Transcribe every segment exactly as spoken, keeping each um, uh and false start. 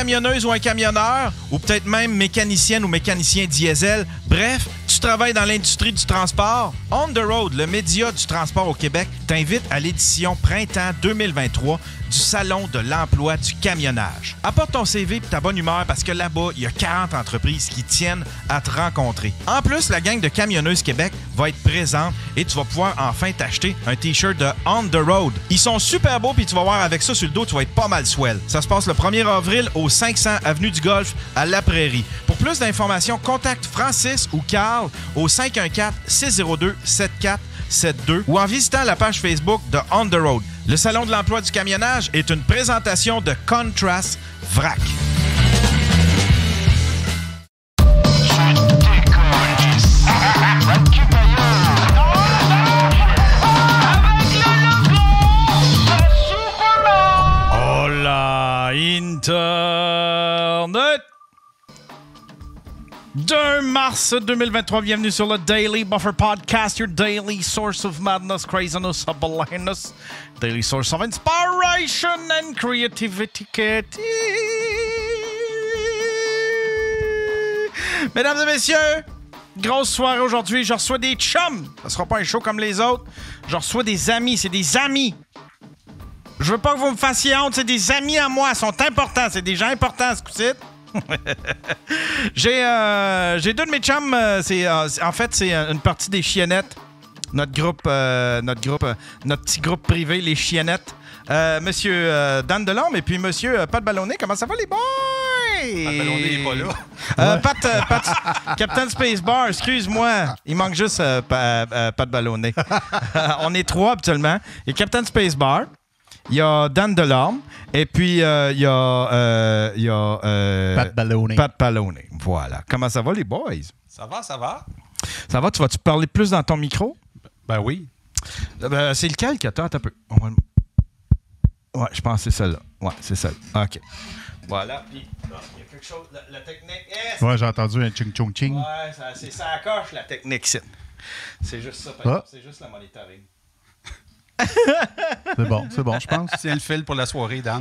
camionneuse ou un camionneur, ou peut-être même mécanicienne ou mécanicien diesel, bref, tu travailles dans l'industrie du transport, On the Road, le média du transport au Québec, t'invite à l'édition Printemps deux mille vingt-trois du Salon de l'emploi du camionnage. Apporte ton C V et ta bonne humeur parce que là-bas, il y a quarante entreprises qui tiennent à te rencontrer. En plus, la gang de Camionneuses Québec va être présente et tu vas pouvoir enfin t'acheter un T-shirt de On the Road. Ils sont super beaux puis tu vas voir avec ça sur le dos, tu vas être pas mal swell. Ça se passe le premier avril au cinq cents Avenue du Golfe à La Prairie. Pour plus d'informations, contacte Francis ou Carl au cinq un quatre, six zéro deux, sept quatre sept deux ou en visitant la page Facebook de On the Road. Le Salon de l'emploi du camionnage est une présentation de Contrast Vrac. Hola, Internet! deux mars deux mille vingt-trois, bienvenue sur le Daily Buffer Podcast, your daily source of madness, craziness, blindness, daily source of inspiration and creativity. Mesdames et messieurs, grosse soirée aujourd'hui. Je reçois des chums. Ça sera pas un show comme les autres. Je reçois des amis. C'est des amis. Je veux pas que vous me fassiez honte. C'est des amis à moi. Ils sont importants. C'est des gens importants, ce coup-ci. j'ai, euh, j'ai deux de mes chums. Euh, c'est, euh, en fait, c'est une partie des Chiennettes. Notre groupe, euh, notre groupe, euh, notre petit groupe privé, les Chiennettes. Euh, monsieur euh, Dan Delorme et puis monsieur euh, Pat Ballonnet. Comment ça va, les boys? Pat Ballonnet n'est pas là. Euh, Pat, euh, Pat, Captain Spacebar, excuse-moi. Il manque juste euh, pa, euh, Pat Ballonnet. On est trois habituellement. Il y a Captain Spacebar. Il y a Dan Delorme et puis euh, il y a, euh, il y a euh, Pat Ballonnet. Pat Ballonnet. Voilà. Comment ça va, les boys? Ça va, ça va. Ça va? Tu vas-tu parler plus dans ton micro? Ben oui. Euh, ben, c'est lequel qui attend un peu? Va... Ouais, je pense que c'est celle-là. Ouais, c'est celle-là. OK. Voilà. Puis, là, il y a quelque chose. La, la technique. Yes! Ouais, j'ai entendu un ching-chong-ching. Ouais, ça, c'est ça coche, la technique. C'est, c'est juste ça, par Ah. exemple. C'est juste la monitoring. C'est bon, c'est bon, je pense. Tiens le fil pour la soirée, Dan.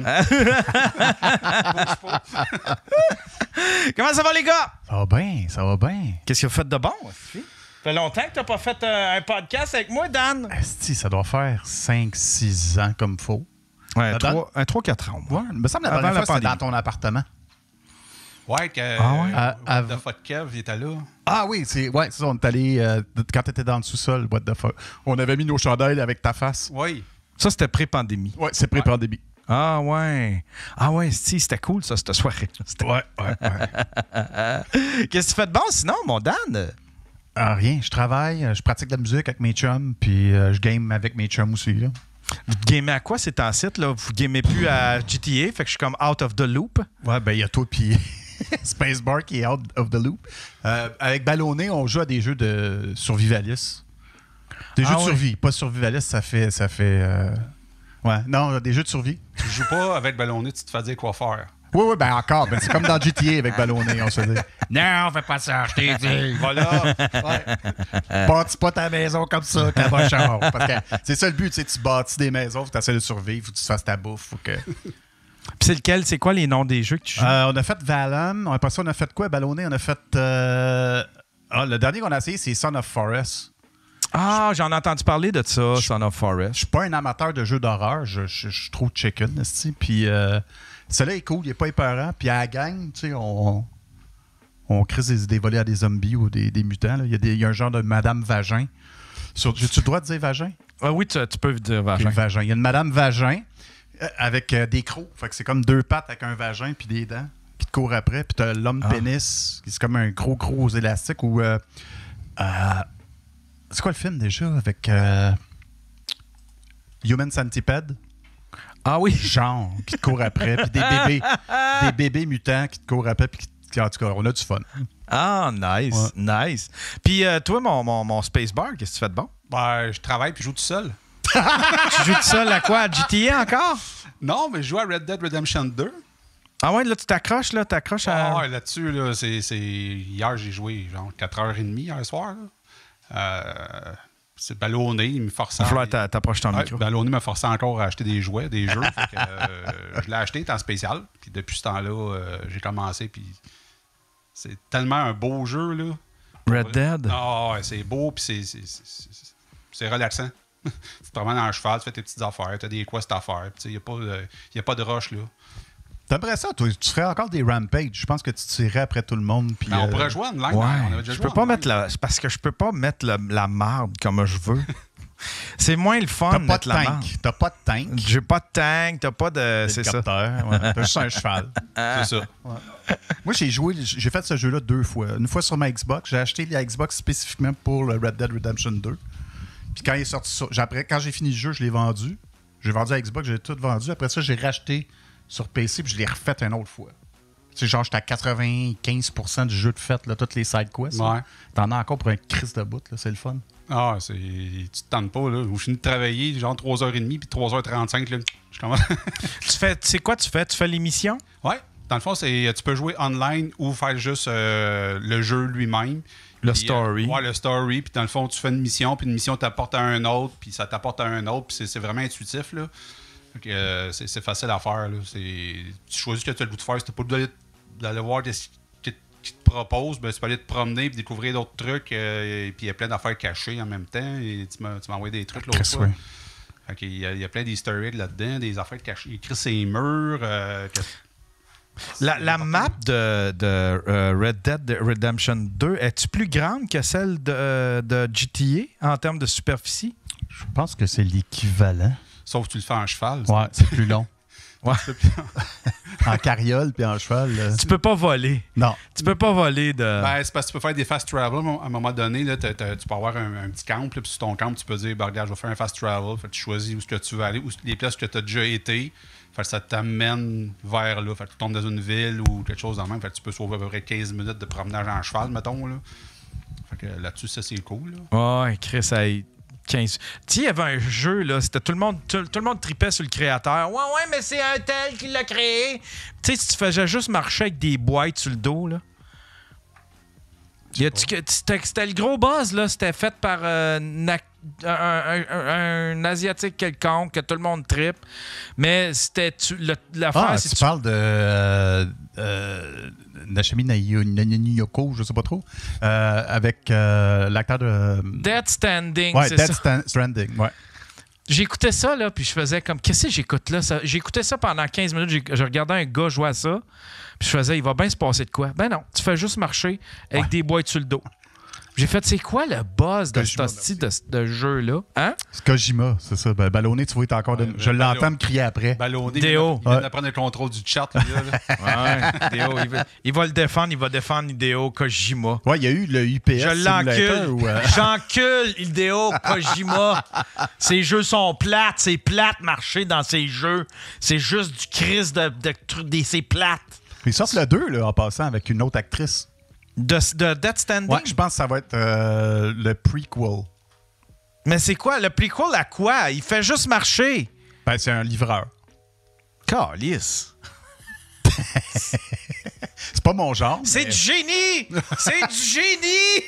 Comment ça va, les gars? Ça va bien, ça va bien. Qu'est-ce que vous faites de bon? Ça fait longtemps que tu n'as pas fait euh, un podcast avec moi, Dan. Esti, ça doit faire cinq six ans comme faut. Ouais, Ça trois, un trois quatre ans. Ouais, il me semble que la Avant dernière la fois, c'était pandémie. dans ton appartement. Ouais, que Ah ouais? euh, À- à- de Fuck Kev, il était là. Ah oui, c'est ouais, c'est ça, on est allé, euh, quand t'étais dans le sous-sol, what the fuck. On avait mis nos chandails avec ta face. Oui. Ça, c'était pré-pandémie. Ouais, c'est pré-pandémie. Ah ouais. Ah ouais, si, c'était cool, ça, cette soirée. C'était... Ouais, ouais, ouais. Qu'est-ce que tu fais de bon, sinon, mon Dan? Ah, rien, je travaille, je pratique de la musique avec mes chums, puis euh, je game avec mes chums aussi, là. Vous gamez à quoi, ces temps-ci, là? Vous gamez plus à G T A, fait que je suis comme out of the loop. Ouais, ben il y a toi puis Spacebar qui est out of the loop. Euh, avec Ballonnet, on joue à des jeux de survivaliste. Des Ah jeux de ouais. survie. Pas survivaliste, ça fait... Ça fait euh... Ouais, non, des jeux de survie. Tu joues pas avec Ballonnet, tu te fais dire quoi faire. Oui, oui, ben encore. Ben, c'est comme dans G T A avec Ballonnet, on se dit. Non, fais pas ça, je t'ai dit. Voilà. Ouais. Bâtis pas ta maison comme ça, ta bonne char. Parce que c'est ça le but, tu sais, tu bâtis des maisons, faut que tu essaies de survivre, faut que tu te fasses ta bouffe, faut que... Puis c'est lequel? C'est quoi les noms des jeux que tu joues? Euh, on a fait Valum. Après ça, on a fait quoi, Ballonnet? On a fait... euh, Ah, le dernier qu'on a essayé, c'est Son of Forest. Ah, j'en ai entendu parler de ça, Son of Je Forest. suis pas un amateur de jeux d'horreur. Je, je, je suis trop chicken, esti. Puis euh, celui-là est cool, il est pas épeurant. Puis à la gang, tu sais, on, on crée des, des volets à des zombies ou des, des mutants. Là. Il, y a des, il y a un genre de Madame Vagin. Sur, j'ai-tu le droit de dire Vagin? Ah oui, tu, tu peux dire vagin. Okay, vagin. Il y a une Madame Vagin euh, avec euh, des crocs. Fait que c'est comme deux pattes avec un vagin puis des dents qui te courent après. Puis t'as l'homme Ah. pénis, qui c'est comme un gros, gros élastique. Ou euh, euh, c'est quoi le film déjà avec euh, Human Centipede? Ah oui. Genre, qui te courent après, puis des bébés, des bébés mutants qui te courent après, puis qui, en tout cas, on a du fun. Ah, nice, Ouais. nice. Puis euh, toi, mon, mon, mon Spacebar, qu'est-ce que tu fais de bon? Ben, je travaille puis je joue tout seul. Tu joues tout seul à quoi? À G T A encore? Non, mais je joue à Red Dead Redemption deux. Ah ouais, là, tu t'accroches, là, t'accroches à... Ah ouais, là-dessus, là, c'est, c'est... hier, j'ai joué genre quatre heures trente hier soir. Là. Euh... c'est ballonné, il me forçait. Il va falloir t'a- t'approches ton Ouais, micro. Ballonné me forçait encore à acheter des jouets, des jeux. Fait que, euh, je l'ai acheté, il était en spécial. Puis depuis ce temps-là, euh, j'ai commencé. Puis c'est tellement un beau jeu, là. Red Dead? Ah ouais, c'est beau, puis c'est, c'est, c'est, c'est, c'est relaxant. Tu te promènes dans le cheval, tu fais tes petites affaires, tu as des quests à faire. Il n'y a, euh, a pas de rush, là. T'aimerais ça, toi? Tu ferais encore des rampages. Je pense que tu tirais après tout le monde. Puis, Mais on euh, pourrait jouer online. Ouais. On avait déjà Je joué peux pas online. mettre la. c'est parce que je peux pas mettre le- la marde comme je veux. C'est moins le fun T'as de pas mettre de la marde. tank. T'as pas de tank. J'ai pas de tank, t'as pas de. C'est ça. Hélicoptère, ouais. T'as juste un cheval. C'est ça. Moi, j'ai joué, j'ai fait ce jeu-là deux fois. Une fois sur ma Xbox. J'ai acheté la Xbox spécifiquement pour le Red Dead Redemption deux. Puis quand il est sorti sur, j'ai- après, quand j'ai fini le jeu, je l'ai vendu. J'ai vendu à Xbox, j'ai tout vendu. Après ça, j'ai racheté sur P C puis je l'ai refait une autre fois. Tu sais, genre, j'étais à quatre-vingt-quinze pour cent du jeu de fait, là, toutes les side quests. là. Ouais. T'en as encore pour un Christ de bout, là, c'est le fun. Ah, c'est... tu te tentes pas, là. Je finis de travailler, genre trois heures trente, puis trois heures trente-cinq, là. Je commence. Tu fais. C'est quoi tu fais? Tu fais l'émission? Ouais. Dans le fond, c'est tu peux jouer online ou faire juste euh, le jeu lui-même. Le Puis, story. Euh, ouais, le story. Puis dans le fond, tu fais une mission, puis une mission t'apporte à un autre, puis ça t'apporte à un autre, puis c'est, c'est vraiment intuitif, là. Fait que, euh, c'est, c'est facile à faire, là. C'est, tu choisis ce que tu as le goût de faire. Si t'as pas le goût d'aller, d'aller voir des, qui, qui te propose, ben, tu peux aller te promener puis découvrir d'autres trucs. Euh, et puis il y a plein d'affaires cachées en même temps. Et tu m'as, tu m'as envoyé des trucs l'autre Chris, fois. ouais. Fait qu'il y a, il y a plein d'easter eggs là-dedans, des affaires cachées. Il écrit ses murs. Euh, que- La, la map de, de euh, Red Dead Redemption deux, est-tu plus grande que celle de, de G T A en termes de superficie? Je pense que c'est l'équivalent. Sauf que tu le fais en cheval. Ouais, c'est plus long. Ouais. En carriole puis en cheval. là. Tu peux pas voler. Non. Tu peux pas voler de. Ben, c'est parce que tu peux faire des fast travel. À un moment donné, là, t'as- t'as- tu peux avoir un, un petit camp. Là, puis sur ton camp, tu peux dire ben, regarde, je vais faire un fast travel. Fait que tu choisis où est-ce que tu veux aller, où les places que tu as déjà été. Fait que ça t'amène vers là. Fait que tu tombes dans une ville ou quelque chose dans le même. Fait que tu peux sauver à peu près quinze minutes de promenage en cheval, mettons. Là. Fait que là-dessus, ça, c'est cool. Là. Ouais, Chris, ça quinze. Tu sais, il y avait un jeu, là, c'était tout le monde, tout, tout le monde tripait sur le créateur. Ouais, ouais, mais c'est un tel qui l'a créé. Tu sais, si tu faisais juste marcher avec des boîtes sur le dos, là. Y a-tu que- C'était c'était le gros buzz, là. C'était fait par euh, na- un, un- un- un Asiatique quelconque, que tout le monde tripe. Mais c'était. tu- le- L'affaire, Ah, c'est tu tu- parles de euh, euh, Nachami Nayo- Nanyoko, je sais pas trop, euh, avec euh, l'acteur de... Dead Standing, Ouais, c'est Dead ça. Stan- Stranding, ouais. J'écoutais ça, là, puis je faisais comme, qu'est-ce que j'écoute là? Ça- J'écoutais ça pendant quinze minutes, j'ai- je regardais un gars jouer à ça, puis je faisais, il va bien se passer de quoi? Ben non, tu fais juste marcher avec Ouais. des boîtes sur le dos. J'ai fait, c'est quoi le buzz de Kojima, ce style de, de jeu-là? Hein? C'est Kojima, c'est ça. Ben, ballonné, tu vois, il est encore... de- Ouais, je ben, l'entends ballon- me crier après. Ballonné, Déo. il vient Ouais. de prendre le contrôle du chat. Lui, là, là. Ouais, Hideo, il, va, il va le défendre, il va défendre Hideo Kojima. Ouais, il y a eu le U P S Je l'encule. Simulator où, euh, J'encule Hideo Kojima. Ses jeux sont plates. C'est plate marcher dans ses jeux. C'est juste du crise de, de, trucs. des- C'est plate. Ils sortent le deux, là, en passant, avec une autre actrice. De, de Dead Standing? Ouais, je pense que ça va être euh, le prequel. Mais c'est quoi? Le prequel à quoi? Il fait juste marcher. Ben, c'est un livreur. Calice. C'est pas mon genre. C'est mais du génie! C'est du génie!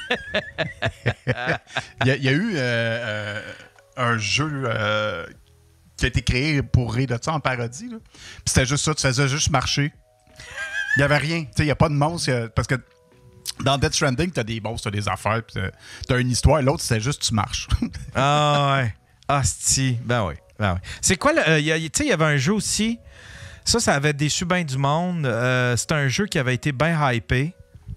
Il y, a- il y a eu euh, euh, un jeu euh, qui a été créé pour rire de ça en parodie. Là. Puis c'était juste ça, tu faisais juste marcher. Il n'y avait rien. Tu sais, il n'y a pas de monstre. y a- Parce que dans Death Stranding, t'as des monstres, t'as des affaires, puis t'as- t'as une histoire. L'autre, c'est juste tu marches. Ah ouais. Asti. Ben oui. Ben oui. C'est quoi le. euh, y a- Tu sais, il y avait un jeu aussi. Ça, ça avait déçu bien du monde. Euh, C'était un jeu qui avait été bien hypé.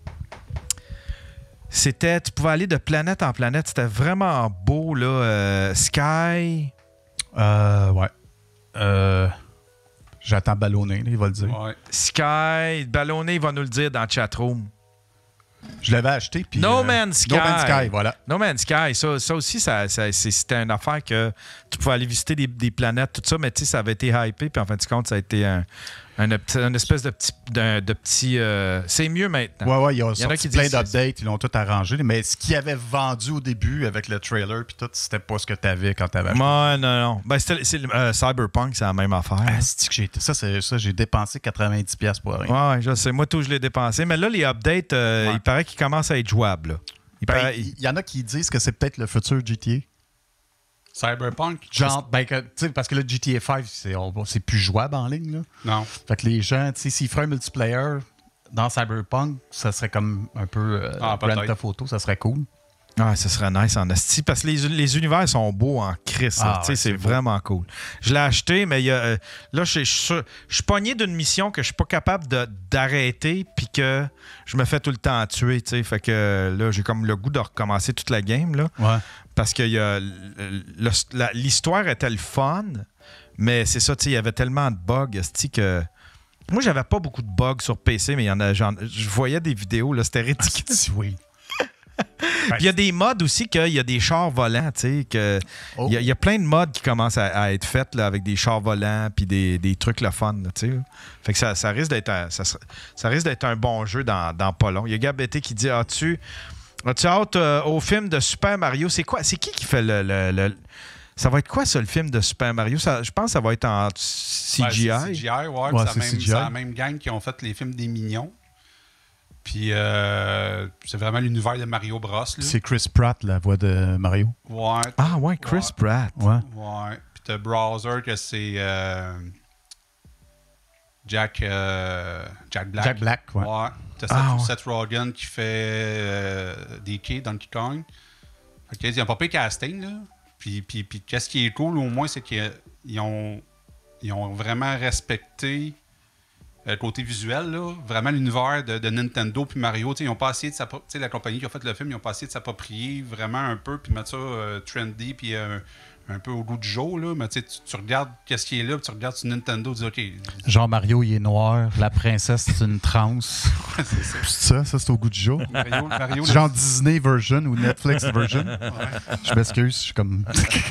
C'était. Tu pouvais aller de planète en planète. C'était vraiment beau, là. Euh, Sky. euh, ouais. Euh, J'attends ballonner, là, il va le dire. Ouais. Sky. Ballonné, il va nous le dire dans le chatroom. Je l'avais acheté. Puis, No euh, Man's Sky. No Man's Sky, voilà. No Man's Sky, ça, ça aussi, ça, ça- c'est- c'était une affaire que tu pouvais aller visiter des, des planètes, tout ça, mais tu sais, ça avait été hypé, puis en fin de compte, ça a été un, un, petit- une espèce de petit. De, de petit euh, c'est mieux maintenant. Ouais, ouais, il y a, Il y en a sorti qui plein disent- d'updates, ils l'ont tout arrangé. Mais ce qu'ils avaient vendu au début avec le trailer, puis tout, c'était pas ce que tu avais quand tu avais acheté. Ouais, non, non. Ben, c'était- c'est, euh, Cyberpunk, c'est la même affaire. Ah, c'est-tu que j'ai ça, c'est ça, j'ai dépensé quatre-vingt-dix dollars pour rien. Ouais, ouais, je sais. Moi, tout, je l'ai dépensé. Mais là, les updates, euh, Ouais. il paraît qu'ils commencent à être jouables. là. Il, Ben, paraît- il y en a qui disent que c'est peut-être le futur G T Cyberpunk? A. Genre, ben, que, tu sais, parce que le G T A cinq, c'est, on- c'est plus jouable en ligne. Là. Non. Fait que les gens, tu sais, s'ils feraient un multiplayer dans Cyberpunk, ça serait comme un peu euh, Ah, Grand peut-être. Theft Auto, ça serait cool. Ah, ça serait nice en asti parce que les, les univers sont beaux en crise. Ah, là. Tu sais, ouais, c'est c'est beau. vraiment cool. Je l'ai acheté, mais il y a, euh, là, je je suis sûr- je suis pogné d'une mission que je suis pas capable de- d'arrêter puis que je me fais tout le temps tuer. Tu sais. Fait que là, j'ai comme le goût de recommencer toute la game. Là, Ouais. parce que il y a le- le- la- l'histoire était le fun, mais c'est ça, tu sais, il y avait tellement de bugs asti, que. Moi, j'avais pas beaucoup de bugs sur P C, mais il y en a. j'en- Je voyais des vidéos, là, c'était ridicule. Oui. Puis il y a des mods aussi qu'il y a des chars volants, tu sais, que Oh. il y, a- il y a plein de mods qui commencent à, à être faits là, avec des chars volants puis des, des trucs le fun, là, tu sais. Fait que ça, ça risque d'être un, ça, sera- ça risque d'être un bon jeu dans, dans pas long. Il y a Gabété qui dit As-tu as-tu hâte euh, au film de Super Mario? C'est quoi? C'est qui qui fait le, le- le- ça va être quoi ça, le film de Super Mario? Ça, je pense que ça va être en C G I. Ouais, c'est C G I, ouais. Ouais, puis c'est c'est la même- C G I. c'est la même gang qui ont fait les films des Mignons. Puis euh, c'est vraiment l'univers de Mario Bros. Là. C'est Chris Pratt, la voix de Mario. Ouais. Ah ouais, Chris Ouais. Pratt. Ouais. Ouais. Puis t'as Browser que c'est euh, Jack, euh, Jack Black. Jack Black, ouais. Ouais. T'as Ah, Seth, ouais. Seth Rogen qui fait euh, D K, Donkey Kong. Fait que, ils ont pas payé casting, là. Puis, puis, puis qu'est-ce qui est cool, au moins, c'est qu'ils ont, ils ont vraiment respecté euh, le côté visuel, là. Vraiment l'univers de, de Nintendo puis Mario. T'sais, ils ont pas essayé de s'appro- t'sais, la compagnie qui a fait le film, ils ont pas essayé de s'approprier vraiment un peu puis mettre ça euh, trendy puis euh, un peu au goût du jour, là. Mais tu, tu regardes qu'est-ce qui est là, puis tu regardes sur Nintendo, tu dis OK. Genre Mario, il est noir. La princesse, c'est une transe. c'est ça. C'est ça, ça, c'est au goût du jour. Mario, Mario, C'est genre Disney version ou Netflix version. Je m'excuse, je suis comme.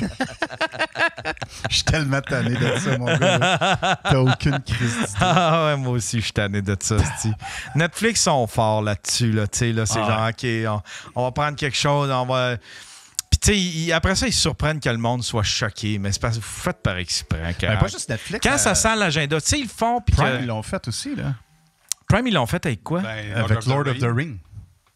Je suis tellement tanné de ça, mon gars. là. T'as aucune crise d'idée. Ah ouais, moi aussi, je suis tanné de ça. c'ti. Netflix sont forts là-dessus. Là, tu sais, là, c'est Ah genre, OK, on, on va prendre quelque chose, on va... Puis, tu sais, ils- après ça, ils se surprennent que le monde soit choqué. Mais c'est parce que vous faites par exprès. Ben, pas juste Netflix. Quand ça euh, sent l'agenda, tu sais, ils le font. Puis Prime, que- ils l'ont fait aussi, là. Prime, ils l'ont fait avec quoi? ben, Avec Lord of the Rings. Ring.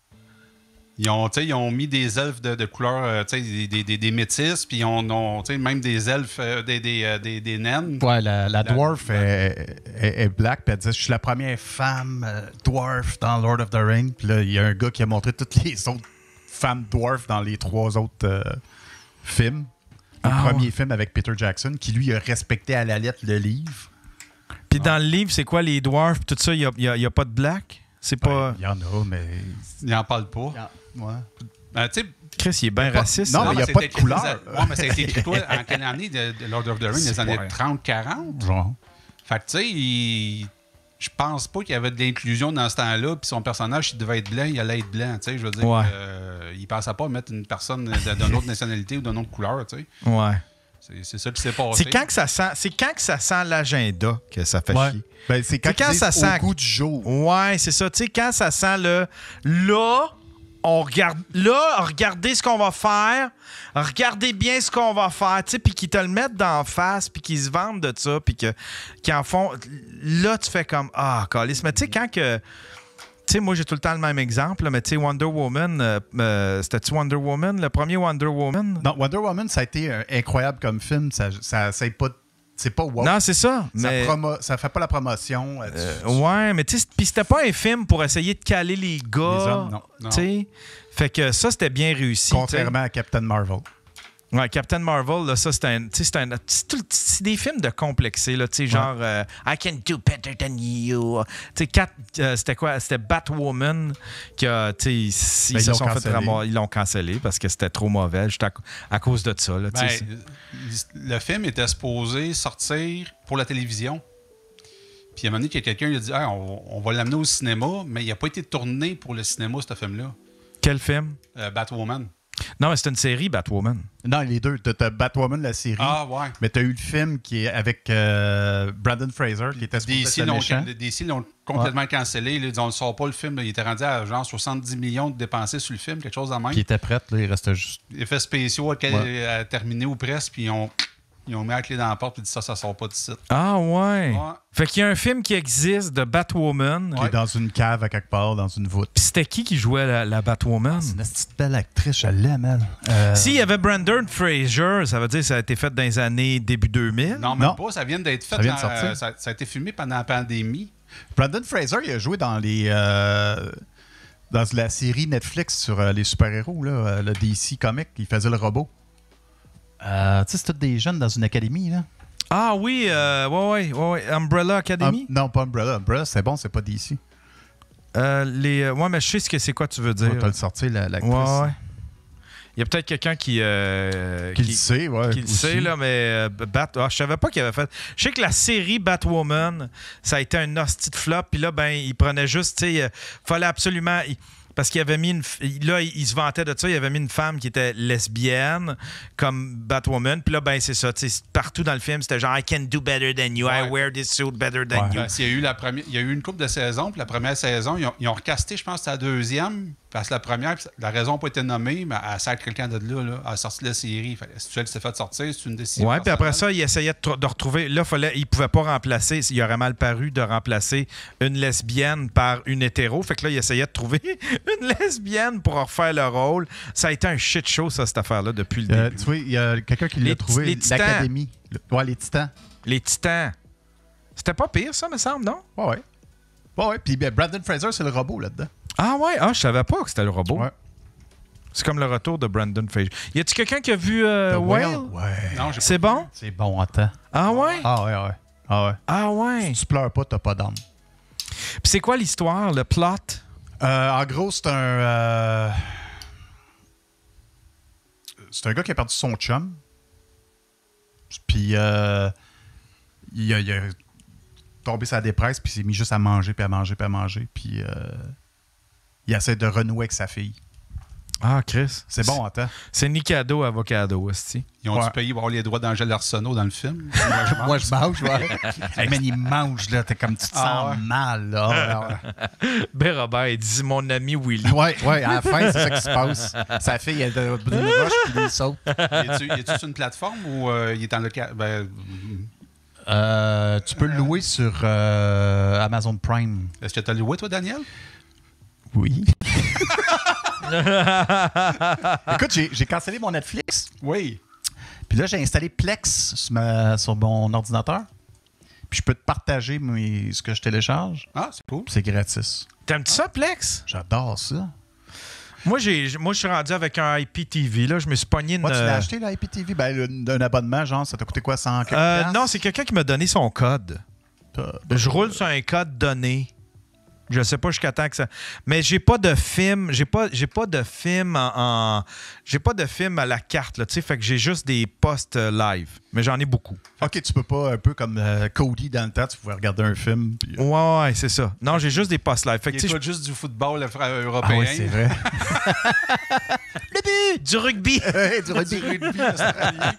Ils ont, tu sais, ils ont mis des elfes de, de couleur, euh, tu sais, des, des, des, des métis, puis ils ont, ont, tu sais, même des elfes, euh, des, des, euh, des, des naines. Ouais, la, la La- dwarf la- est, est- est black, puis elle disait, je suis la première femme euh, dwarf dans Lord of the Ring. Puis là, il y a un gars qui a montré toutes les autres femmes dwarf dans les trois autres euh, films. Le Ah, premier ouais. film avec Peter Jackson, qui lui a respecté à la lettre le livre. Puis dans le livre, c'est quoi, les dwarfs, tout ça, il n'y a, y a pas de black? C'est pas... Ben, il y en a, mais. Ils n'en parlent pas. Ouais. Ben, tu sais, Chris, il est bien pas- raciste. non, ça. mais il y a c'est pas de écrit- couleur. Ouais, mais ça a été écrit, toi, en quelle année de, de Lord of the Rings? Les C'est années ouais. trente quarante? Genre. Fait que, tu sais, il- je pense pas qu'il y avait de l'inclusion dans ce temps-là, puis son personnage, il devait être blanc, il allait être blanc, tu sais, je veux dire. Ouais. euh, il pensait pas à mettre une personne de- d'une autre nationalité ou d'une autre couleur, tu sais. Ouais. C'est c'est ça qui s'est passé. C'est quand que ça sent, c'est quand que ça sent l'agenda que ça fait Ouais. chier. Ben, c'est quand, C'est quand ils ça disent sent- au goût du jour. Ouais, c'est ça. Tu sais, quand ça sent le. Là, on regarde. Là, regardez ce qu'on va faire. Regardez bien ce qu'on va faire. Tu sais, puis qu'ils te le mettent d'en face, puis qu'ils se vendent de ça, puis que- qu'ils en font. Là, tu fais comme. Ah, calice. Mais tu sais, quand que. Tu sais, moi, j'ai tout le temps le même exemple, là, mais tu sais, Wonder Woman, euh, euh, c'était-tu Wonder Woman, le premier Wonder Woman? Non, Wonder Woman, ça a été euh, incroyable comme film. Ça, ça, ça pas, c'est pas wow. Non, c'est ça. ça, Mais... promo- ça fait pas la promotion. euh, Euh, tu- ouais, mais tu sais, puis c'était pas un film pour essayer de caler les gars. Les hommes, non. Non. Tu sais. Fait que ça, c'était bien réussi. Contrairement à Captain Marvel. tu sais. Ouais, Captain Marvel, là, ça, c'est un. Tu sais, c'est un. C'est tout- c'est des films de complexés, là, tu sais, genre euh, I can do better than you. Tu sais, Cat- euh, c'était quoi? C'était Batwoman qui a. Tu sais, ils Ben, ils se l'ont sont fait cancellé. ramasser- Ils l'ont cancellé parce que c'était trop mauvais, juste à, à cause de ça, là, tu Ben, sais. le film était supposé sortir pour la télévision. Puis à un moment donné, qu'il y a quelqu'un qui a dit ah, on, on va l'amener au cinéma, mais il n'a pas été tourné pour le cinéma, ce film-là. Quel film? Euh, Batwoman. Non, mais c'est une série, Batwoman. Non, les deux. T'as, t'as Batwoman, la série. Ah, ouais. Mais t'as eu le film qui est avec euh, Brandon Fraser, qui était supposé D C être le l'ont, méchant. D C l'ont complètement cancellé. Là, ils disent, on ne sort pas le film. Là. Il était rendu à genre soixante-dix millions de dépensés sur le film, quelque chose en même. Qui était prête, là, il restait juste. Effets spéciaux à, Ouais. à terminer ou presque, puis ils ont, Ils ont mis la clé dans la porte et dit ça, ça sort pas d'ici. Ah ouais. Ouais. Fait qu'il y a un film qui existe de Batwoman. Qui est dans une cave à quelque part, dans une voûte. Puis c'était qui qui jouait la, la Batwoman? C'est une petite belle actrice, je l'aime, elle. Euh... S'il y avait Brendan Fraser, ça veut dire que ça a été fait dans les années début deux mille? Non, même Non. pas. Ça vient d'être fait. Ça vient de dans- sortir. euh, ça, ça a été filmé pendant la pandémie. Brandon Fraser, il a joué dans les... euh, dans la série Netflix sur euh, les super-héros, là, euh, le D C Comics. Il faisait le robot. Euh, tu sais, c'est tous des jeunes dans une académie, là. Ah oui, euh, ouais, ouais, ouais, ouais. Umbrella Academy? Ah, non, pas Umbrella. Umbrella, c'est bon, c'est pas D C. Euh, les, euh, ouais, mais je sais ce que c'est quoi tu veux On dire. va te le sortir, la- l'actrice. Ouais, ouais. Il y a peut-être quelqu'un qui, euh, Qui le sait, ouais. qui le aussi. sait, là, mais euh, Bat... ah, je savais pas qu'il avait fait. Je sais que la série Batwoman, ça a été un hostie de flop, puis là, ben, il prenait juste, tu sais, il fallait absolument. il- Parce qu'il avait mis une. f- Là, il il se vantait de ça. Il avait mis une femme qui était lesbienne comme Batwoman. Puis là, ben, c'est ça. tu sais, Partout dans le film, c'était genre I can do better than you. I Ouais. wear this suit better than Ouais. you. Parce qu'il y a eu la première, il y a eu une couple de saisons, puis la première saison, ils ont, ils ont recasté, je pense, la deuxième, parce que la première, puis la raison n'a pas été nommée, mais elle sert quelqu'un de là, là, elle a sorti la série. Fait, si elle s'est fait sortir, c'est une décision. Ouais, puis après personnelle. ça, il essayait de, tr- de retrouver. Là, fallait, il pouvait pas remplacer. Il aurait mal paru de remplacer une lesbienne par une hétéro. Fait que là, il essayait de trouver une lesbienne pour refaire le rôle. Ça a été un shit show, ça, cette affaire-là, depuis le Euh, début. tu vois, il y a quelqu'un qui Les l'a ti- trouvé, les Titans. l'Académie. Le- Ouais, les Titans. Les Titans. C'était pas pire, ça, me semble, non? Ouais, ouais. Ouais, ouais. Puis ben, Brandon Fraser, c'est le robot là-dedans. Ah ouais? Ah, je savais pas que c'était le robot. Ouais. C'est comme le retour de Brandon Fraser. Y a-tu quelqu'un qui a vu euh, The Whale? Whale? Ouais. Non, j'ai C'est bon? C'est bon, attends. Ah ouais? Ah ouais, ouais. Ah ouais. Ah ouais. Si tu pleures pas, t'as pas d'âme. Puis c'est quoi l'histoire, le plot? Euh, en gros, c'est un... euh, C'est un gars qui a perdu son chum. Puis, euh, il, a, il a tombé sa dépresse, puis il s'est mis juste à manger, puis à manger, puis à manger. Puis, euh, il essaie de renouer avec sa fille. Ah, Chris. C'est bon, attends. C'est Nikado Avocado, aussi. Ils ont Ouais. dû payer pour avoir les droits d'Angèle Arsenault dans le film. Moi, je mange, ouais. Hey, man, il mange, là. T'es comme tu te sens Ah ouais. mal, là. Ben Robert, il dit mon ami Willy. Ouais, ouais, à la fin, c'est ça qui se passe. Sa fille, elle a une roche, puis il saute. Y a-tu sur une plateforme ou euh, il est en local? Ben, Euh, tu peux le louer sur euh, Amazon Prime. est-ce que tu as loué, toi, Daniel? Oui. Écoute, j'ai, j'ai cancellé mon Netflix. Oui. Puis là, j'ai installé Plex sur, ma- sur mon ordinateur. Puis je peux te partager mes- ce que je télécharge. Ah, c'est cool. Puis c'est gratis. T'aimes-tu ça, Plex? J'adore ça. Moi, j'ai, moi, je suis rendu avec un I P T V. Là. Je me suis pogné une. Moi, tu l'as euh, acheté, la I P T V? Ben, le- d'un abonnement, genre, ça t'a coûté quoi, cent quelques euh, piastres? non, c'est quelqu'un qui m'a donné son code. T'as- Je roule sur un code donné. Je sais pas jusqu'à temps que ça. Mais j'ai pas de film. J'ai pas, j'ai pas de film en. en- J'ai pas de film à la carte, là, tu sais. Fait que j'ai juste des posts euh, live. Mais j'en ai beaucoup. OK, tu peux pas, un peu comme euh, Cody dans le temps, tu pouvais regarder un film. Puis... Ouais, ouais, c'est ça. Non, j'ai juste des posts live. Fait que, Il tu sais, écoute juste du football euh, Ah européen. oui, c'est vrai. je- du rugby. du rugby australien.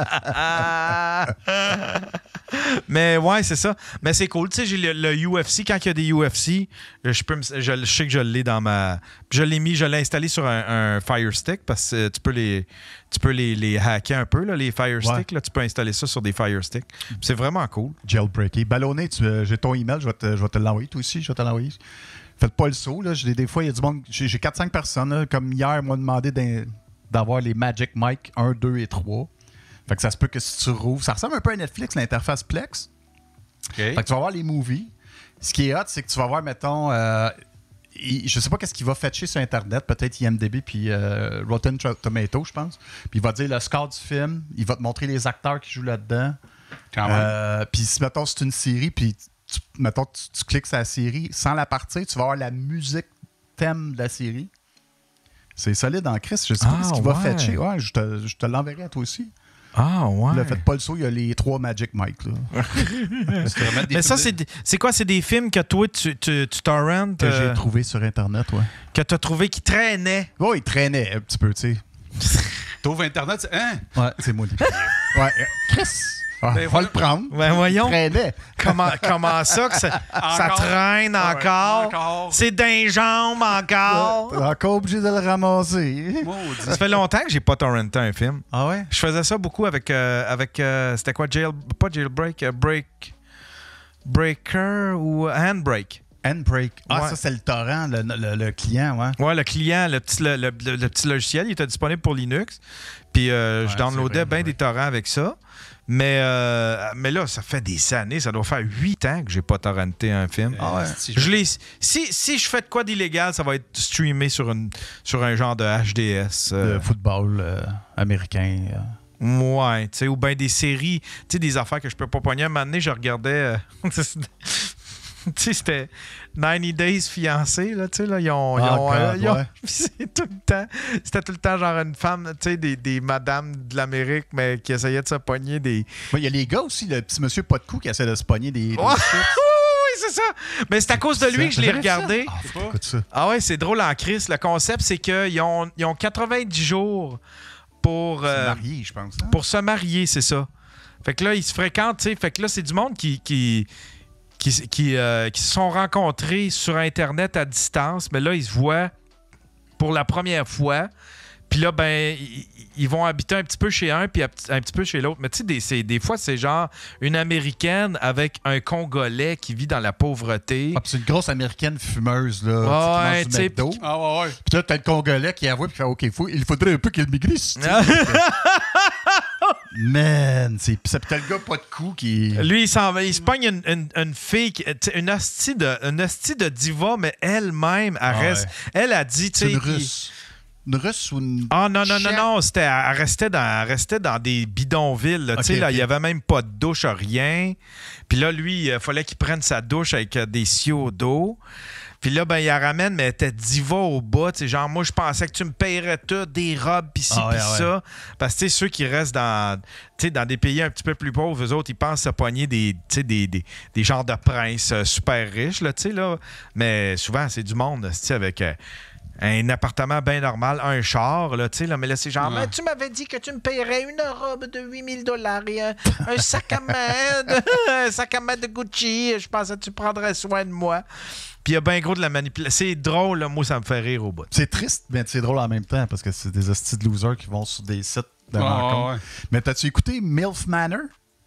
Mais ouais, c'est ça. Mais c'est cool. Tu sais, j'ai le, le U F C. Quand il y a des U F C, je, peux me- je, je sais que je l'ai dans ma. Je l'ai mis, je l'ai installé sur un, un Fire Stick parce que tu peux les, tu peux les, les hacker un peu, là, les Fire Ouais. Stick. Là, tu peux installer ça sur des Fire Stick. Puis c'est vraiment cool. Jailbreaké. Ballonné, tu, euh, j'ai ton email, je vais te, je vais te l'envoyer. Toi aussi, je vais te l'envoyer. Faites pas le saut. Là. J'ai, des fois, il y a du monde. J'ai, j'ai quatre cinq personnes. Là. Comme hier, ils m'ont demandé d'in- d'avoir les Magic Mic un, deux et trois. Fait que ça se peut que si tu rouvres. Ça ressemble un peu à Netflix, l'interface Plex. OK. Fait que tu vas voir les movies. Ce qui est hot, c'est que tu vas voir, mettons. Euh, il- je sais pas qu'est-ce qu'il va fetcher sur Internet. Peut-être I M D B puis euh, Rotten Tro- Tomato, je pense. Puis il va dire le score du film. Il va te montrer les acteurs qui jouent là-dedans. Quand même. Euh, puis si, mettons, c'est une série, puis tu, mettons, tu, tu cliques sur la série, sans la partir, tu vas avoir la musique thème de la série. C'est solide en Christ. Je sais pas Ah, ce qu'il va ouais. fetcher. Ouais, je te, je te l'enverrai à toi aussi. Ah, ouais. Là, faites pas le saut, il y a les trois Magic Mike. Là. C'est vraiment des Mais ça, films c'est, de- des- c'est quoi? C'est des films que toi, tu, tu, tu torrent, Que euh, j'ai trouvé sur Internet, ouais. que tu as trouvé qui traînaient. Oh, il traînait un petit peu, tu sais. T'ouvres Internet, c'est- hein? Ouais, c'est moi. le pire. Ouais, euh, Chris! Ah, Ben, on va le prendre. Ben voyons. Traînait. Comment, comment ça que ça, ça Encore? traîne Ouais, encore? encore. C'est d'un jambes encore? T'es encore obligé de le ramasser. Maudit. Ça fait longtemps que j'ai pas torrenté un film. Ah ouais? Je faisais ça beaucoup avec... euh, avec euh, c'était quoi? Jail, pas Jailbreak, euh, Break... Breaker ou Handbrake. Handbrake. Ah, Ouais. ça, c'est le torrent, le, le, le client, ouais. Ouais, le client, le petit, le, le- le- le petit logiciel, il était disponible pour Linux. Puis euh, je Ouais, downloadais c'est vrai, bien ouais. des torrents avec ça. Mais, euh, mais là, ça fait des années, ça doit faire huit ans que j'ai pas torrenté un film. Ah ouais. Si Je l'ai, si, si je fais de quoi d'illégal, ça va être streamé sur, une, sur un genre de H D S. euh, Le football euh, américain. euh. Ouais, tu sais, ou bien des séries, tu sais, des affaires que je peux pas pogner. Un moment donné, je regardais. euh, tu sais, c'était ninety Days Fiancés, là, tu sais, là, ils ont. ils Ah, ont, God, euh, ils ont- ouais. c'est tout le temps. C'était tout le temps genre une femme, tu sais, des, des madames de l'Amérique, mais qui essayaient de se pogner des. Ouais, il y a les gars aussi, le petit monsieur pas de cou qui essaie de se pogner des. des Ouais, chips. oui, c'est ça. Mais c'est à cause de lui que je l'ai J'aurais fait ça. regardé. Ah, faut que t'écoutes ça. Ah ouais, c'est drôle en crise. Le concept, c'est qu'ils ont, ils ont quatre-vingt-dix jours pour. C'est euh, marié, je pense. hein? pour se marier, c'est ça. Fait que là, ils se fréquentent, tu sais. Fait que là, c'est du monde qui, qui, qui, qui, euh, qui se sont rencontrés sur Internet à distance, mais là, ils se voient pour la première fois. Puis là, ben, ils, ils vont habiter un petit peu chez un, puis un petit peu chez l'autre. Mais tu sais, des, c'est- des fois, c'est genre une Américaine avec un Congolais qui vit dans la pauvreté. Ah, puis c'est une grosse américaine fumeuse, là. Ouais, tu tu sais, sais, qui mange du McDo. Ah ouais, ouais. Puis là, t'as le Congolais qui avoue, puis fait OK, faut, il faudrait un peu qu'il migrisse. tu sais. Man, c'est. Puis ça, puis t'as le gars pas de cou qui. Lui, il, s'en va, il se pogne une, une, une fille, qui- tu sais, une hostie de, une hostie de diva, mais elle-même, elle Ah ouais. reste. Elle a dit, tu C'est sais. une qu'il- russe. Une russe ou une. Ah non, non, non, Tchèque? non, c'était, elle, restait dans, elle restait dans des bidonvilles. là. Tu sais, Ok, là, ok. il n'y avait même pas de douche, rien. Puis là, lui, il fallait qu'il prenne sa douche avec euh, des siaux d'eau. Puis là, ben, il la ramène, mais elle était diva au bas. Tu sais, genre, moi, je pensais que tu me paierais tout, des robes, pis ci, Ah ouais, pis ouais. ça. Parce que, tu sais, ceux qui restent dans, tu sais, dans des pays un petit peu plus pauvres, eux autres, ils pensent se pogner des, tu sais, des, des, des genres de princes euh, super riches, là, tu sais, là. Mais souvent, c'est du monde, tu sais, avec... euh, un appartement bien normal, un char, là, tu sais, là, mais là, c'est genre, Ouais. mais tu m'avais dit que tu me paierais une robe de huit mille dollars et un, un sac à main, de, un sac à main de Gucci, je pensais que tu prendrais soin de moi. Puis il y a bien gros de la manipulation. C'est drôle, là, moi, ça me fait rire au bout. C'est triste, mais c'est drôle en même temps parce que c'est des hosties de losers qui vont sur des sites de Ah, rencontres. ouais. Mais t'as-tu écouté MILF Manor?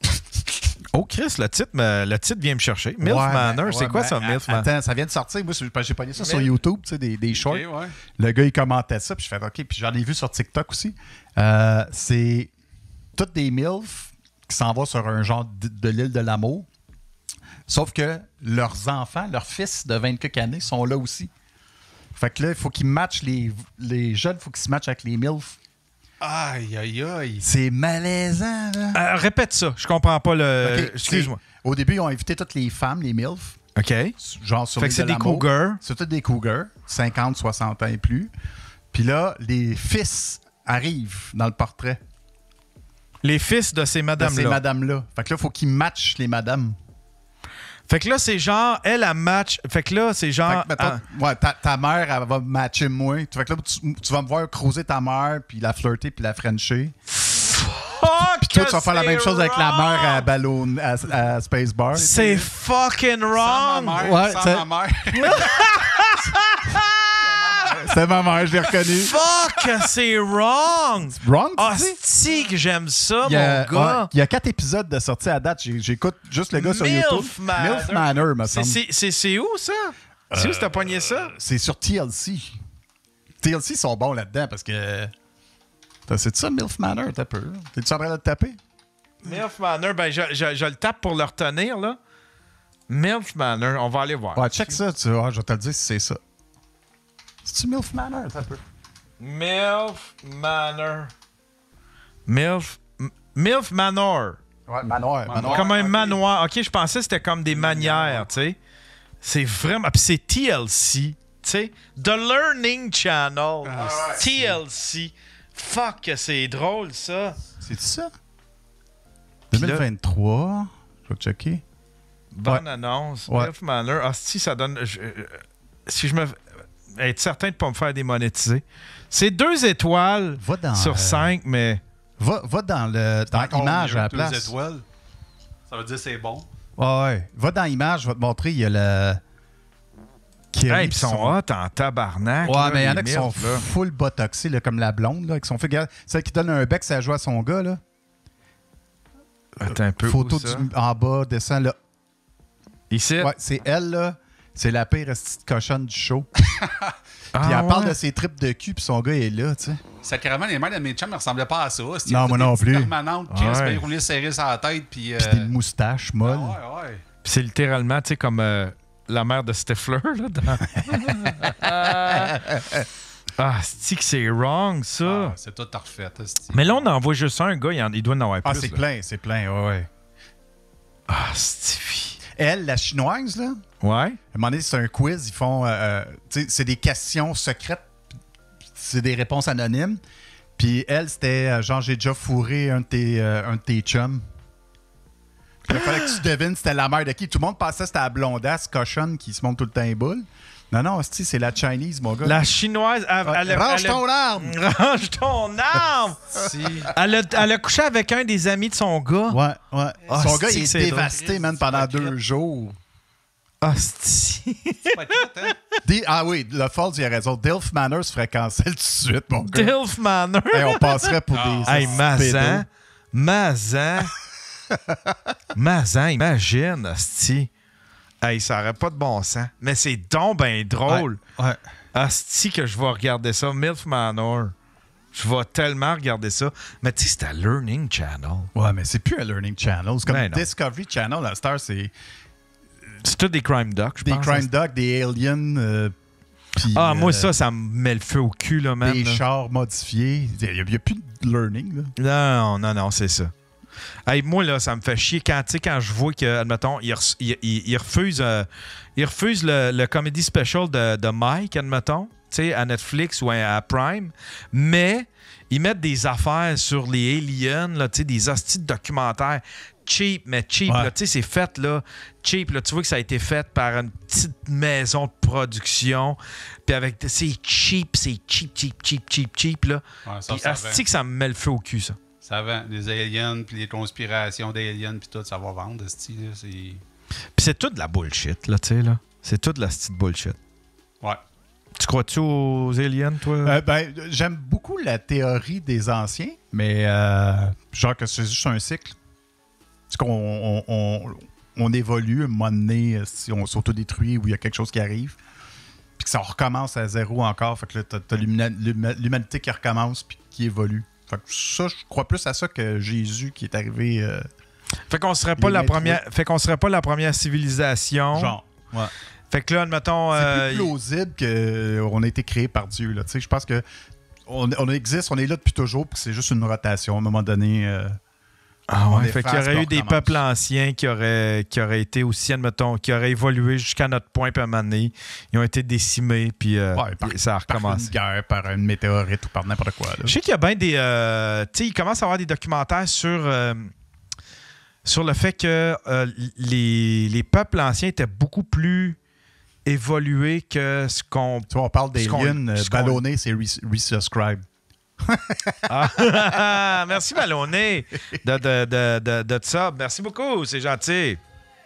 Oh, Chris, le titre, me- le titre vient me chercher. MILF Ouais, Manor, mais- c'est ouais, quoi mais ça, a- MILF Manor? Attends, ça vient de sortir. Moi, c'est- j'ai pogné ça sur Mil- YouTube, tu sais, des, des shorts. Ok, ouais. Le gars, il commentait ça, puis je fais OK. Puis j'en ai vu sur TikTok aussi. Euh, c'est toutes des MILF qui s'en vont sur un genre de, de l'île de l'amour. Sauf que leurs enfants, leurs fils de vingt quelques années sont là aussi. Fait que là, il faut qu'ils matchent les, les jeunes, il faut qu'ils se matchent avec les MILF. Aïe, aïe, aïe. C'est malaisant, là. Euh, répète ça, je comprends pas le... OK, Excuse-moi. c'est- Au début, ils ont invité toutes les femmes, les MILF, OK. genre sur Fait l'île que c'est de des l'amour. cougars. C'est tous des cougars, cinquante, soixante ans et plus. Puis là, les fils arrivent dans le portrait Les fils de ces de madames-là. ces madames-là. Fait que là, il faut qu'ils matchent les madames. Fait que là, c'est genre, elle a match. Fait que là, c'est genre. Fait que, mettons, ah, ouais, ta, ta mère, elle va matcher moi. Fait que là, tu, tu vas me voir creuser ta mère, puis la flirter, puis la frencher. fuck, Puis toi, tu vas faire la c'est même chose avec la wrong! mère à Ballon, à, à Space Bar. C'est fucking Sans wrong! ma mère, Ouais, sans c'est- ma mère. C'était ma mère, je l'ai reconnue. Fuck, c'est wrong! Wrong, tu Ah, dis? c'est que j'aime ça, Il y, a, mon gars! ouais, il y a quatre épisodes de sortie à date. J'ai- J'écoute juste le gars sur Milf YouTube. Manor. Milf Manor, me C'est- semble. C'est c'est- c'est où, ça? C'est où que t'as pogné ça? C'est sur T L C. T L C sont bons là-dedans parce que. T'as- C'est ça, Milf Manor, t'as peu. T'es-tu en train de te taper? Milf Manor, ben je, je- je le tape pour le retenir, là. Milf Manor, on va aller voir. Ouais, check ça, tu vois, je vais te le dire si c'est ça. C'est-tu Milf Manor, t'as peu? Milf Manor. Milf... M- Milf Manor. Ouais, Manoir. Manoir. Comme un ok. manoir. OK, je pensais que c'était comme des manières, tu sais. C'est vraiment... Puis c'est T L C, tu sais. The Learning Channel. Ah, T L C. Fuck, que c'est drôle, ça. C'est ça? Puis là- deux mille vingt-trois. Je vais checker. Bonne Ouais. annonce. Ouais. Milf Manor. Ah, si, ça donne... je- euh, si je me... Être certain de ne pas me faire démonétiser. C'est deux étoiles Va dans. sur euh, cinq, mais... Va, va dans le dans Encore l'image mieux, à la deux place. étoiles. Ça veut dire que c'est bon. Ouais, ouais. Va dans l'image, je vais te montrer, il y a le... Kerry, Hey, puis ils sont hot en tabarnak. Ouais, là, mais il y en les a qui sont milfs, là. full botoxés, là, comme la blonde, là, qui sont fait. Regarde, celle qui donne un bec, ça joue à son gars, là. Attends un peu. Photo où ça? du, en bas, descend, là. Ici? Ouais, c'est elle, là. C'est la pire petite cochonne du show. Ah, Puis elle ouais. parle de ses tripes de cul, puis son gars est là, tu sais. Sacrément, les mains de mes chums ne ressemblaient pas à ça. C'était Non, moi des non petites plus. permanentes, qui Ouais. restaient roulées serrées sur la tête. Puis, euh... Puis des moustaches ah, molles. ouais, ouais. Puis c'est littéralement, tu sais, comme euh, la mère de Stifler, là. Dans... ah, c'est que c'est wrong, ça. Ah, c'est tout refait. c'est- Mais là, on en voit juste un gars, il, en- il doit en avoir Ah, plus. c'est là. plein, c'est plein, ouais, ouais. Ah, c'est... Elle, la chinoise, là, Ouais? à un moment donné, c'est un quiz, ils font. euh, tu sais, c'est des questions secrètes, c'est des réponses anonymes. Puis elle, c'était euh, genre, j'ai déjà fourré un de tes, euh, un de tes chums. Puis il fallait que tu devines c'était la mère de qui. Tout le monde pensait que c'était la blondasse cochonne qui se monte tout le temps les boules. Non, non, hostie, c'est la Chinese, mon gars. La chinoise... Elle, Ouais, elle a- range elle a- ton arme! Range ton arme! Si. elle, a, elle a couché avec un des amis de son gars. Ouais, ouais. Ah, Son gars, c'est- il est c'est dévasté, drôle. man, pendant C'est deux pas jours. Hostie. C'est pas tout, hein? Di- ah oui, le Falls, il a raison. Dilf Manor se ferait cancel tout de suite, mon gars. Dilf Manor. Hey, on passerait pour Ah. des. Hey, pédos. Mazan. Mazan. Mazan, imagine, hostie. Hey, ça aurait pas de bon sens. Mais c'est donc ben drôle. Ouais. Hostie que je vais regarder ça. Milf Manor. Je vais tellement regarder ça. Mais tu sais, c'est à Learning Channel. Ouais, mais c'est plus un Learning Channel. C'est comme Ben non. Discovery Channel. La star, c'est C'est tout des crime docs, je des pense. crime dogs, des aliens. euh, puis, Ah, moi, euh, ça, ça me met le feu au cul, là, man. Des là. chars modifiés. Il n'y a, plus de learning, là. Non, non, non, c'est ça. Hey, moi, là, ça me fait chier quand, tu sais, quand je vois que, admettons, il, res- il, il- il refuse, euh, il refuse le, le comedy special de, de Mike, admettons, tu sais, à Netflix ou à, à Prime, mais ils mettent des affaires sur les aliens, là, tu sais, des hosties de documentaires cheap, mais cheap, Ouais. là, tu sais, c'est fait, là, cheap, là, tu vois que ça a été fait par une petite maison de production, puis avec, c'est cheap, c'est cheap, cheap, cheap, cheap, cheap, là. Ouais, ça, Puis ça asti vend. que ça me met le feu au cul, ça. Ça vend. Les aliens, puis les conspirations d'aliens, puis tout, ça va vendre, esti, là, c'est... Puis c'est tout de la bullshit, là, tu sais, là. C'est tout de la petite bullshit. Ouais. Tu crois-tu aux aliens, toi? Euh, ben, j'aime beaucoup la théorie des anciens, mais euh, genre que c'est juste un cycle. C'est qu'on on, on, on évolue, à un moment donné, euh, si on s'autodétruit ou il y a quelque chose qui arrive, puis que ça recommence à zéro encore. Fait que là, t'as, t'as l'humana- l'huma- l'humanité qui recommence puis qui évolue. Fait que ça, je crois plus à ça que Jésus qui est arrivé. euh, Fait qu'on serait pas les la métros. première. Fait qu'on serait pas la première civilisation. genre. Ouais. Fait que là, admettons. C'est euh, plus plausible qu'on a été créé par Dieu. Là. Tu sais, je pense que on, on existe, on est là depuis toujours, puis c'est juste une rotation. À un moment donné, euh, Ah on ouais, est fait qu'il y face, aurait puis eu on des recommence. peuples anciens qui auraient, qui auraient été aussi, admettons, qui auraient évolué jusqu'à notre point, puis à un moment donné, ils ont été décimés, puis euh, Ouais, par- ça a par une recommencé. guerre, par une météorite ou par n'importe quoi. Là. Je sais qu'il y a bien des. euh, tu sais, il commence à y avoir des documentaires sur, euh, sur le fait que euh, les, les peuples anciens étaient beaucoup plus évolués que ce qu'on. Tu vois, on parle Ce qu'on- d'aliens, euh, ce qu'on- ballonné, c'est re- resubscribe. Ah, merci, Ballonné, de, de, de, de, de ça. Merci beaucoup, c'est gentil.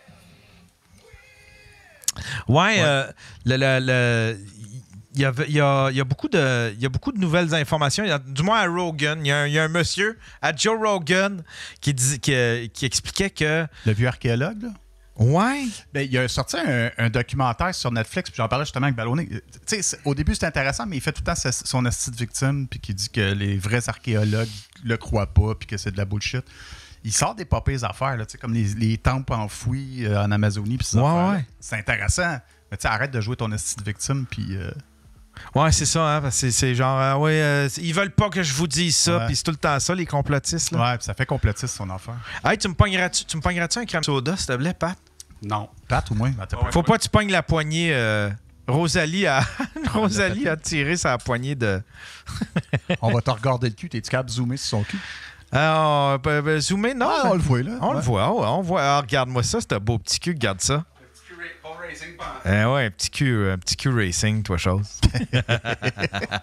Ouais, euh, le, le- le- il y, avait- il y a, il y a beaucoup de, il y a beaucoup de nouvelles informations. Il y a- du moins à Rogan, il y, a un, il y a un monsieur, à Joe Rogan, qui, dit, qui, qui expliquait que. Le vieux archéologue, là. Ouais. Ben, il a sorti un, un documentaire sur Netflix, puis j'en parlais justement avec Ballonné. Tu sais, c'est- au début, c'était intéressant, mais il fait tout le temps sa- son esti de victime, puis qui dit que les vrais archéologues le croient pas, puis que c'est de la bullshit. Il sort des pas pires affaires, là, tu sais, comme les, les temples enfouis euh, en Amazonie, puis ces Ouais, affaires-là. ouais. C'est intéressant. Mais tu sais, arrête de jouer ton esti de victime, puis... euh, Ouais, c'est ça, hein, parce que c'est- c'est genre, euh, ouais, euh, ils veulent pas que je vous dise ça, Ouais. puis c'est tout le temps ça, les complotistes. Là. Ouais, puis ça fait complotiste, son affaire. Hey, tu me pognerais-tu tu me pognerais-tu un crème soda, s'il te plaît, Pat? Non. Pat ou moins? Attends, Ouais. Faut pas que tu pognes la poignée. euh, Rosalie a Rosalie a tiré sa poignée de. on va te regarder le cul. T'es-tu capable de zoomer sur son cul? Alors, ben, ben, zoomer, non. Ah, mais- on le voit, là. on le Ouais. voit, oh, on voit. Ah, regarde-moi ça, c'est un beau petit cul, regarde ça. Eh ouais, un petit cul, un petit cul racing, toi, chose.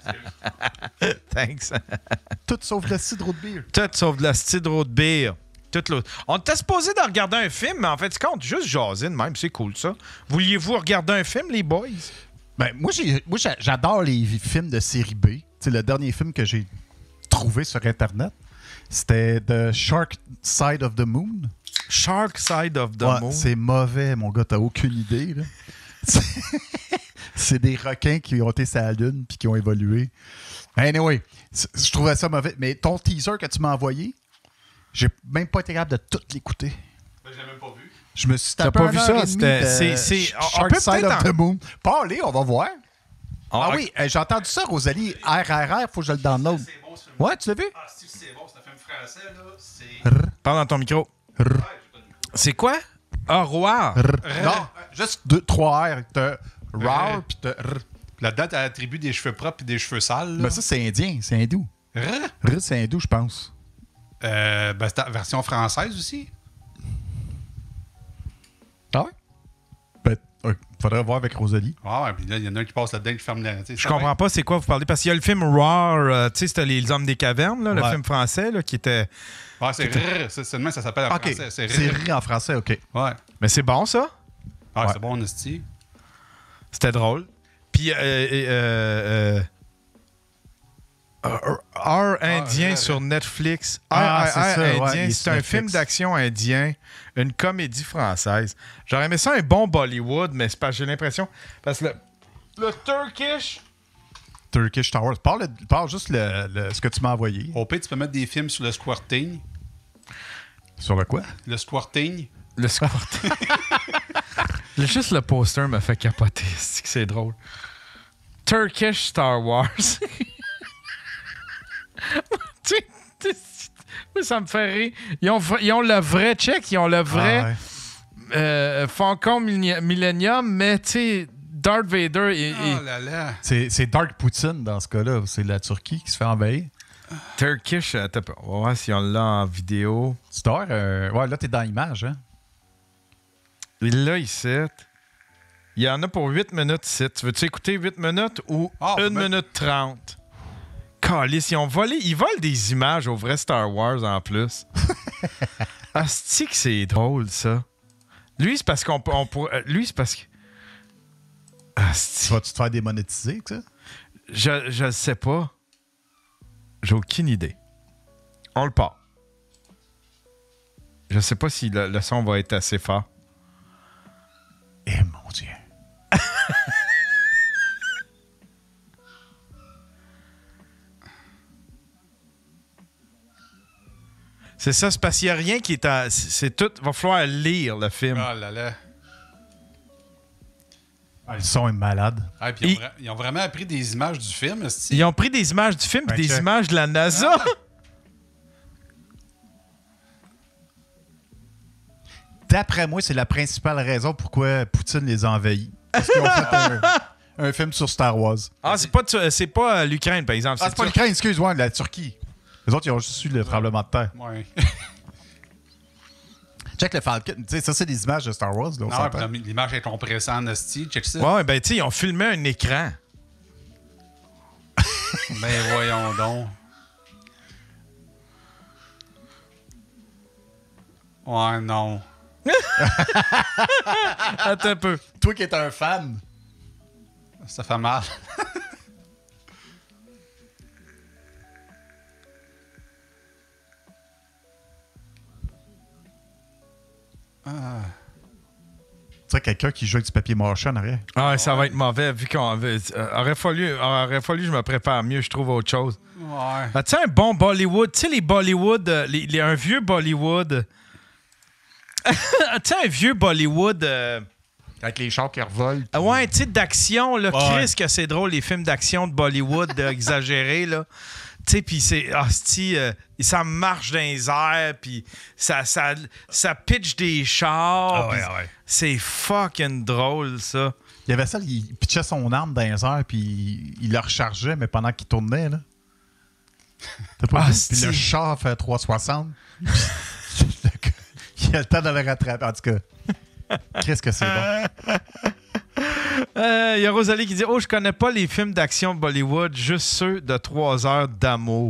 Thanks. Tout sauf le cidre de bière. Tout sauf de la cidre de bière. tout l'autre. On était supposé de regarder un film, mais en fait, c'est compte juste jaser de même. C'est cool, ça. Vouliez-vous regarder un film, les boys? Ben, moi, j'ai, moi j'a- j'adore les films de série B. T'sais, le dernier film que j'ai trouvé sur Internet, c'était The Shark Side of the Moon. Shark Side of the Ouais, Moon. c'est mauvais, mon gars, t'as aucune idée. Là. C'est- c'est des requins qui ont été sur la Lune puis qui ont évolué. Anyway, c- je trouvais ça mauvais. Mais ton teaser que tu m'as envoyé, j'ai même pas été capable de tout l'écouter. Ben, je l'ai même pas vu. Je me suis T'as tapé pas un vu heure ça? et demie C'était- de c'est- c'est- Sh- on- on Shark peut Side peut-être of en- the Moon. Parlez, on va voir. Ah, Ah oui, euh, j'ai entendu ça, Rosalie. R R R, faut que je le download. C'est bon, ce film. Ouais, tu l'as vu? Ah, si, c'est bon, c'est un film français, là. C'est. Parle dans ton micro. Ouais, j'ai pas de- C'est quoi? Ah, roi. Non, juste deux, trois R. T'as R, puis t'as R. Là-dedans, t'as la tribu des cheveux propres et des cheveux sales. là. Mais ça, c'est indien, c'est hindou. R? R, c'est hindou, je pense. Euh, ben, c'est la version française aussi. Ah ouais? Ben, euh, faudrait voir avec Rosalie. Ah, ouais, puis là, il y en a un qui passe là-dedans qui ferme la. tu sais, Je ça comprends va. pas c'est quoi vous parlez parce qu'il y a le film Roar, euh, tu sais, c'était Les Hommes des Cavernes, là, le Ouais. film français là, qui était. Ah, c'est R. C'est c'est de même, ça s'appelle en OK, français. C'est c'est R. R en français, OK. Ouais. Mais c'est bon ça. Ah, Ouais. c'est bon, Nasty. C'était drôle. Puis euh, euh, euh, euh, Art indien ouais, sur Netflix. Ah, Art- c'est Art ça, ouais, indien, il est c'est sur un Netflix. film d'action indien, une comédie française. J'aurais aimé ça un bon Bollywood, mais c'est pas j'ai l'impression parce que le, le Turkish. Turkish Towers. Parle, parle juste le, le- ce que tu m'as envoyé. Au pire, tu peux mettre des films sur le squirting. Sur le quoi? Le squirting. Le squirt. Le- Juste le poster me fait capoter. C'est que c'est drôle. Turkish Star Wars. Tu sais, tu sais, ça me fait rire. Ils ont, ils ont le vrai check, ils ont le vrai Ah ouais. euh, Falcon Millenni- Millennium, mais tu sais, Darth Vader et, et Oh là là. C'est, c'est Dark Poutine dans ce cas-là. C'est la Turquie qui se fait envahir. Turkish. Attends, on va voir si on l'a en vidéo. Star, euh, ouais, là, t'es dans l'image, hein? Et là, ici, il y en a pour huit minutes ici. Tu veux-tu écouter huit minutes ou Ah, une mais- minute trente? Calice, ils ont volé. Ils volent des images au vrai Star Wars en plus. Asti que c'est drôle, ça. Lui, c'est parce qu'on peut. on pourrait- Lui, c'est parce que. Asti. Tu vas-tu te faire démonétiser, que ça? Je, je le sais pas. J'ai aucune idée. On le part. Je sais pas si le, le son va être assez fort. Eh mon Dieu. C'est ça, c'est parce qu'il n'y a rien qui est à. C'est c'est tout. Va falloir lire le film. Oh là là. Ah, le son est malade. Ah, puis ils, ont Il- vra- ils ont vraiment appris des images du film, esti. Ils ont pris des images du film et Ben, des check. images de la NASA. D'après moi, c'est la principale raison pourquoi Poutine les a envahis. Parce qu'ils ont fait un, un film sur Star Wars. Ah, c'est pas, tu- c'est pas euh, l'Ukraine, par exemple. Ah, c'est pas Tur- l'Ukraine, excuse-moi, la Turquie. Les autres, ils ont juste eu le tremblement de terre. Ouais. Check le Falcon. Tu sais, ça, c'est des images de Star Wars. Là, on Non, s'entend. puis l'image est compressée en esti. Check ça. Ouais, ben, tu sais, ils ont filmé un écran. Ben voyons donc. Ouais, non. Attends un peu. Toi qui es un fan. Ça fait mal. Tu sais, quelqu'un qui joue avec du papier mâché en arrière. Ah, ouais, ça va être mauvais, vu qu'on avait. euh, aurait, fallu, aurait fallu que je me prépare mieux, je trouve autre chose. Ouais. Ah, tu sais, un bon Bollywood, tu sais, les Bollywood, euh, les, les- un vieux Bollywood. Tu sais, un vieux Bollywood. euh, Avec les chars qui revolent. Ah ouais, tu sais, d'action, là. Ouais. Chris, que c'est drôle, les films d'action de Bollywood euh, exagérés, là. Tu sais, puis c'est. Hostie, euh, ça marche dans les airs, puis ça, ça, ça pitch des chars. Ah ouais, puis ah ouais. C'est fucking drôle, ça. Il y avait ça, il pitchait son arme dans les airs, puis il le rechargeait, mais pendant qu'il tournait, là. T'as pas Ah, vu? c'est- Puis le char fait trois cent soixante. Le gars, il a le temps de le rattraper. En tout cas, qu'est-ce que c'est bon. Il euh, y a Rosalie qui dit « Oh, je connais pas les films d'action de Bollywood, juste ceux de trois heures d'amour. »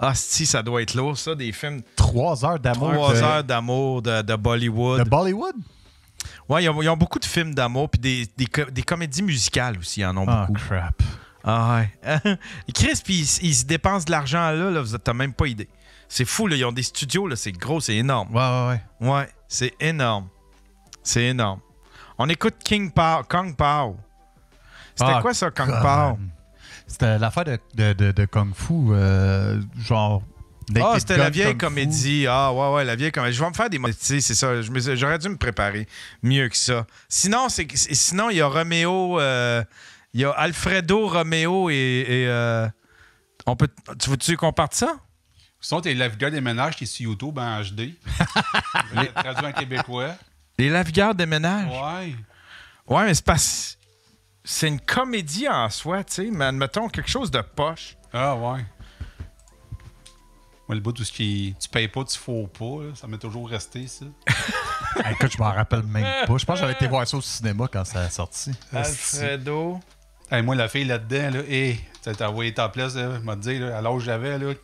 Ah, si, ça doit être lourd, ça, des films. Trois heures d'amour. Trois de, heures d'amour de, de Bollywood. de Bollywood? Ouais, ils ont, ils ont beaucoup de films d'amour, puis des, des, co- des comédies musicales aussi, ils en ont Ah, beaucoup. crap. Ah ouais. Chris, puis ils, ils se dépensent de l'argent là, là vous n'avez même pas idée. C'est fou, là, ils ont des studios, là, c'est gros, c'est énorme. Ouais, ouais, ouais. Ouais, c'est énorme. C'est énorme. On écoute King Pao, Kung Pao. C'était Ah, quoi ça, Kung God. Pao? C'était l'affaire de, de, de, de Kung Fu, euh, genre... Ah, Naked c'était Gun la vieille Kung Fu. comédie. Ah, ouais, ouais, la vieille comédie. Je vais me faire des mots. Tu sais, c'est ça. Je me- J'aurais dû me préparer mieux que ça. Sinon, c'est que- c'est- sinon il y a Roméo, euh, il y a Alfredo, Roméo et. et, euh, on peut, tu veux-tu qu'on parte ça? Sinon, t'es Lifeguard des ménages qui est sur YouTube en H D. Je l'ai traduit en québécois. Les Lafgardes des ménages. Ouais. Ouais, mais c'est pas. C'est une comédie en soi, tu sais, mais admettons quelque chose de poche. Ah, ouais. Moi, le bout tout ce qui. Tu payes pas, tu faux pas, là, ça m'est toujours resté, ça. Ah, écoute, je m'en rappelle même pas. Je pense que j'avais été voir ça au cinéma quand ça a sorti. Alfredo. Hey, moi, la fille là-dedans, là, hé, hey, t'as envoyé ta place, là, m'a dit, là, à l'âge que j'avais, là.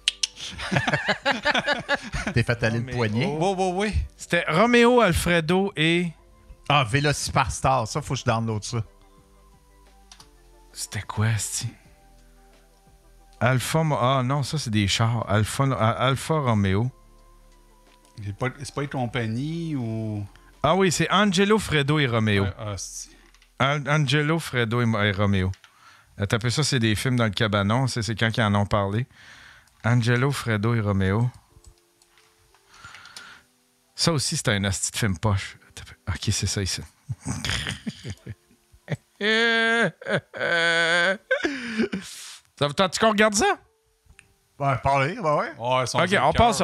T'es fait aller le mais poignet. oh. Ouais, ouais, ouais. C'était Roméo, Alfredo et. Ah, Vélociparstar. Ça, faut que je download ça. C'était quoi, c'ti? Alpha. Mo- Ah non, ça, c'est des chars. Alpha, Alpha Romeo. C'est pas, c'est pas une compagnie ou. Ah oui, c'est Angelo, Fredo et Romeo. Ouais, ah, c'est- An- Angelo, Fredo et, et Romeo. Euh, T'as peu ça, c'est des films dans le cabanon. C'est c'est quand ils en ont parlé. Angelo, Fredo et Romeo. Ça aussi, c'était un asti de film poche. T'as peu- Ok, c'est ça ici. Ça vous tente qu'on regarde ça? Ouais, parlez, ouais, ouais. Ouais, son Ok, Dieu, on cœur. passe ça.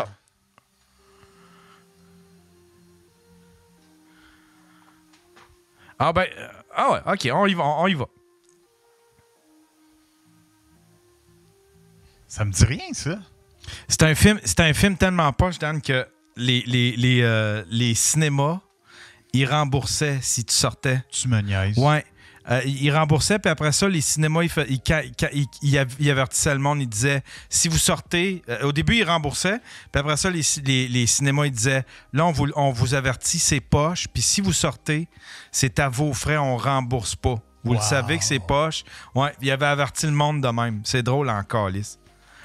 Ah ben, euh, ah ouais, ok, on y va, on y va. Ça me dit rien, ça. C'est un film, c'est un film tellement poche, Dan, que les, les, les, euh, les cinémas, ils remboursaient si tu sortais. Tu me niaises. Ouais. Euh, ils remboursaient, puis après ça, les cinémas, ils, fa- ils, ca- ca- ils- ils av- ils avertissaient le monde, ils disaient, si vous sortez, euh, au début, ils remboursaient, puis après ça, les, ci- les, les cinémas, ils disaient, là, on vous, on vous avertit, c'est poche, puis si vous sortez, c'est à vos frais, on rembourse pas. Vous le Wow. savez que c'est poche. Ouais, ils avaient averti le monde de même. C'est drôle en calice.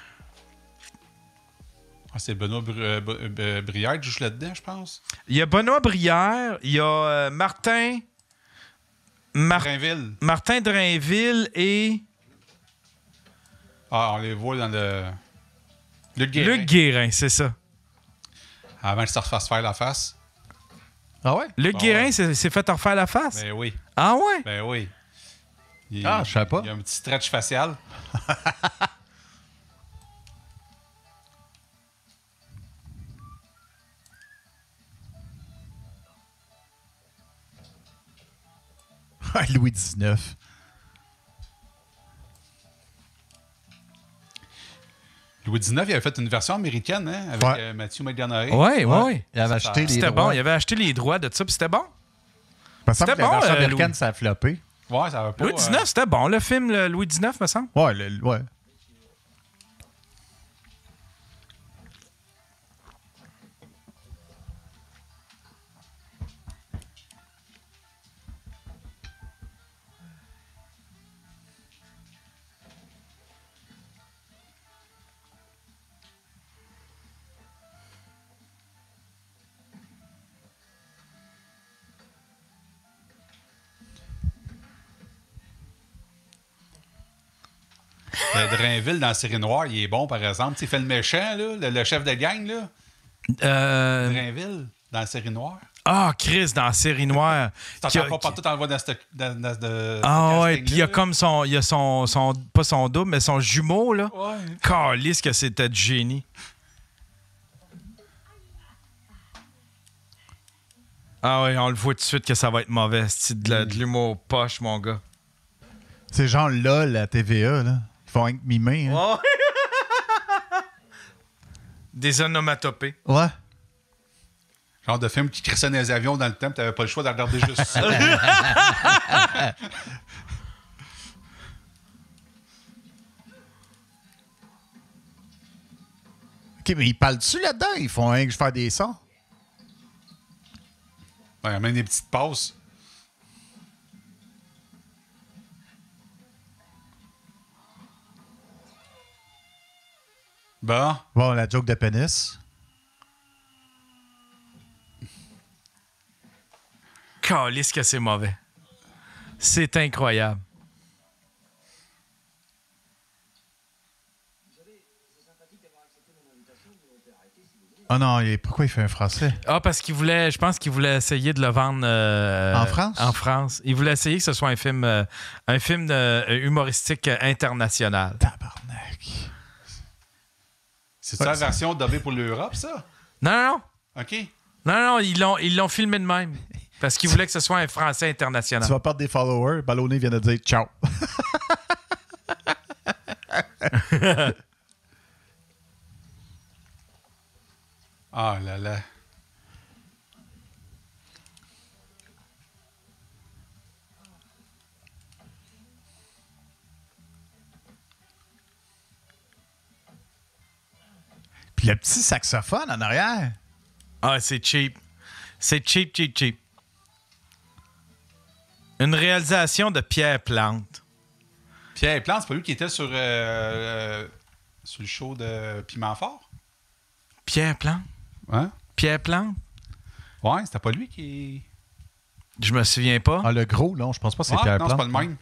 Ah, c'est Benoît Br- euh, Br- euh, Brière qui joue là-dedans, je pense. Il y a Benoît Brière, il y a euh, Martin... Mar- Drainville. Martin Drainville et Ah, on les voit dans le. Luc Guérin. Luc Guérin, c'est ça. Avant qu'il se refasse faire la face. Ah ouais? Luc Ah Guérin ouais. s'est s'est fait refaire la face. Ben oui. Ah ouais? Ben oui. Il- Ah, je savais pas. Il y a un petit stretch facial. Louis dix-neuf. Louis dix-neuf, il avait fait une version américaine, hein, avec Ouais. euh, Matthew McConaughey. Ouais, ouais, ouais. Il avait Ça, acheté les C'était droits. bon, il avait acheté les droits de ça, puis c'était bon. Il me semble C'était que la bon, version euh, américaine, Louis. ça a floppé. Ouais, ça va pas. Louis dix-neuf, c'était bon, le film le Louis dix-neuf, me semble. Ouais, le- ouais. euh, le Drainville dans la série noire, il est bon, par exemple. Tu sais, il fait le méchant, là, le, le chef de gang, là. Euh... Drainville, dans la série noire. Ah, Chris, dans la série noire. Tu Qui a- t'entends pas partout, on le voit dans ce dans, dans, ce- Ah ce ouais, puis il y a casting-là, comme son, il y a son, son, pas son double, mais son jumeau, là. là. Ouais. Calisse que c'était du génie. Ah ouais, on le voit tout de suite que ça va être mauvais. C'est de, la- de l'humour poche, mon gars. C'est genre LOL à T V A, là. Ils font rien que mimer, hein. Des onomatopées. Ouais. Genre de film qui crissait dans les avions dans le temps, t'avais pas le choix de regarder juste ça. OK, mais ils parlent-tu là-dedans? Ils font rien que faire des sons? Ouais, même des petites passes. Bon. Bon, la joke de pénis. Calisse que c'est mauvais. C'est incroyable. Ah non, il- pourquoi il fait un français? Ah, parce qu'il voulait, je pense qu'il voulait essayer de le vendre euh, En France? En France. Il voulait essayer que ce soit un film, euh, un film euh, humoristique euh, international. Tabarnak. C'est ça la version dubbée pour l'Europe, ça? Non, non, non. OK. Non, non, ils l'ont, ils l'ont filmé de même. Parce qu'ils voulaient que ce soit un français international. Tu vas perdre des followers. Ballonné vient de dire ciao. Ah là là. Puis le petit saxophone en arrière. Ah, c'est cheap. C'est cheap, cheap, cheap. Une réalisation de Pierre Plante. Pierre Plante, c'est pas lui qui était sur, euh, euh, sur le show de Piment Fort? Pierre Plante? Hein? Pierre Plante? Ouais, c'était pas lui qui... Je me souviens pas. Ah, le gros, non, je pense pas que c'est Ah, Pierre non, Plante. c'est pas le même.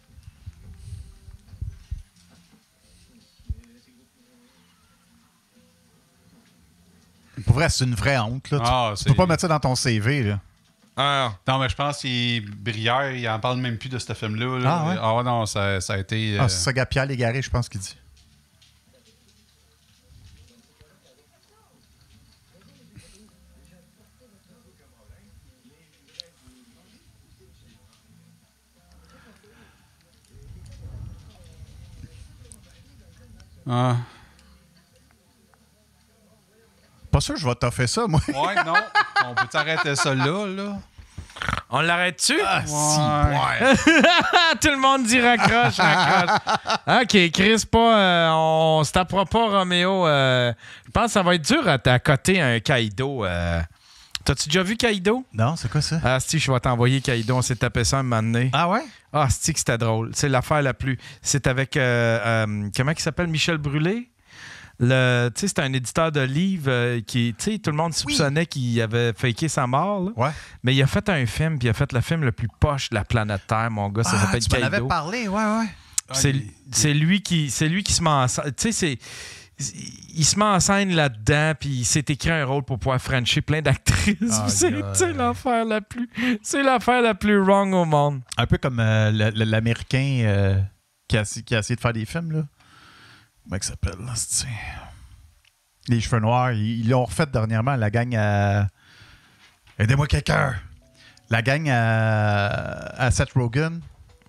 Pour vrai, c'est une vraie honte. Là. Tu- Ah, tu c'est- peux pas mettre ça dans ton C V. Là. Ah, Non, mais je pense que Brière, il en parle même plus de ce film-là. là. Ah, ouais? Ah ouais, non, ça, ça a été... euh, Ah, c'est ça, gars, Pierre Légaré, je pense qu'il dit. Ah. Pas sûr que je vais t'offrir ça, moi. Ouais, non. On peut t'arrêter ça là, là. on l'arrête-tu? Ah, Ouais. si, ouais. Tout le monde dit raccroche, raccroche. OK, Chris, pas, euh, on se tapera pas, Roméo. euh, je pense que ça va être dur à t'accoter un Kaido. euh. T'as-tu déjà vu Kaido? Non, c'est quoi ça? Ah, si, je vais t'envoyer Kaido. On s'est tapé ça un moment donné. Ah ouais? Ah, c'est que c'était drôle. C'est l'affaire la plus... C'est avec... euh, euh, comment il s'appelle? Michel Brûlé? Le, tu sais, c'est un éditeur de livres euh, qui, tu sais, tout le monde soupçonnait qu'il avait faké sa mort. Là. Ouais. Mais il a fait un film, puis il a fait le film le plus poche de la planète Terre, mon gars. Ça Ah, s'appelle tu m'en avais Kaido. parlé, ouais, ouais. C'est, Ah, il- c'est lui qui, c'est lui qui se met en scène. Tu sais, c'est, il se met en scène là-dedans, puis il s'est écrit un rôle pour pouvoir frencher plein d'actrices. Aïe, c'est, aïe. c'est l'affaire la plus, c'est l'affaire la plus wrong au monde. Un peu comme euh, le- le- l'Américain euh, qui, a, qui a essayé de faire des films, là. Comment il s'appelle, là, c'est... Les cheveux noirs, ils ils l'ont refait dernièrement, la gang à... Aidez-moi quelqu'un! La gang à, à Seth Rogen.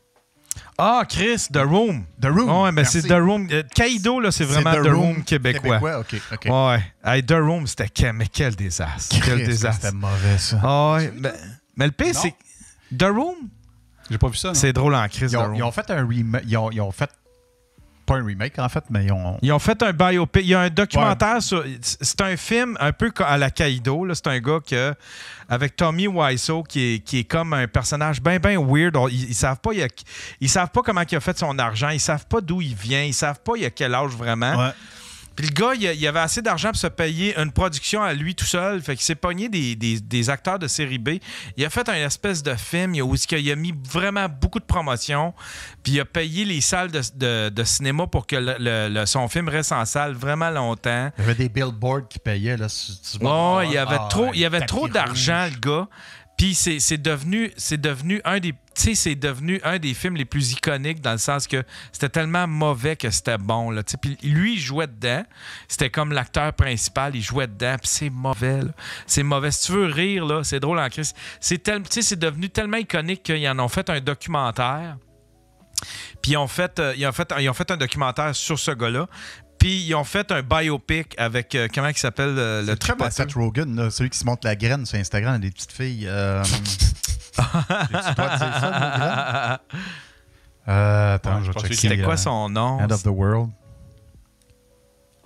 Ah, Chris, The Room. The Room. Ouais, ben merci. c'est The Room. Euh, Kaido, là, c'est vraiment The, Room, québécois. OK, OK. Ouais. Hey, The Room, c'était quel, mais quel désastre. Quel Christ, désastre. C'était mauvais, ça. Ah ouais, mais, mais le pire, Non. c'est que The Room, J'ai pas vu ça, non? c'est drôle en crise. Ils The ont, Room. ils ont fait un remake. Ils ont, ils ont fait... Pas un remake, en fait, mais ils ont... Ils ont fait un biopic. Il y a un documentaire sur. C'est un film un peu à la Kaido. là. C'est un gars que, avec Tommy Wiseau, qui est, qui est comme un personnage bien, bien weird. Ils, ils savent pas, il a- ils savent pas comment il a fait son argent. Ils savent pas d'où il vient. Ils savent pas il a quel âge vraiment. Ouais. Puis le gars, il, a- il avait assez d'argent pour se payer une production à lui tout seul. Fait qu'il s'est pogné des, des- des acteurs de série B. Il a fait un espèce de film il a- où il a mis vraiment beaucoup de promotion. Puis il a payé les salles de, de- de cinéma pour que le- le- le- son film reste en salle vraiment longtemps. Il y avait des billboards qui payaient, là. si tu Ouais, vois. il y avait Ah, trop, ouais, il y avait tapis trop rouge. d'argent, le gars. Puis c'est c'est devenu, c'est devenu un des, tu sais, c'est devenu un des films les plus iconiques dans le sens que c'était tellement mauvais que c'était bon là. Tu sais, puis lui, il jouait dedans. C'était comme l'acteur principal, il jouait dedans. Puis c'est mauvais, là. C'est mauvais. Si tu veux rire là, c'est drôle en crise. C'est tel, tu sais, c'est devenu tellement iconique qu'ils en ont fait un documentaire. Puis ils ont fait, euh, ils ont fait, ils ont fait un documentaire sur ce gars-là. Puis ils ont fait un biopic avec euh, comment il s'appelle euh, le Le truc à tripoteur. Seth Rogen, là, celui qui se montre la graine sur Instagram, des petites filles. Euh... J'ai-tu le droit de dire ça, le graine? Euh, attends, Ouais, je je pense vais que checker. C'était quoi euh, son nom? End of the World.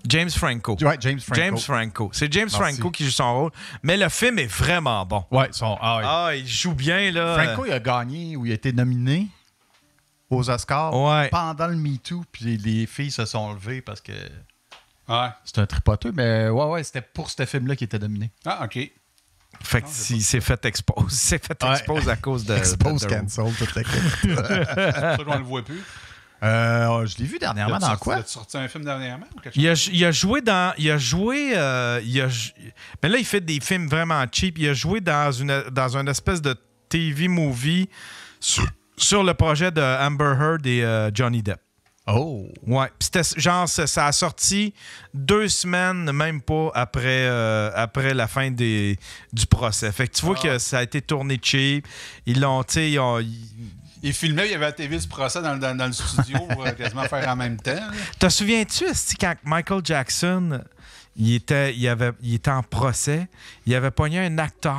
James Franco. Ouais, James Franco. James Franco. C'est James Merci. Franco qui joue son rôle. Mais le film est vraiment bon. Ouais, son, ah, ouais. Ah, il joue bien, là. Franco, il a gagné ou il a été nominé aux Oscars Ouais. pendant le Me Too, puis les filles se sont levées parce que Ouais. c'est un tripoteux, mais ouais, ouais, c'était pour ce film-là qu'il était nominé. Ah, OK. Fait qu'il s'est fait expose. Il s'est fait Ouais. expose à cause de... Expose de- de- cancel, toute la C'est sûr qu'on le voit plus. euh, Je l'ai vu dernièrement As-tu dans sorti- quoi? as-tu sorti un film dernièrement ou quelque Il chose? a, il a joué dans... Il a joué... euh, il a, mais là, il fait des films vraiment cheap. Il a joué dans une, dans une espèce de T V movie sur, sur le projet de Amber Heard et euh, Johnny Depp. Oh! Ouais. Puis c'était genre, ça, ça a sorti deux semaines, même pas, après, euh, après la fin des, du procès. Fait que tu vois Ah. que ça a été tourné cheap. Ils l'ont, tu sais, ils ont... ils- Il filmait, il y avait la T V du procès dans, le- dans, dans le studio, euh, quasiment faire en même temps. là. Te souviens-tu, esti, quand Michael Jackson, il était, il avait, il était en procès, il avait pogné un acteur,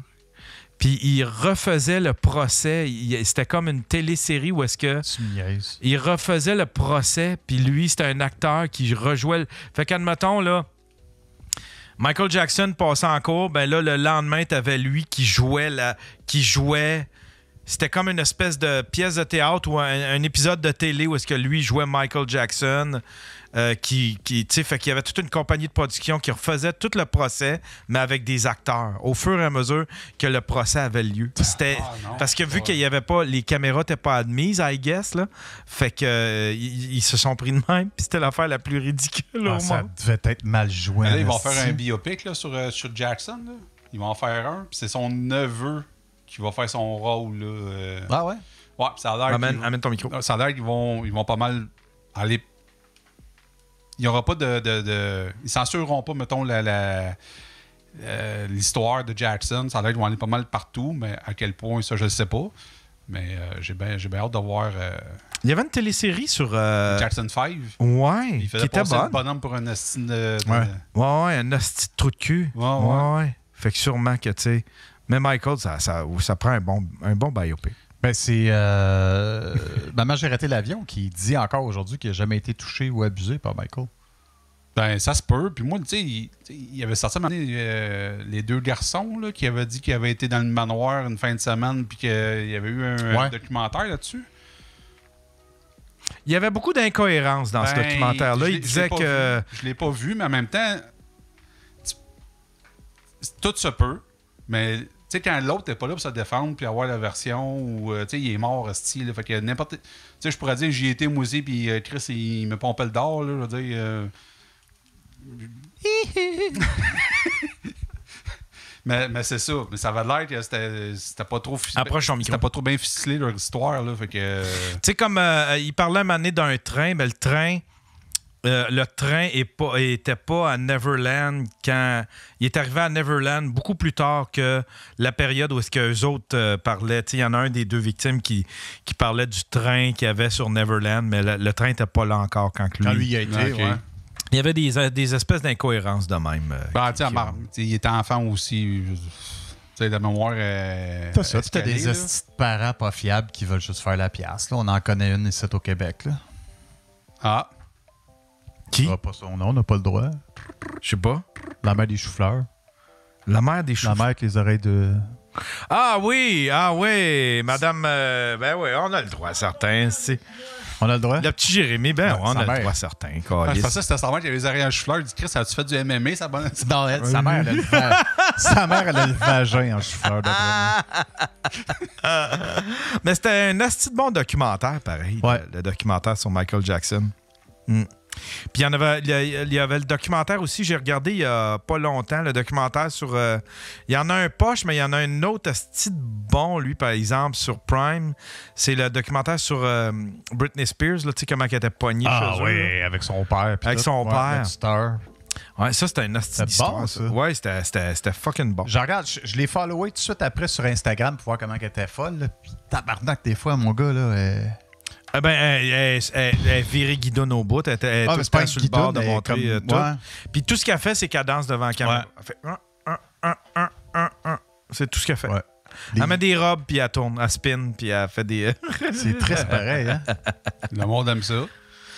puis il refaisait le procès. Il- C'était comme une télésérie où est-ce que Tu me niaises. il refaisait le procès, puis lui, c'était un acteur qui rejouait... Le... Fait qu'admettons, là, Michael Jackson passait en cours, ben là, le lendemain, t'avais lui qui jouait la... qui jouait... C'était comme une espèce de pièce de théâtre ou un, un épisode de télé où est-ce que lui jouait Michael Jackson, euh, qui, qui tu sais, fait qu'il y avait toute une compagnie de production qui refaisait tout le procès, mais avec des acteurs, au fur et à mesure que le procès avait lieu. C'était Ah, non. parce que vu Ouais. qu'il y avait pas, les caméras n'étaient pas admises, I guess, là, fait que euh, ils, ils se sont pris de même, puis c'était l'affaire la plus ridicule Ah, au ça monde. devait être mal joué. Mais là, ils en vont esti. faire un biopic là, sur, euh, sur Jackson. Là. Ils vont en faire un. Puis c'est son neveu qui va faire son rôle. Là, euh. Ah ouais? Ouais, puis ça a l'air Amène, qu'ils- amène ton micro. ça a l'air qu'ils vont, ils vont pas mal aller. Il n'y aura pas de. de, de... Ils censureront pas, mettons, la, la, euh, l'histoire de Jackson. Ça a l'air qu'ils vont aller pas mal partout, mais à quel point, ça, je ne sais pas. Mais euh, j'ai bien j'ai bien hâte de voir euh, Il y avait une télésérie sur... euh, Jackson cinq. Ouais, Il qui faisait était passer le bonne. bonhomme pour un esti de. de- Ouais. Ouais, ouais, un hostie de trou de cul. Ouais, ouais. ouais. Fait que sûrement que, tu sais... Mais Michael, ça, ça, ça prend un bon, un bon biopic. Ben, c'est euh, Maman, j'ai raté l'avion qui dit encore aujourd'hui qu'il n'a jamais été touché ou abusé par Michael. Ben, ça se peut. Puis moi, tu sais, il, tu sais, il avait sorti à un moment donné, euh, les deux garçons là, qui avaient dit qu'ils avaient été dans le manoir une fin de semaine puis qu'il y avait eu un, Ouais. un documentaire là-dessus. Il y avait beaucoup d'incohérences dans ce Ben, documentaire-là. je l'ai- Il je l'ai disait pas que... vu. Je l'ai pas vu, mais en même temps, tu- tout se peut. Mais tu sais, quand l'autre n'est pas là pour se défendre puis avoir la version où euh, tu sais, il est mort, esti, là, fait que n'importe. Tu sais, je pourrais dire j'y étais moi aussi puis euh, Chris il me pompait le d'or, là, je veux dire. euh, mais mais c'est ça. Mais ça avait l'air que c'était c'était pas trop ficelé. Approche ton micro. C'était pas trop bien ficelé leur histoire, là. Fait que. euh, Tu sais, comme euh, il parlait à un moment donné d'un train, mais le train, euh, le train est pas, était pas à Neverland quand... Il est arrivé à Neverland beaucoup plus tard que la période où est-ce qu'eux autres euh, parlaient. Tu sais, il y en a un des deux victimes qui, qui parlait du train qu'il y avait sur Neverland, mais le, le train n'était pas là encore quand lui... Quand lui y a été, Ok. ouais. Il y avait des, des espèces d'incohérences de même. euh, Ben, qui- tu sais, qui- Mar- tu sais, il était enfant aussi. je- Tu sais, la mémoire. Euh, T'as ça, t'as escalée, des là. hosties de parents pas fiables qui veulent juste faire la pièce. Là. On en connaît une ici au Québec. Là. Ah, Qui? On dira pas son nom, on n'a pas le droit. Je sais pas. La mère des choux-fleurs. La mère des choux. La mère avec les oreilles de... Ah oui, ah oui, madame... euh, ben oui, on a le droit certain, c'est... On a le droit? Le petit Jérémy, ben Ouais, ouais, on sa a le mère. droit certain. ah, je câlisse. pensais que c'était sa mère qui avait les oreilles en chou-fleur. Il dit, Chris, as-tu fait du M M A, ça bonne. Non, elle, sa mère, elle a le, va- sa mère, elle a le vagin en chou-fleur. d'après moi. Mais c'était un asti de bon documentaire, pareil. Ouais. Le, le documentaire sur Michael Jackson. Mm. Puis il y en avait, il y a- il y avait le documentaire aussi, j'ai regardé il y a pas longtemps, le documentaire sur... euh, il y en a un poche, mais il y en a un autre asti de bon, lui, par exemple, sur Prime. C'est le documentaire sur euh, Britney Spears, là, tu sais, comment elle était pognée Ah chez eux, là. oui, avec son père. puis Avec tout. son Ouais, père. notre star. Ouais, ça, c'était une asti C'était d'histoire. bon, ça. ça. Ouais, c'était, c'était, c'était fucking bon. Je regarde, je, je l'ai followé tout de suite après sur Instagram pour voir comment elle était folle. Là. Puis tabarnak, des fois, mon gars, là... euh, Eh ben, elle, elle, elle, elle virait guidonne au bout. Elle était elle Ah, tout mais le c'est pas temps un sur le bord de guidon, mais montrer comme- euh, tout. ouais. Puis tout ce qu'elle fait, c'est qu'elle danse devant la caméra. Ouais. Elle fait un, un, un, un, un, un. C'est tout ce qu'elle fait. Ouais. Elle Les- met des robes, puis elle tourne, elle spin, puis elle fait des... C'est triste pareil, hein? Le monde aime ça.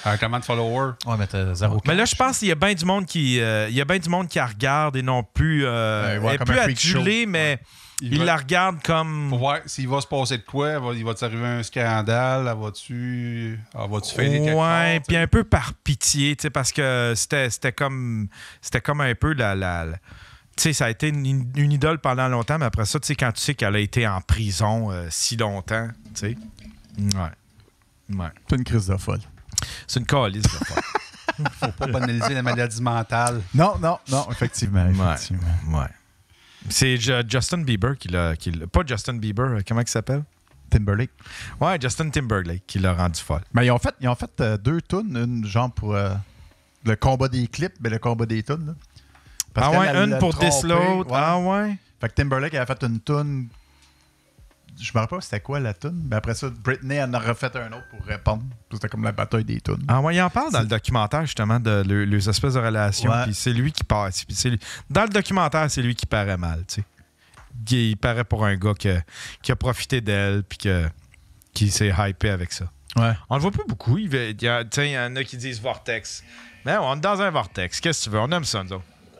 Avec combien de followers? Ouais, mais t'as zéro. Mais là, je pense qu'il y a bien du monde qui euh, il y a bien du monde qui la regarde et non plus, euh, Ouais, ouais, est comme plus un freak adulé, show. mais Il il va- la regarde comme... Faut voir s'il va se passer de quoi. Il va- Il va t'arriver un scandale. Elle va-tu elle va-tu faillir quelque part? Ouais, tu puis sais? un peu par pitié, tu sais, parce que c'était c'était comme c'était comme un peu la... la, la- tu sais, ça a été une, une idole pendant longtemps, mais après ça, tu sais, quand tu sais qu'elle a été en prison euh, si longtemps, tu sais, ouais. Ouais. C'est une crise de folle. C'est une calice, de fois. Faut pas banaliser la maladie mentale. Non, non, non, effectivement. effectivement. Ouais. ouais. C'est Ju- Justin Bieber qui l'a... qui l'a- Pas Justin Bieber, euh, comment il s'appelle? Timberlake. Ouais, Justin Timberlake qui l'a rendu folle. Mais ils ont fait, ils ont fait euh, deux tunes, une genre pour euh, le combat des clips, mais le combat des tunes. Là. Parce Ah qu'elle, ouais, elle une l'a pour trompé, This Load. ouais. Ah ouais? Fait que Timberlake avait fait une tune. Je me rappelle pas c'était quoi la tune, mais après ça, Britney en a refait un autre pour répondre. C'était comme la bataille des tunes. Ah ouais, il en parle dans le documentaire justement de le- les espèces de relations. Ouais. Puis c'est lui qui part. puis c'est lui- Dans le documentaire, c'est lui qui paraît mal, tu sais. Il, il paraît pour un gars que- qui a profité d'elle puis que, qui s'est hypé avec ça. Ouais. On le voit pas beaucoup. Il, va- il y a- tu sais, il y en a qui disent vortex. Mais on est dans un vortex. Qu'est-ce que tu veux? On aime ça, nous autres.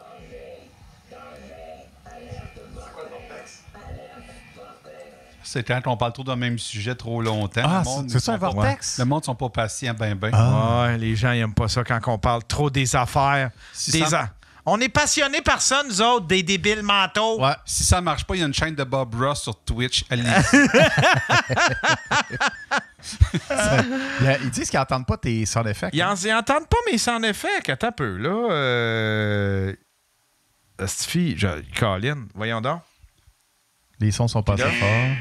C'est quand on parle trop d'un même sujet trop longtemps. Ah, Le monde, c'est ça un ils sont pas- vortex? Le monde ne sont pas patients, ben, ben. Ah. Ouais, les gens, ils aiment pas ça quand on parle trop des affaires. Si des ça- a- On est passionnés par ça, nous autres, des débiles mentaux. Ouais. Si ça marche pas, il y a une chaîne de Bob Ross sur Twitch. Allez. Il y a- Ils disent qu'ils n'entendent pas tes sound effects. Ils en- ils entendent pas mes sound effects. Attends un peu, là. Euh... Stifi, je... Colin, voyons donc. Les sons sont pas assez Là. forts.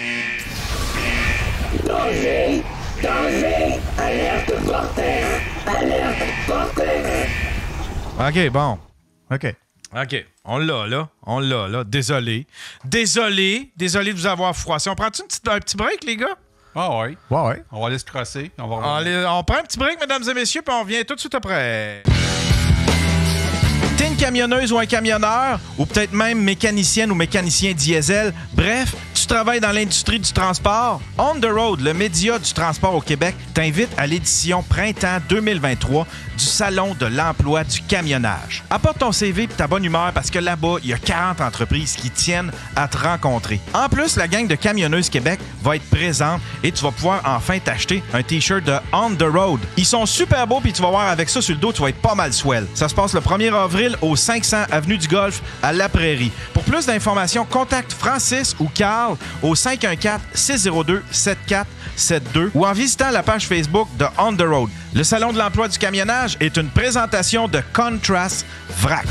Danger! Danger! Alerte vortex! Alerte vortex! OK, bon. OK. OK, on l'a, là. On l'a, là. Désolé. Désolé. Désolé de vous avoir froissé. On prend-tu une petite- un petit break, les gars? Ah ouais. Ouais, ouais. On va aller se crosser. On va Allez, on prend un petit break, mesdames et messieurs, puis on revient tout de suite après. T'es une camionneuse ou un camionneur, ou peut-être même mécanicienne ou mécanicien diesel, bref, tu travailles dans l'industrie du transport? On the Road, le média du transport au Québec, t'invite à l'édition Printemps deux mille vingt-trois du Salon de l'emploi du camionnage. Apporte ton C V et ta bonne humeur parce que là-bas, il y a quarante entreprises qui tiennent à te rencontrer. En plus, la gang de Camionneuses Québec va être présente et tu vas pouvoir enfin t'acheter un T-shirt de On the Road. Ils sont super beaux puis tu vas voir avec ça sur le dos, tu vas être pas mal swell. Ça se passe le premier avril au cinq cents Avenue du Golfe à La Prairie. Pour plus d'informations, contacte Francis ou Carl au cinq un quatre, six zéro deux, sept quatre sept deux ou en visitant la page Facebook de On the Road. Le Salon de l'emploi du camionnage est une présentation de Contrast Vrac.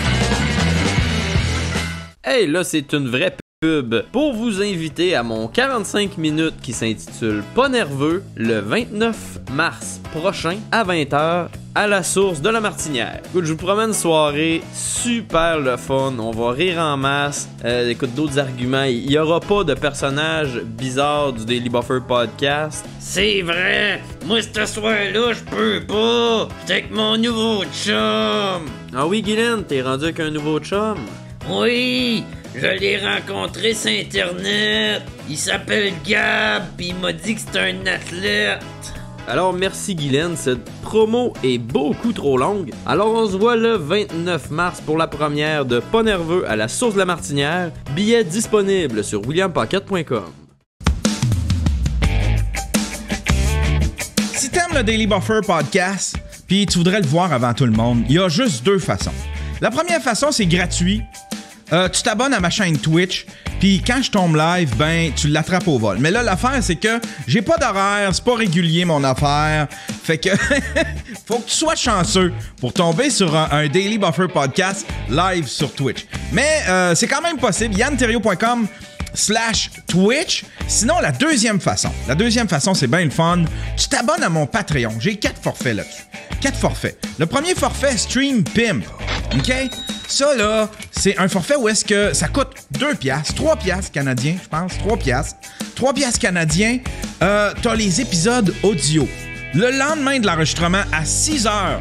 Hey, là, c'est une vraie pub pour vous inviter à mon quarante-cinq minutes qui s'intitule Pas nerveux le vingt-neuf mars prochain à vingt heures à la source de la Martinière. Écoute, je vous promets une soirée super le fun. On va rire en masse. Euh, écoute, d'autres arguments. Il y aura pas de personnages bizarres du Daily Buffer podcast. C'est vrai! Moi, ce soir-là, je peux pas! J'étais avec mon nouveau chum! Ah oui, Guylaine, t'es rendu avec un nouveau chum? Oui! Je l'ai rencontré sur Internet! Il s'appelle Gab, pis il m'a dit que c'est un athlète! Alors merci Guylaine, cette promo est beaucoup trop longue. Alors on se voit le vingt-neuf mars pour la première de Pas nerveux à la source de la Martinière. Billets disponibles sur william pocket point com. Si t'aimes le Daily Buffer podcast, puis tu voudrais le voir avant tout le monde, il y a juste deux façons. La première façon, c'est gratuit. Euh, tu t'abonnes à ma chaîne Twitch, puis quand je tombe live, ben, tu l'attrapes au vol. Mais là, l'affaire, c'est que j'ai pas d'horaire, c'est pas régulier mon affaire. Fait que faut que tu sois chanceux pour tomber sur un, un Daily Buffer podcast live sur Twitch. Mais euh, c'est quand même possible. yann terriot point com slash Twitch. Sinon, la deuxième façon, la deuxième façon, c'est bien le fun. Tu t'abonnes à mon Patreon. J'ai quatre forfaits là-dessus. Quatre forfaits. Le premier forfait, Stream Pimp. OK? Ça, là, c'est un forfait où est-ce que ça coûte deux piastres, trois piastres canadiens, je pense, trois piastres. trois piastres canadiens, euh, t'as les épisodes audio. Le lendemain de l'enregistrement, à six heures,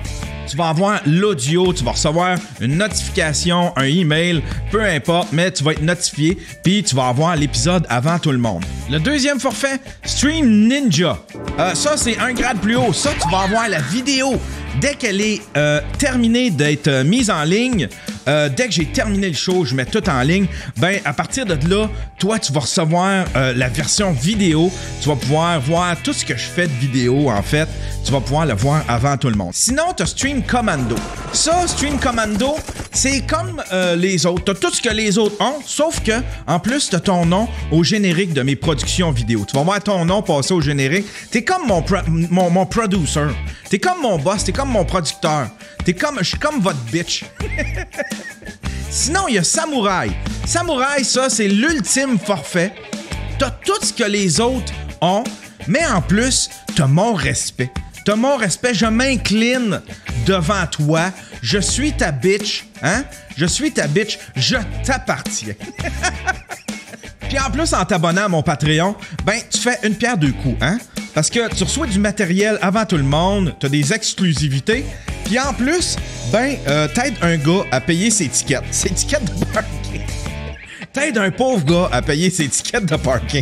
tu vas avoir l'audio, tu vas recevoir une notification, un email, peu importe, mais tu vas être notifié, puis tu vas avoir l'épisode avant tout le monde. Le deuxième forfait, Stream Ninja. Euh, ça, c'est un grade plus haut. Ça, tu vas avoir la vidéo. Dès qu'elle est euh, terminée d'être euh, mise en ligne, euh, dès que j'ai terminé le show, je mets tout en ligne, ben à partir de là, toi, tu vas recevoir euh, la version vidéo. Tu vas pouvoir voir tout ce que je fais de vidéo, en fait. Tu vas pouvoir le voir avant tout le monde. Sinon, tu as Stream Commando. Ça, Stream Commando, c'est comme euh, les autres. Tu as tout ce que les autres ont, sauf que, en plus, tu as ton nom au générique de mes productions vidéo. Tu vas voir ton nom passer au générique. Tu es comme mon, pro- mon, mon producer. Tu es comme mon boss. Tu es comme mon producteur. T'es comme, je suis comme votre bitch. Sinon, il y a Samouraï. Samouraï, ça, c'est l'ultime forfait. T'as tout ce que les autres ont, mais en plus, t'as mon respect. T'as mon respect, je m'incline devant toi. Je suis ta bitch, hein? Je suis ta bitch, je t'appartiens. Puis en plus, en t'abonnant à mon Patreon, ben, tu fais une pierre deux coups, hein? Parce que tu reçois du matériel avant tout le monde, t'as des exclusivités, puis en plus, ben, euh, t'aides un gars à payer ses tickets. Ses tickets de parking. T'aides un pauvre gars à payer ses tickets de parking.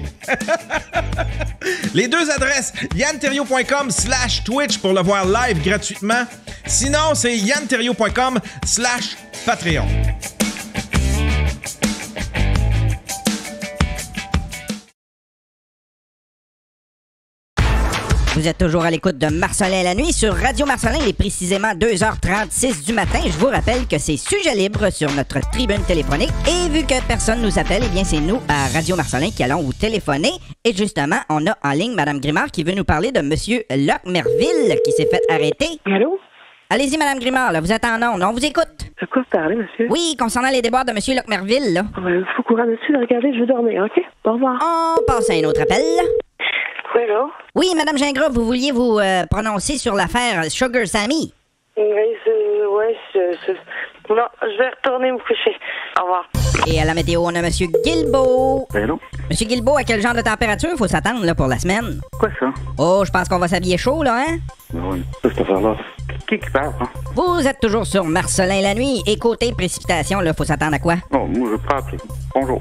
Les deux adresses, yanterrio.com slash Twitch pour le voir live gratuitement. Sinon, c'est yanterrio.com slash Patreon. Vous êtes toujours à l'écoute de Marcelin la nuit sur Radio Marcelin. Il est précisément deux heures trente-six du matin. Je vous rappelle que c'est sujet libre sur notre tribune téléphonique. Et vu que personne nous appelle, eh bien c'est nous à Radio Marcelin qui allons vous téléphoner. Et justement, on a en ligne Mme Grimard qui veut nous parler de M. Locmerville qui s'est fait arrêter. Allô? Allez-y, Mme Grimard, là, vous êtes en onde. On vous écoute. De quoi vous parlez, monsieur? Oui, concernant les déboires de M. Locmerville, là. Ouais, faut courir dessus, de regarder, je vais dormir, OK? Au revoir. On passe à un autre appel. Oui, allô? Oui, Mme Gingras, vous vouliez vous euh, prononcer sur l'affaire Sugar Sammy. Oui, c'est... Ouais, c'est... c'est- Non, je vais retourner me coucher. Au revoir. Et à la météo, on a M. Guilbeault. Allô? Monsieur Guilbeault, à quel genre de température faut s'attendre là, pour la semaine? Quoi ça? Oh, je pense qu'on va s'habiller chaud, là, hein? Oui, ça, cette affaire-là. Qui qui parle, hein? Vous êtes toujours sur Marcelin la nuit. Et côté précipitation, là, faut s'attendre à quoi? Non, moi, je parle. Bonjour.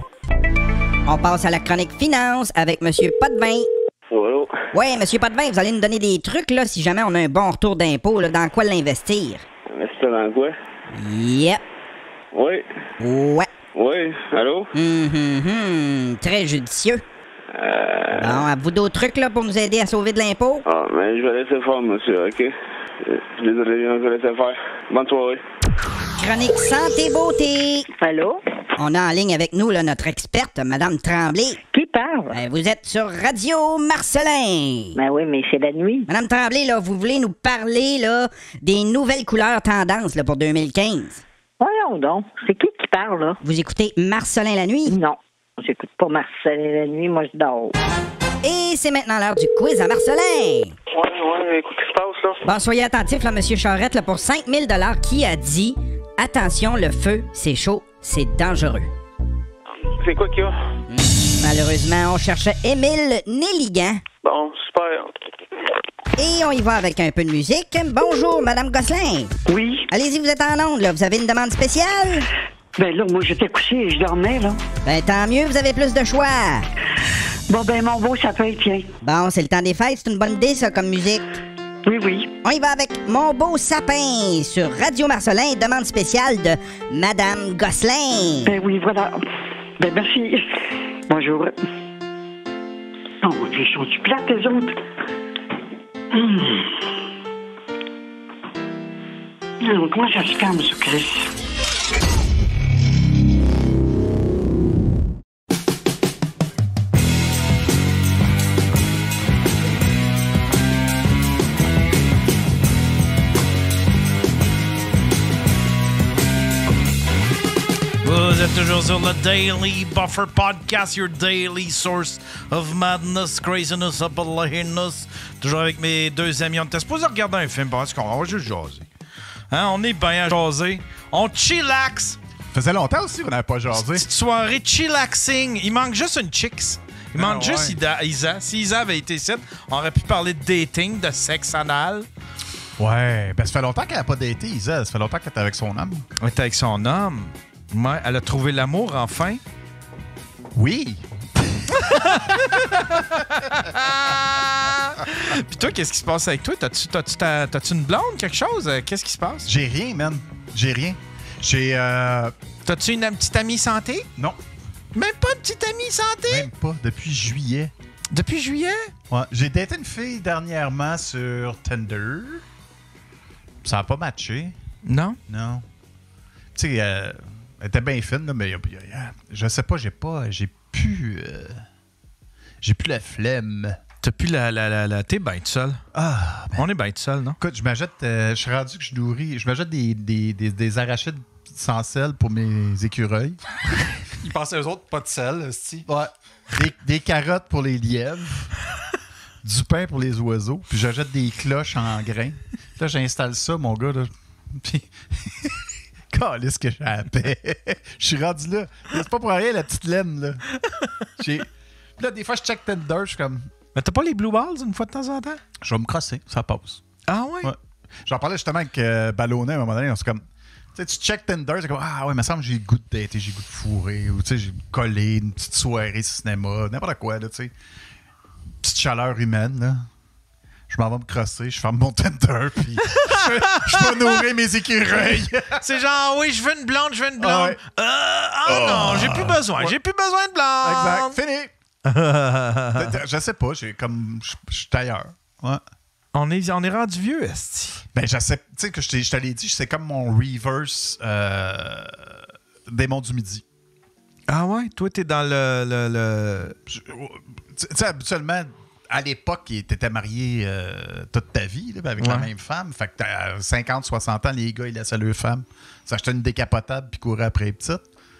On passe à la chronique finance avec Monsieur Potvin. Oh, allô? Ouais, Monsieur Potvin, vous allez nous donner des trucs, là, si jamais on a un bon retour d'impôt, là, dans quoi l'investir? Mais c'est dans quoi? Yep. Oui. Ouais. Oui. Allô? Hum, hum, hum. Très judicieux. Euh... Bon, à vous d'autres trucs, là, pour nous aider à sauver de l'impôt? Ah, mais je vais laisser faire, monsieur, OK? Euh, Désolé, je vais laisser faire. Bonne soirée. Chronique santé beauté. Allô? On a en ligne avec nous, là, notre experte, Madame Tremblay. Qui parle? Ben, vous êtes sur Radio Marcelin. Ben oui, mais c'est la nuit. Madame Tremblay, là, vous voulez nous parler là, des nouvelles couleurs tendances là, pour deux mille quinze. Voyons donc. C'est qui qui parle, là? Vous écoutez Marcelin la nuit? Non. J'écoute pas Marcel la nuit, moi je dors. Et c'est maintenant l'heure du quiz à Marcelin. Ouais, ouais, écoute, qu'est-ce qui se passe, là? Bon, soyez attentifs, là, Monsieur Charette, là, pour cinq mille dollars, qui a dit « Attention, le feu, c'est chaud, c'est dangereux ». C'est quoi qu'il y a? Malheureusement, on cherchait Émile Néligan. Bon, super. Et on y va avec un peu de musique. Bonjour, Madame Gosselin. Oui? Allez-y, vous êtes en onde, là. Vous avez une demande spéciale? Ben là, moi j'étais couché et je dormais, là. Ben, tant mieux, vous avez plus de choix. Bon, ben mon beau sapin, tiens. Bon, c'est le temps des fêtes, c'est une bonne idée, ça, comme musique. Oui, oui. On y va avec Mon beau sapin sur Radio Marcelin, demande spéciale de Madame Gosselin. Ben oui, voilà. Ben merci. Bonjour. Oh, ils sont du plat, les autres. Hum. Hum, comment ça se calme, ce Chris? Vous êtes toujours sur le Daily Buffer Podcast, your daily source of madness, craziness, upalahiness. Toujours avec mes deux amis. On était supposé regarder un film parce qu'on va juste jaser. Hein, on est bien à jaser. On chillax. Ça faisait longtemps aussi qu'on n'avait pas jasé. Petite soirée chillaxing. Il manque juste une chicks. Il manque Ah, juste ouais. Ida, Isa. Si Isa avait été ici, on aurait pu parler de dating, de sexe anal. Ouais, ben ça fait longtemps qu'elle n'a pas daté, Isa. Ça fait longtemps qu'elle est avec son homme. Elle est avec son homme. Ouais, elle a trouvé l'amour, enfin. Oui. Puis toi, qu'est-ce qui se passe avec toi? T'as-tu, t'as-tu, ta- t'as-tu une blonde, quelque chose? Euh, Qu'est-ce qui se passe? J'ai rien, man. J'ai rien. J'ai... Euh... T'as-tu une petite amie santé? Non, Même pas une petite amie santé? même pas. Depuis juillet. Depuis juillet? Ouais. J'ai daté une fille dernièrement sur Tinder. Ça n'a pas matché. Non. Non. Tu sais, euh, elle était bien fine, là, mais y a- y a- y a- je sais pas, j'ai pas... J'ai plus... euh, J'ai plus la flemme. T'as plus la... la, la, la... T'es bien tout seul. Ah, ben, On est bien tout seul, non? écoute, je m'achète... euh, je suis rendu que je nourris... Je m'achète des, des, des, des arachides sans sel pour mes écureuils. Ils pensaient eux autres pas de sel, c'ti. Ouais. Des, des carottes pour les lièvres. Du pain pour les oiseaux. Puis j'achète des cloches en grains. Là, j'installe ça, mon gars. Là. Puis... Calisse que j'ai la paix. Je suis rendu là. C'est pas pour rien, la petite laine, là. J'ai... Puis là, des fois, je check Tinder, je suis comme... Mais t'as pas les blue balls une fois de temps en temps? Je vais me crosser, ça passe. Ah ouais? Ouais. J'en parlais justement avec euh, Ballonnet à un moment donné. On se comme... Tu sais, tu check Tinder, c'est comme... Ah ouais, il me semble que j'ai le goût de dater, j'ai le goût de fourrer. Ou tu sais, j'ai collé une petite soirée cinéma, n'importe quoi, là, tu sais. Petite chaleur humaine, là. Je m'en vais me crosser, je ferme mon Tinder, puis je, je vais nourrir mes écureuils. C'est genre, oui, je veux une blonde, je veux une blonde. Ah ouais. Euh, ah non, j'ai plus besoin, Ouais. j'ai plus besoin de blonde. Exact, fini. Je sais pas, j'ai comme... Je je suis ailleurs. Ouais. On est, on est rendu vieux, esti. Ben, je sais... Tu sais, que je, t'ai- je te l'ai dit, c'est comme mon reverse euh, Démon du Midi. Ah ouais? Toi, t'es dans le... le, le... Je- Tu sais, habituellement, à l'époque, t'étais marié euh, toute ta vie là, avec la Ouais. même femme. Fait que t'as cinquante, soixante ans, les gars, ils laissaient leur femme s'acheter une décapotable puis couraient après les petites.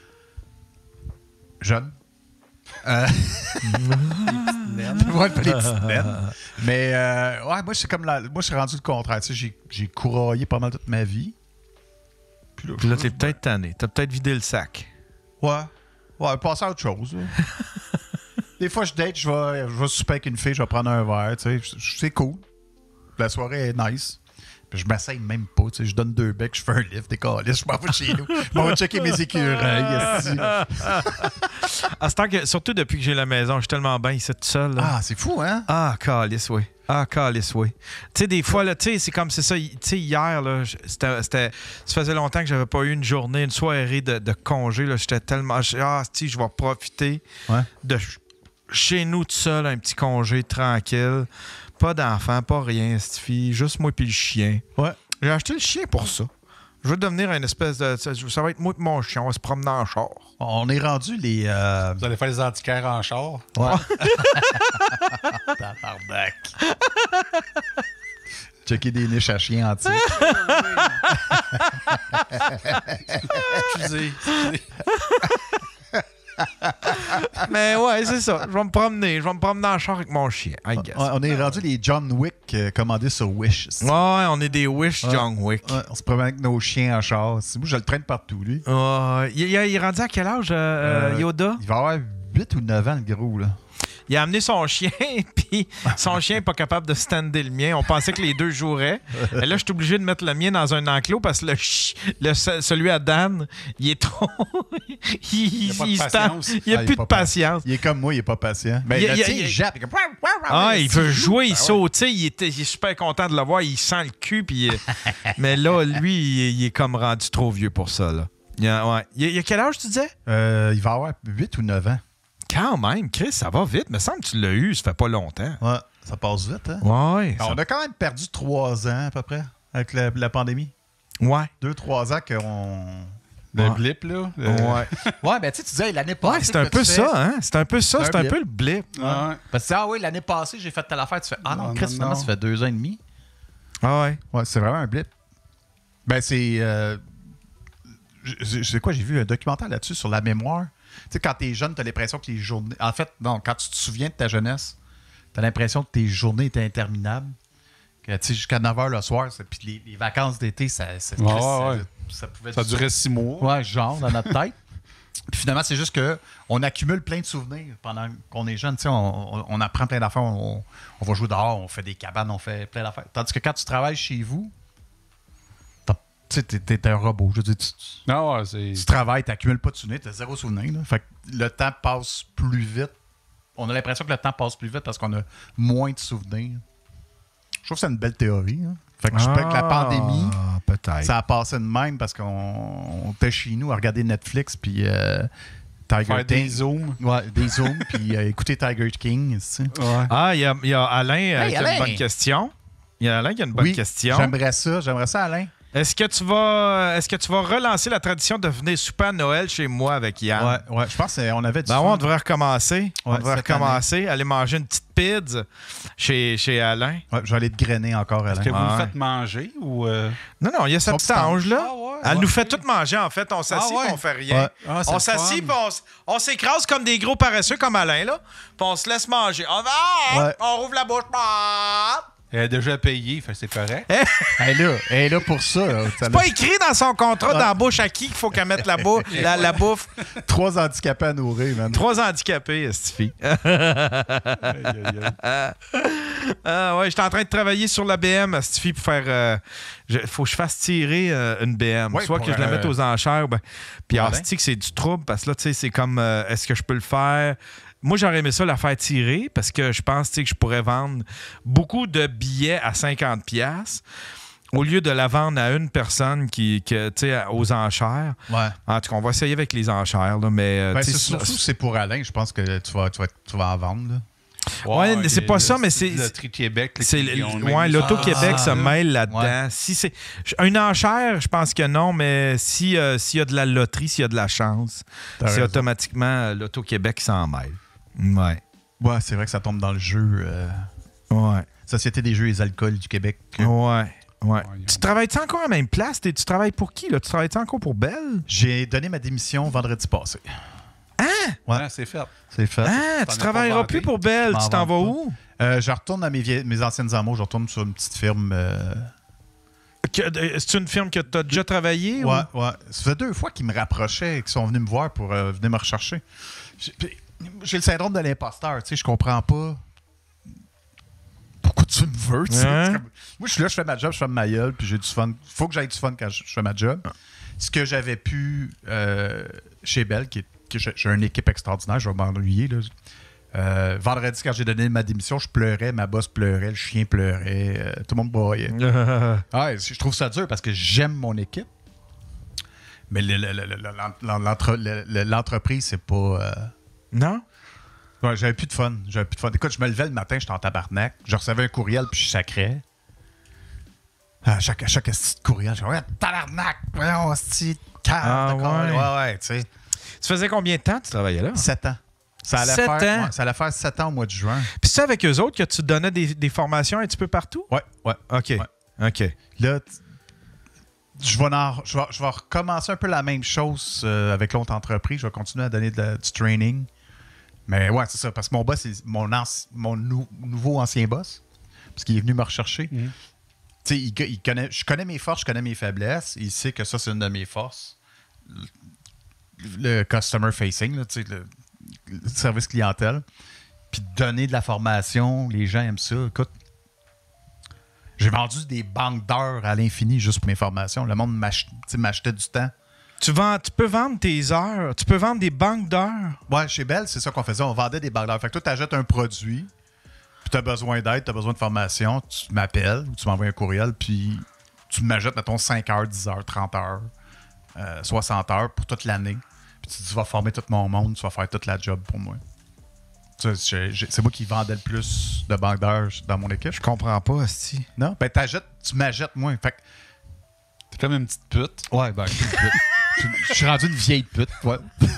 Jeune. Euh... ouais, pas les petites naines. Mais euh, ouais, moi, c'est comme la... moi, je suis rendu le contraire. Tu sais, j'ai, j'ai couraillé pas mal toute ma vie. Puis là, Puis là, t'es peut-être tanné. T'as peut-être vidé le sac. Ouais. Ouais, passer à autre chose. là. Des fois, je date, je vais, je vais souper avec une fille, je vais prendre un verre, tu sais. C'est cool. La soirée est nice. Puis je m'essaye même pas, tu sais. Je donne deux becs, je fais un lift, des calices, je m'en vais chez nous. Je m'en vais checker mes écureuils. esti. À ce temps que, surtout depuis que j'ai la maison, je suis tellement bien ici tout seul. Là. Ah, c'est fou, hein? Ah, calice, oui. Ah, calice, oui. Tu sais, des fois, là, tu sais, c'est comme c'est ça. Tu sais, hier, là, je- c'était, c'était- ça faisait longtemps que j'avais pas eu une journée, une soirée de, de congé. Là, j'étais tellement. je- Ah, tu sais, je vais profiter Ouais. de ch- chez nous tout seul, un petit congé tranquille. Pas d'enfant, pas rien, cette fille. Juste moi puis le chien. Ouais. J'ai acheté le chien pour ça. Je veux devenir une espèce de. Ça, ça va être moi et mon chien. On va se promener en char. On est rendu les... Euh... Vous allez faire les antiquaires en char. Ouais. Tabarnak. Checker des niches à chiens entiers. Excusez. Mais ouais, c'est ça. Je vais me promener. Je vais me promener en char avec mon chien. I guess. Ouais, on est rendu les John Wick euh, commandés sur Wish. Ouais, on est des Wish Ouais. John Wick. Ouais, on se promène avec nos chiens en char. C'est moi, je le traîne partout, lui. Ouais. il, il, il est rendu à quel âge, euh, Euh, Yoda? Il va avoir huit ou neuf ans, le gros, là. Il a amené son chien, puis son chien n'est pas capable de stander le mien. On pensait que les deux joueraient. Et là, je suis obligé de mettre le mien dans un enclos parce que le, chi- le celui à Dan, il est trop. il Il a pas de il patience. stand- il a Ah, il plus est de pas patience. Il est comme moi, il est pas patient. Ben, Il- le il- tien, il- il jappe. il est comme- Ah, il veut jouer, il Ah ouais. saute. Tu sais, il, était- il est super content de le voir, il sent le cul. Puis, euh, mais là, lui, il, il est comme rendu trop vieux pour ça. Là. Il, a, ouais. il, a, il a quel âge, tu disais? Euh, il va avoir huit ou neuf ans. Quand même, Chris, ça va vite. Me semble que tu l'as eu, ça fait pas longtemps. Ouais, ça passe vite, hein? Ouais. On a quand même perdu trois ans, à peu près, avec la, la pandémie. Ouais. Deux, trois ans qu'on... Le Ouais. blip, là. le- Ouais. Ouais, ben tu sais, tu disais l'année passée... Ouais, c'est un que peu tu fais- ça, hein? C'est un peu ça, C'est c'est un un blip. peu le blip. Ouais. Parce que ah oui, l'année passée, j'ai fait telle affaire. Tu fais, ah non, Non, Chris, non, finalement, non. ça fait deux ans et demi. Ah ouais. Ouais, c'est vraiment un blip. Ben, c'est... Euh, je- je je sais quoi, j'ai vu un documentaire là-dessus sur la mémoire. Tu sais, quand t'es jeune, t'as l'impression que les journées... En fait, non, quand tu te souviens de ta jeunesse, t'as l'impression que tes journées étaient interminables. Que, tu sais, jusqu'à neuf heures le soir, ça- puis les, les vacances d'été, ça, ça, Ouais, ça, ouais. ça pouvait... Ça durait six mois. Ouais, genre, dans notre tête. Puis finalement, c'est juste qu'on accumule plein de souvenirs pendant qu'on est jeune. On, on, on apprend plein d'affaires. On, on va jouer dehors, on fait des cabanes, on fait plein d'affaires. Tandis que quand tu travailles chez vous, tu sais, t'es, t'es un robot. Je veux dire, tu, tu, non, ouais, c'est... tu travailles, tu n'accumules pas de souvenirs, tu as zéro souvenir. Là. Fait que le temps passe plus vite. On a l'impression que le temps passe plus vite parce qu'on a moins de souvenirs. Je trouve que c'est une belle théorie. Hein. Fait que je pense que la pandémie, peut-être. ça a passé de même parce qu'on on était chez nous à regarder Netflix puis euh, Tiger Faire King. des zooms. Ouais, des zooms puis euh, écouter Tiger King. Tu sais. Ouais. Ah, il y a, y a Alain euh, Hey, qui a Alain. une bonne question. Il y a Alain qui a une bonne Oui, question. J'aimerais ça, j'aimerais ça, Alain. Est-ce que tu vas est-ce que tu vas relancer la tradition de venir souper à Noël chez moi avec Yann? Ouais, ouais. Je pense qu'on avait du Ben fun. ouais, on devrait recommencer. on Ouais, devrait cette recommencer. Aller manger une petite pizza chez, chez Alain. Ouais, je vais aller te grainer encore, Alain. Est-ce que vous Ouais. le faites manger ou... Euh... Non, non, il y a sa Son petite petit ange, là. Ah ouais, Elle ouais. nous fait tout manger, en fait. On s'assit Ah ouais. et on fait rien. Ouais. Ah, c'est on le s'assit fun. puis on, s- on s'écrase comme des gros paresseux comme Alain, là. Puis on se laisse manger. On, va, Ouais. on rouvre la bouche. Ah! Elle a déjà payé, fait que c'est correct. Elle est là, elle est là pour ça. Là. Ça C'est a pas écrit dans son contrat dans la bouche à qui qu'il faut qu'elle mette la, bou- la, la bouffe. trois handicapés à nourrir, man. Trois handicapés, cette fille. Aïe, aïe, aïe. Ah ouais, j'étais en train de travailler sur la B M, cette fille, pour faire. euh, je- faut que je fasse tirer euh, une B M. Ouais, Soit pour, que je la euh, mette aux enchères. Ben, puis pour alors, Alain. c'est que c'est du trouble parce que là, tu sais, c'est comme euh, est-ce que je peux le faire? Moi, j'aurais aimé ça la faire tirer parce que je pense tu sais, que je pourrais vendre beaucoup de billets à cinquante pièces au lieu de la vendre à une personne qui, que, tu sais, aux enchères. Ouais. En tout cas, on va essayer avec les enchères, là, mais. euh, Ben, tu sais, c'est sinon- surtout c'est pour Alain. Je pense que tu vas, tu vas, tu vas en vendre. Là. Ouais, mais c'est pas ça, mais c'est- Le Tri-Québec. là, C'est qui- le- qui ont le ouais, même- l'Auto-Québec Ah, se là. mêle là-dedans. Ouais. Si c'est une enchère, je pense que non, mais si euh, s'il y a de la loterie, s'il y a de la chance, T'as c'est raison. automatiquement euh, l'Auto-Québec qui s'en mêle. Ouais. Ouais, c'est vrai que ça tombe dans le jeu. euh, Ouais. Société des jeux et des alcools du Québec. Ouais. Ouais. Ouais, Tu ils ont- travailles-tu encore à la même place? T'es- Tu travailles pour qui? Là? Tu travailles-tu encore pour Belle? J'ai donné ma démission vendredi passé. Ouais. Ah, c'est fait. C'est fait. Ah, T'en tu as travailleras pas plus vanté? pour Belle. Je m'en Tu t'en vas vante où? Euh, je retourne à mes, vieilles- mes anciennes amours. Je retourne sur une petite firme. euh, Que- euh, C'est une firme que tu as déjà travaillé? ou- Ouais, ouais. Ça fait deux fois qu'ils me rapprochaient et qu'ils sont venus me voir pour euh, venir me rechercher. J'ai puis, j'ai le syndrome de l'imposteur. Tu sais, je comprends pas pourquoi tu me veux. tu sais. Ouais. C'est comme- Moi, je suis là, je fais ma job, je fais ma gueule, puis j'ai du fun. Faut que j'aille du fun quand je, je fais ma job. Ce que j'avais pu euh, chez Bell, qui est, que j'ai j'ai une équipe extraordinaire, je vais m'ennuyer. Là. Euh, vendredi, quand j'ai donné ma démission, je pleurais, ma boss pleurait, le chien pleurait, euh, tout le monde broyait. Ouais, je trouve ça dur parce que j'aime mon équipe. Mais le- le- le- le- l'en- l'entre- le- le- l'entreprise, c'est pas. euh, Non? Ouais, j'avais plus de fun. J'avais plus de fun. Écoute, je me levais le matin, j'étais en tabarnak. Je recevais un courriel, puis je sacrais. À chaque, à chaque esti de courriel, je disais, ouais, tabarnak, voyons, esti, calme, Ah, d'accord. ouais. Ouais, ouais, tu sais. Tu faisais combien de temps que tu travaillais là? Sept ans. Ça allait Sept faire, ans? ouais, ça allait faire sept ans au mois de juin. Puis c'est avec eux autres que tu donnais des, des formations un petit peu partout? Ouais, ouais. OK. OK. Là, t- je vais, en- je, vais, je vais recommencer un peu la même chose euh, avec l'autre entreprise. Je vais continuer à donner de la- du training. Mais ouais, c'est ça. Parce que mon boss, c'est mon, anci- mon nou- nouveau ancien boss. Parce qu'il est venu me rechercher. Mhm. Tu sais, il, il connaît, je connais mes forces, je connais mes faiblesses. Il sait que ça, c'est une de mes forces. Le, le customer facing, là, tu sais, le, le service clientèle. Puis donner de la formation, les gens aiment ça. Écoute, j'ai vendu des banques d'heures à l'infini juste pour mes formations. Le monde m'ach- tu sais, m'achetait du temps. Tu, vends, tu peux vendre tes heures. Tu peux vendre des banques d'heures. Ouais, chez Bell, c'est ça qu'on faisait. On vendait des banques d'heures. Fait que toi, tu achètes un produit, puis tu as besoin d'aide, tu as besoin de formation, tu m'appelles ou tu m'envoies un courriel, puis tu m'achètes, mettons, cinq heures, dix heures, trente heures, euh, soixante heures pour toute l'année. Puis tu dis, tu vas former tout mon monde, tu vas faire toute la job pour moi. Tu sais, j'ai- j'ai- C'est moi qui vendais le plus de banques d'heures dans mon équipe. Je comprends pas, Asti. Non? Ben, t'achètes, tu m'achètes, moi. Fait que T'es comme une petite pute. ouais, ben, je suis rendu une vieille pute, ouais.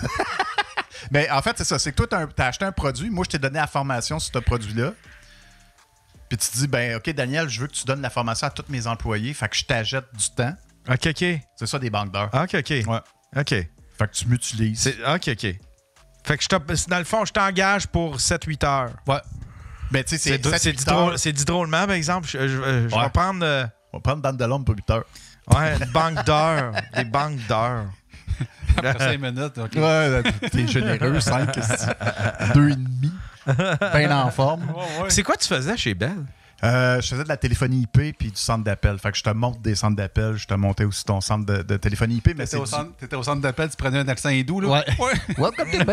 Mais en fait, c'est ça. C'est que toi, t'as, un- t'as acheté un produit. Moi, je t'ai donné la formation sur ce produit-là. Puis tu te dis, ben, OK, Daniel, je veux que tu donnes la formation à tous mes employés. Fait que je t'achète du temps. OK, OK. C'est ça, des banques d'heures. OK, OK. Ouais. OK. Fait que tu m'utilises. C'est, OK, OK. Fait que je te- dans le fond, je t'engage pour sept huit heures. Ouais. Ben, tu sais, c'est, C'est, sept, c'est, huit dit drôle- heures. c'est dit drôlement, par exemple. Je, je- je- je Ouais. vais prendre euh, On va prendre Dan de l'homme pour huit heures. ouais, une banque d'heures. Des banques d'heures. Après cinq minutes, OK. Ouais, t'es généreux, cinq, deux et demi. Bien en forme. Ouais, ouais. C'est quoi tu faisais chez Bell? Euh, je faisais de la téléphonie I P puis du centre d'appel. Fait que je te monte des centres d'appel, je te montais aussi ton centre de, de téléphonie I P. Mais T'étais c'est au, du- centre, t'étais au centre d'appel, tu prenais un accent hindou, là? Ouais. Welcome to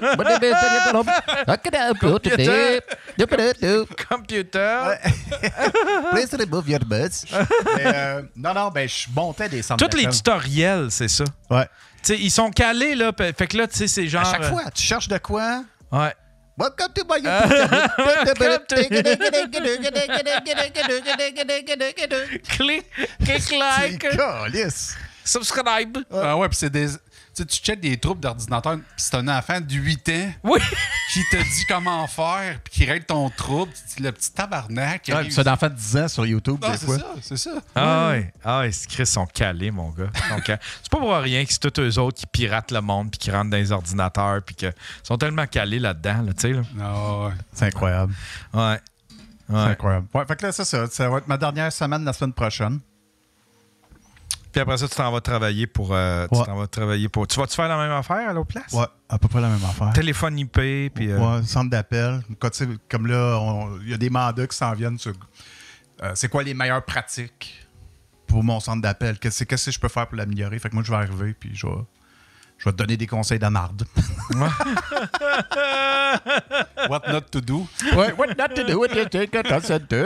Computer. Computer. Please remove your butts. Mais, euh, non, non, ben je montais des centres Tous les d'appel. tutoriels, c'est ça. Ouais. Tu sais, ils sont calés, là. pe- Fait que là, tu sais, c'est genre. À chaque fois, tu cherches de quoi? euh, Ouais. Welcome to my Click, click like, Calice. subscribe. Ah ouais, puis c'est des... Tu sais, tu checkes des troupes d'ordinateur, puis c'est un enfant de huit ans Oui. qui te dit comment faire, puis qui règle ton trouble. Tu dis, le petit tabarnak. qui Ouais, arrive- c'est un enfant de dix ans sur YouTube, Ah, des c'est fois. ça, c'est ça. Ah ouais. Ah ouais, ces Chris sont calés, mon gars. Ils sont calés. C'est pas pour rien que c'est tous eux autres qui piratent le monde puis qui rentrent dans les ordinateurs puis qu'ils sont tellement calés là-dedans, là, tu sais. Là. Ah ouais. C'est incroyable. Ouais. C'est Ouais. incroyable. Ouais, fait que là, c'est ça. Ça va être ma dernière semaine la semaine prochaine. Puis après ça, tu t'en vas travailler pour. euh, Ouais. Tu t'en vas travailler pour. Tu vas-tu faire la même affaire à l'autre place? Ouais, à peu près la même affaire. Téléphone I P, puis. euh, Ouais, centre d'appel. Quand, tu sais, comme là, on- il y a des mandats qui s'en viennent sur euh, c'est quoi les meilleures pratiques pour mon centre d'appel? Qu'est-ce, qu'est-ce que je peux faire pour l'améliorer? Fait que moi, je vais arriver puis je vais, je vais te donner des conseils de marde. What not to do. Ouais, what not to do when you take a consent to-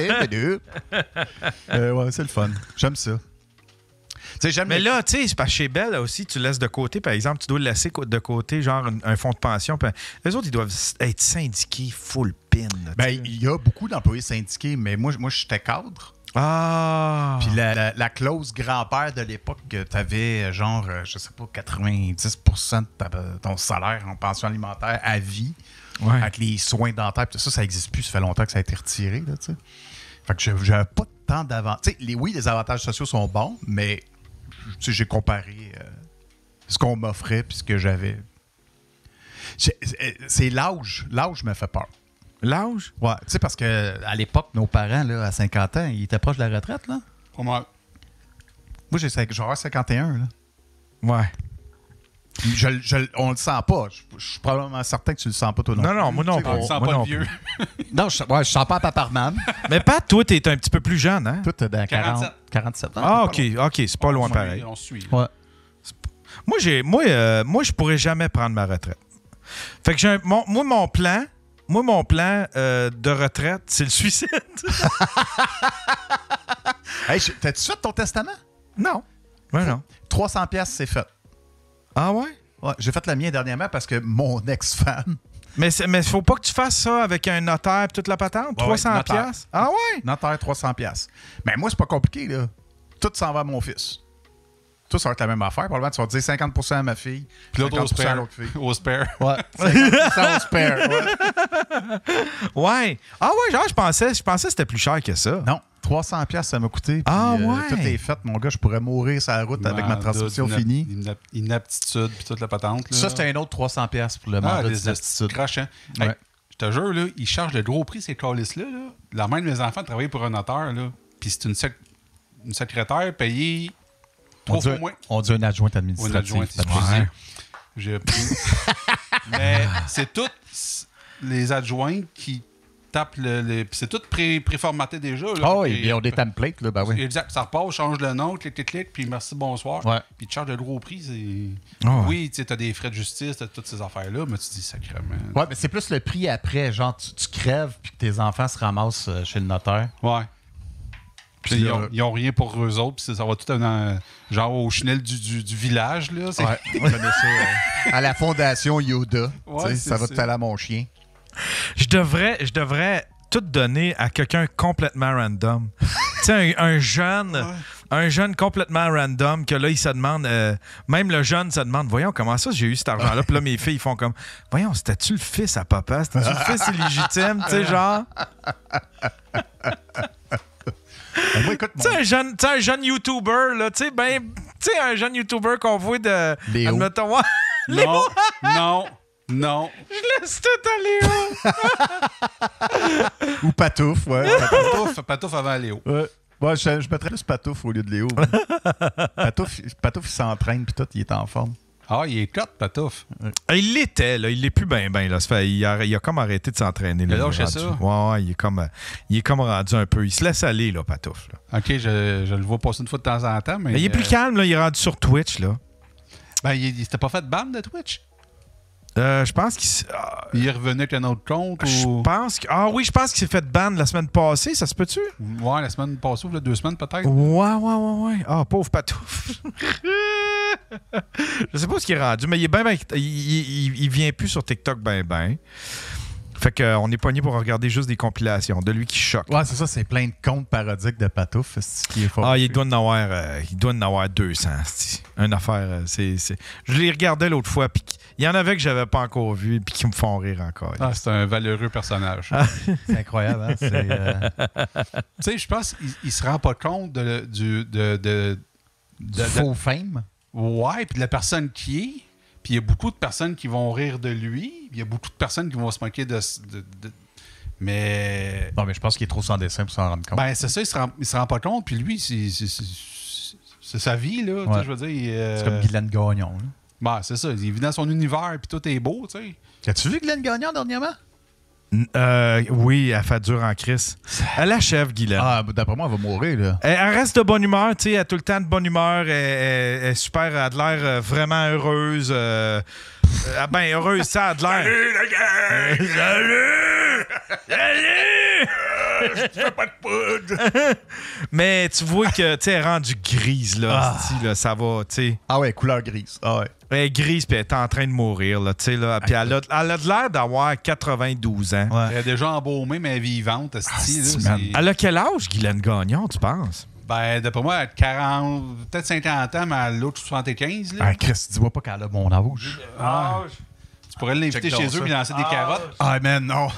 Euh, ouais, c'est le fun. J'aime ça. Tu sais, j'aime Mais les- là, tu sais, c'est parce que chez Bell là, aussi, tu laisses de côté, par exemple, tu dois laisser co- de côté, genre, un, un fonds de pension. Puis les autres, ils doivent s- être syndiqués full pin. là, tu Ben, sais. il y a beaucoup d'employés syndiqués, mais moi, moi j'étais cadre. Ah! Puis la, la- la clause grand-père de l'époque, tu avais genre, euh, je sais pas, quatre-vingt-dix pour cent de ta- ton salaire en pension alimentaire à vie, Ouais. avec les soins dentaires. Puis ça, ça n'existe plus. Ça fait longtemps que ça a été retiré. Là, tu sais. Fait que j'avais j'avais pas tant d'avantages. Les, oui, les avantages sociaux sont bons, mais tu sais, j'ai comparé euh, ce qu'on m'offrait puis ce que j'avais. J'ai- C'est l'âge. L'âge me fait peur. L'âge? Ouais, tu sais, parce que à l'époque, nos parents, là, à cinquante ans, ils étaient proches de la retraite, là. Comment? Moi, j'ai cinq- genre cinquante et un, là. Ouais. Je, je, on le sent pas. Je, je suis probablement certain que tu le sens pas, toi non Non, plus. non, moi non Tu sais, plus. On sent moi pas non le vieux. Non, je, ouais, je sens pas à Paparman. Mais Pat, toi, t'es un petit peu plus jeune, hein? Toi, t'es dans quarante, quarante-sept. quarante-sept ans. Ah, t'es OK, OK, c'est pas loin On pareil. On se suit. pas loin. Ouais. Moi, j'ai, moi, euh, moi, je pourrais jamais prendre ma retraite. Fait que j'ai un- mon, moi, mon plan, moi, mon plan euh, de retraite, c'est le suicide. Hey, je- t'as-tu fait ton testament? non. Ouais, non. trois cents piastres, c'est fait. Ah ouais? Ouais, j'ai fait le mien dernièrement parce que mon ex-femme, Mais il mais faut pas que tu fasses ça avec un notaire et toute la patente. Ouais, trois cents notaire. piastres. Ah ouais? notaire trois cents piastres. Mais moi, c'est pas compliqué, là. Tout s'en va à mon fils. Tout, ça va être la même affaire. Probablement, tu vas dire cinquante pour cent à ma fille, Puis l'autre au cinquante pour cent à spare. l'autre fille. Au spare. Ouais, cinquante pour cent au spare. Ouais. Ouais. Ah ouais, genre, je pensais, je pensais que c'était plus cher que ça. Non, trois cents piastres, ça m'a coûté. Puis, Ah euh, ouais? tout est fait, mon gars. Je pourrais mourir sur la route avec ma Mandat transcription d'inap- finie. d'inap- Inaptitude, puis toute la patente. Là. Ça, c'était un autre trois cents piastres pour le Ah, mandat des d'inaptitude. crachants. Ouais. Hey, je te jure, là, ils chargent le gros prix, ces calices-là. Là. La mère de mes enfants travaillait pour un notaire, là. Puis c'est une, sec- une secrétaire payée On trois dit, fois moins. on dit un adjoint Ou une administratif. adjointe, Patrick. excusez. J'ai pris. Mais c'est toutes les adjoints qui tapent le. le- puis c'est tout pré- préformaté déjà. Là. Ah oui, Et- ils ont des templates, là, ben oui. Exact. Ça repart, change le nom, clic, clic, clic, puis merci, bonsoir. Ouais. Puis tu charges le gros prix. C'est... Ah ouais. Oui, tu sais, t'as des frais de justice, t'as toutes ces affaires-là, mais tu dis sacrément. Ouais, mais c'est plus le prix après. Genre, tu, tu crèves puis que tes enfants se ramassent euh, chez le notaire. Ouais. Puis Puis ils, là- ont, ils ont rien pour eux autres, puis ça va tout dans, genre au chenel du, du, du village. Là. C'est- Ouais, je connais ça. euh, à la fondation Yoda. Ouais, Tu sais, c'est ça va ça. tout aller à mon chien. Je devrais, je devrais tout donner à quelqu'un complètement random. tu sais, un, un jeune, un jeune complètement random que là, il se demande, euh, même le jeune se demande, voyons, comment ça j'ai eu cet argent-là? Puis là, mes filles, ils font comme, voyons, c'était-tu le fils à papa? C'était-tu le fils illégitime? Tu sais, genre. Ben, moi, écoute, mon... Tu sais, un jeune, tu sais, un jeune YouTuber, là, tu sais, ben, tu sais, un jeune YouTuber qu'on voit de. Léo. Admettons, ouais, Non, non, non. je laisse tout à Léo. Ou Patouf, ouais. Patouf, Patouf avant Léo. Ouais. Ouais, je, je mettrais plus Patouf au lieu de Léo. Patouf, Patouf, il s'entraîne puis tout, il est en forme. Ah, il est cut, Patouf. Il l'était, là. Il l'est plus bien, bien. Là. Ça fait, il, a, il a comme arrêté de s'entraîner. Il a là, lâché rendu. ça? Ouais, ouais, il est comme, euh, il est comme rendu un peu. Il se laisse aller, là, Patouf. Là. OK, je, je le vois passer une fois de temps en temps, mais... Mais il est plus euh, calme, là. Il est rendu sur Twitch, là. Ben, il, il s'était pas fait ban de Twitch? Euh, je pense qu'il... Ah, Il est revenu avec un autre compte je ou... pense que... Ah oui, je pense qu'il s'est fait ban la semaine passée. Ça se peut-tu? Ouais, la semaine passée ou là, deux semaines peut-être. Ouais, ouais, ouais, ouais. Ah, pauvre Patouf. Je sais pas ce qu'il est rendu, mais il est bien... Ben, il, il, il vient plus sur TikTok ben ben. Fait qu'on est pogné pour regarder juste des compilations de lui qui choque. Ouais, c'est ça, c'est plein de comptes parodiques de Patouf. C'est qui est fort. Ah, il doit en avoir, euh, il doit en avoir deux cents. C'est une affaire. Euh, c'est, c'est... Je les regardais l'autre fois, puis il y en avait que j'avais pas encore vu, puis qui me font rire encore. Ah, c'est un valeureux personnage. C'est incroyable, hein? C'est, euh... Tu sais, je pense qu'il il se rend pas compte de, du, de, de, du de, faux de... fame. Ouais, puis de la personne qui est. Puis il y a beaucoup de personnes qui vont rire de lui. Il y a beaucoup de personnes qui vont se moquer de... de, de... Mais... Non, mais je pense qu'il est trop sans dessin pour s'en rendre compte. Ben, c'est ça, il se rend, il se rend pas compte. Puis lui, c'est, c'est, c'est, c'est sa vie, là. Ouais. Je veux dire... il, euh... C'est comme Guylaine Gagnon. Là. Ben, c'est ça. Il vit dans son univers, puis tout est beau, tu sais. As-tu vu Guylaine Gagnon dernièrement? Euh, oui, elle fait dur en crise. Elle achève, Guylaine. Ah, d'après moi, elle va mourir, là. Elle, elle reste de bonne humeur, tu sais, elle a tout le temps de bonne humeur. Elle, elle- elle est super, elle a de l'air euh, vraiment heureuse. Euh, euh, ben, heureuse, ça a de l'air. Salut, la gang! Salut! Salut! Je fais pas de poudre! Mais tu vois que, tu sais, elle est rendue grise, là. Ah. sti, là, ça va, tu sais. Ah ouais, couleur grise. Ah ouais. Elle est grise, puis elle est en train de mourir, là, tu sais, là. Puis elle a, elle a de l'air d'avoir quatre-vingt-douze ans. Ouais. Elle est déjà embaumée, mais vivante, Ah, esti, c'est- là, man. c'est- Elle a quel âge, Guylaine Gagnon, tu penses? Ben, d'après moi, elle a quarante, peut-être cinquante ans, mais elle a l'autre soixante-quinze, là. Ah, Chris, dis-moi pas qu'elle a mon âge. Ah. Tu pourrais l'inviter Check chez donc eux ça. et lancer des carottes. Ah, man, non.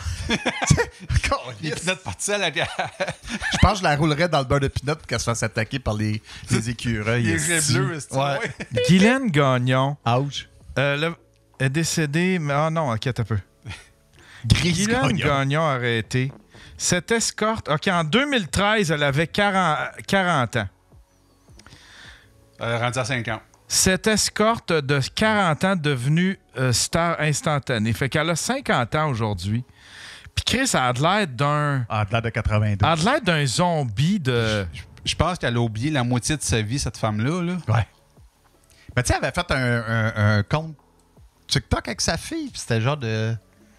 Les pinottes parties à la Je pense que je la roulerais dans le beurre de pinot pour qu'elle se fasse attaquer par les, les écureuils. Les esti. jets bleus, esti, Ouais. ouais. Guylaine Gagnon. Âge. Euh, là, elle est décédée, mais ah non, inquiète un peu. Grise Guylaine Gagnon. Gagnon a arrêté. Cette escorte, OK, en deux mille treize, elle avait quarante, quarante ans. Elle est rendue à cinquante. Cette escorte de quarante ans devenue euh, star instantanée. Fait qu'elle a cinquante ans aujourd'hui. Puis Chris a de l'air d'un... Ah, de l'air de quatre-vingt-deux. a de l'air d'un zombie de... Je pense qu'elle a oublié la moitié de sa vie, cette femme-là, là. Ouais. Mais tu sais, elle avait fait un, un, un compte TikTok avec sa fille, puis c'était genre de,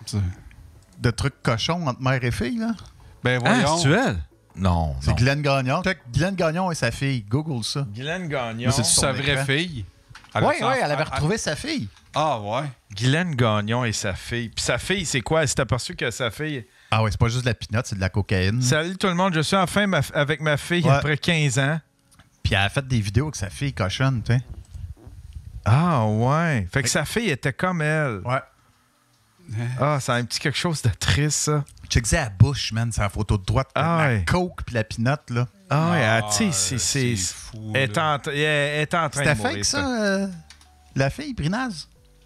de trucs cochons entre mère et fille, là. Ben Ah, voyons. c'est-tu elle? Non, C'est non. Guylaine Gagnon. Check Guylaine Gagnon et sa fille. Google ça. Guylaine Gagnon. Mais c'est C'est son sa vraie écran. fille. Oui, a- oui, elle avait retrouvé sa fille. Ah, ouais. Guylaine Gagnon et sa fille. Puis sa fille, c'est quoi? Elle s'est aperçue que sa fille... Ah oui, c'est pas juste de la pinotte, c'est de la cocaïne. Salut tout le monde, je suis enfin ma- avec ma fille Ouais. après quinze ans. Puis elle a fait des vidéos avec sa fille cochonne, tu sais. Ah ouais. Fait que sa fille était comme elle. Ouais. Ah, c'est un petit quelque chose de triste, ça. Check ça à la bouche, man, c'est la photo de droite. Ah la ouais. coke puis la pinotte, là. Ah ouais, Ah, ah, tu sais, c'est... c'est- c'est fou, Elle est là. en, elle est en train de C'était mourir. fake, ça, euh, la fille, Brinaz?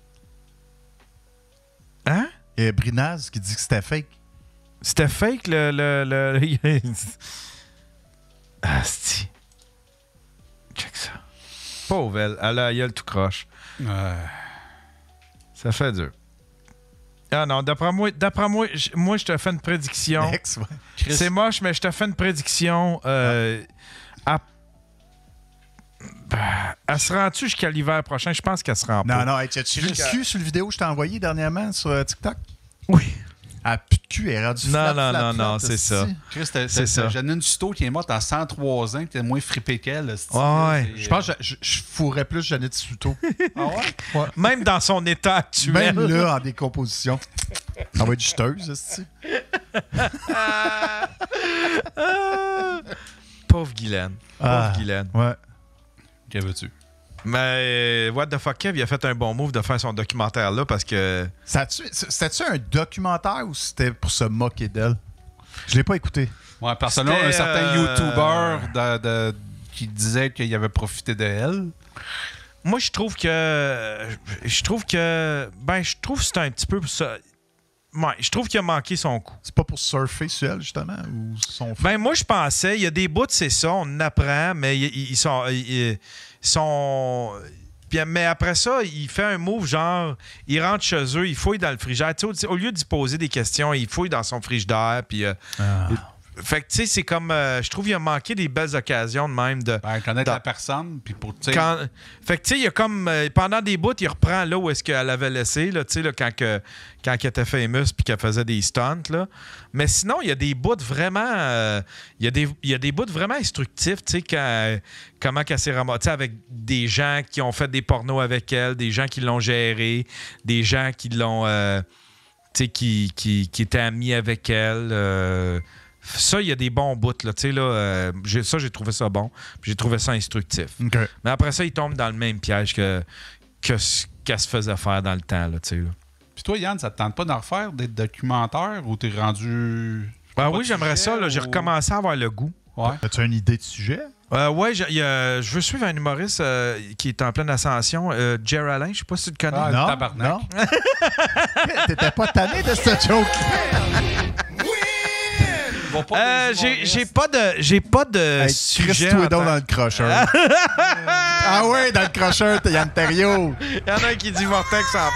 Hein? Il y a Brinaz qui dit que c'était fake. C'était fake, le... le, le... ah, c'ti. Check ça. Pauvre elle. Elle a la gueule tout croche. Ouais. Ça fait dur. Ah non, d'après moi, d'après moi, j- moi, je te fais une prédiction. Ex, ouais. C'est moche, mais je te fais une prédiction. Euh, à- bah, elle se rend-tu jusqu'à l'hiver prochain? Je pense qu'elle se rend pas. Non, non, hey, tu vu le cul sur la vidéo que je t'ai envoyée dernièrement sur euh, TikTok? Oui. Elle a plus de cul, elle est rendue Non, flat, non, flat, non, flat, non, c'est esti. ça. Chris, t'as- C'est t'as- ça. t'as Janine Suto qui est morte à cent trois ans, qui était moins frippée qu'elle. esti. Ouais. C'est- Je pense que je, je, je fourrais plus Jeannette Souto. Ah ouais? Ouais. Même dans son état actuel. Même là, en décomposition. Elle va être juteuse, esti. Pauvre Guylaine. Pauvre Ah. Guylaine. Ouais. Que veux-tu? Mais what the fuck, Kev, il a fait un bon move de faire son documentaire là parce que. Ça a-tu- C'était-tu un documentaire ou c'était pour se moquer d'elle? Je l'ai pas écouté. Ouais, personnellement, C'était, un certain euh, YouTuber de- de- qui disait qu'il avait profité de elle. Moi, je trouve que. Je trouve que. Ben, je trouve que c'est un petit peu ça. Ouais, je trouve qu'il a manqué son coup. C'est pas pour surfer sur elle, justement? Ou son Ben, moi, je pensais, il y a des bouts, c'est ça, on en apprend, mais ils, ils sont. Ils sont. Puis, mais après ça, il fait un move genre, il rentre chez eux, il fouille dans le frigidaire. Tu sais, au lieu d'y poser des questions, il fouille dans son frigidaire. Puis, euh, Ah. fait que, tu sais, c'est comme. euh, je trouve qu'il a manqué des belles occasions de même de. Ben, connaître dans- la personne, puis pour, tu sais, Quand- fait que, tu sais, il y a comme. euh, pendant des bouts, il reprend là où est-ce qu'elle avait laissé, là, tu sais, là, quand, que, quand elle était famous puis qu'elle faisait des stunts, là. Mais sinon, il y a des bouts vraiment. euh, Il y a des- il y a des bouts vraiment instructifs, tu sais, quand- comment qu'elle s'est ramassée, tu sais, avec des gens qui ont fait des pornos avec elle, des gens qui l'ont géré, des gens qui l'ont. euh, tu sais, qui, qui, qui étaient amis avec elle. euh, Ça, il y a des bons bouts, là. Tu sais, là, euh, j'ai- ça, j'ai trouvé ça bon. Puis j'ai trouvé ça instructif. OK. Mais après ça, il tombe dans le même piège que, que ce qu'elle se faisait faire dans le temps, là, tu sais, là. Puis toi, Yann, ça te tente pas d'en refaire des documentaires ou t'es rendu. Ah pas oui, de j'aimerais sujet, ça, là. J'ai ou- recommencé à avoir le goût. Ouais. As-tu une idée de sujet? Euh, ouais, j'ai- il y a- je veux suivre un humoriste euh, qui est en pleine ascension, euh, Jer Alain, je sais pas si tu le connais. Ah, non, tabarnak. non. T'étais pas tanné de ce joke. Va pas Euh, des j'ai humoristes. j'ai pas de j'ai pas de Hey, sujet. crisse-toi en donc tant- dans le crocheur. Ah ouais, dans le crocheur, t'es Yann Terriot. Il y en a un qui dit Vortex en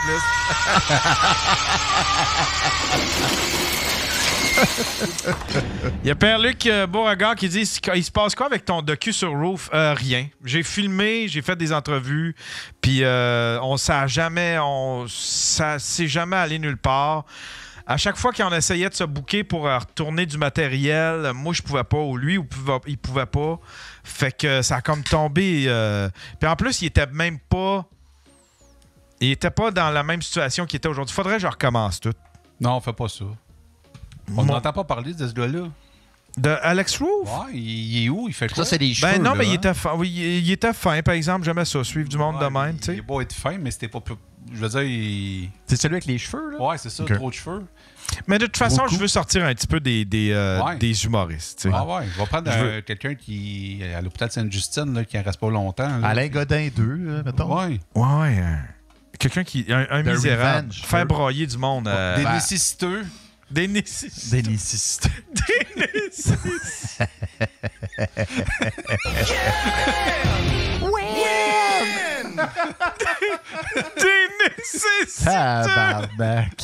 plus. Il y a Père-Luc euh, Beauregard qui dit il se passe quoi avec ton docu sur Roof? Euh, rien. J'ai filmé, j'ai fait des entrevues, puis euh, on s'est jamais, on ça s'est jamais allé nulle part. À chaque fois qu'on essayait de se booker pour euh, retourner du matériel, moi je pouvais pas, ou lui il pouvait, il pouvait pas. Fait que ça a comme tombé. euh, Puis en plus, il était même pas. Il était pas dans la même situation qu'il était aujourd'hui. Faudrait que je recommence tout. Non, on fait pas ça. On Mon- n'entend pas parler de ce gars-là. De Alex Roof? Ouais, il, il est où? Il fait quoi? Ça, c'est des cheveux. Ben non, là, mais il hein. était fin. Oui, il, il était fin, par exemple. J'aimais ça, suivre du monde Ouais, de même, il- tu sais. Il est beau être fin, mais c'était pas... plus- Je veux dire, il... C'est celui avec les cheveux, là? Ouais, c'est ça, Ok. trop de cheveux. Mais de toute façon, Beaucoup. je veux sortir un petit peu des, des, euh, Ouais. des humoristes, tu sais. Ah ouais, il va prendre Je un- veux- quelqu'un qui à l'hôpital Sainte-Justine, là, qui en reste pas longtemps. là. Alain Godin deux, là, mettons. Ouais. Ouais, ouais. euh, Quelqu'un qui. Un, un The misérable. Revenge. Faire broyer du monde. euh, Des Ben- nécessiteux. des nécessités. Des nécessités. Des nécessités. Des nécessités. Tabarnak.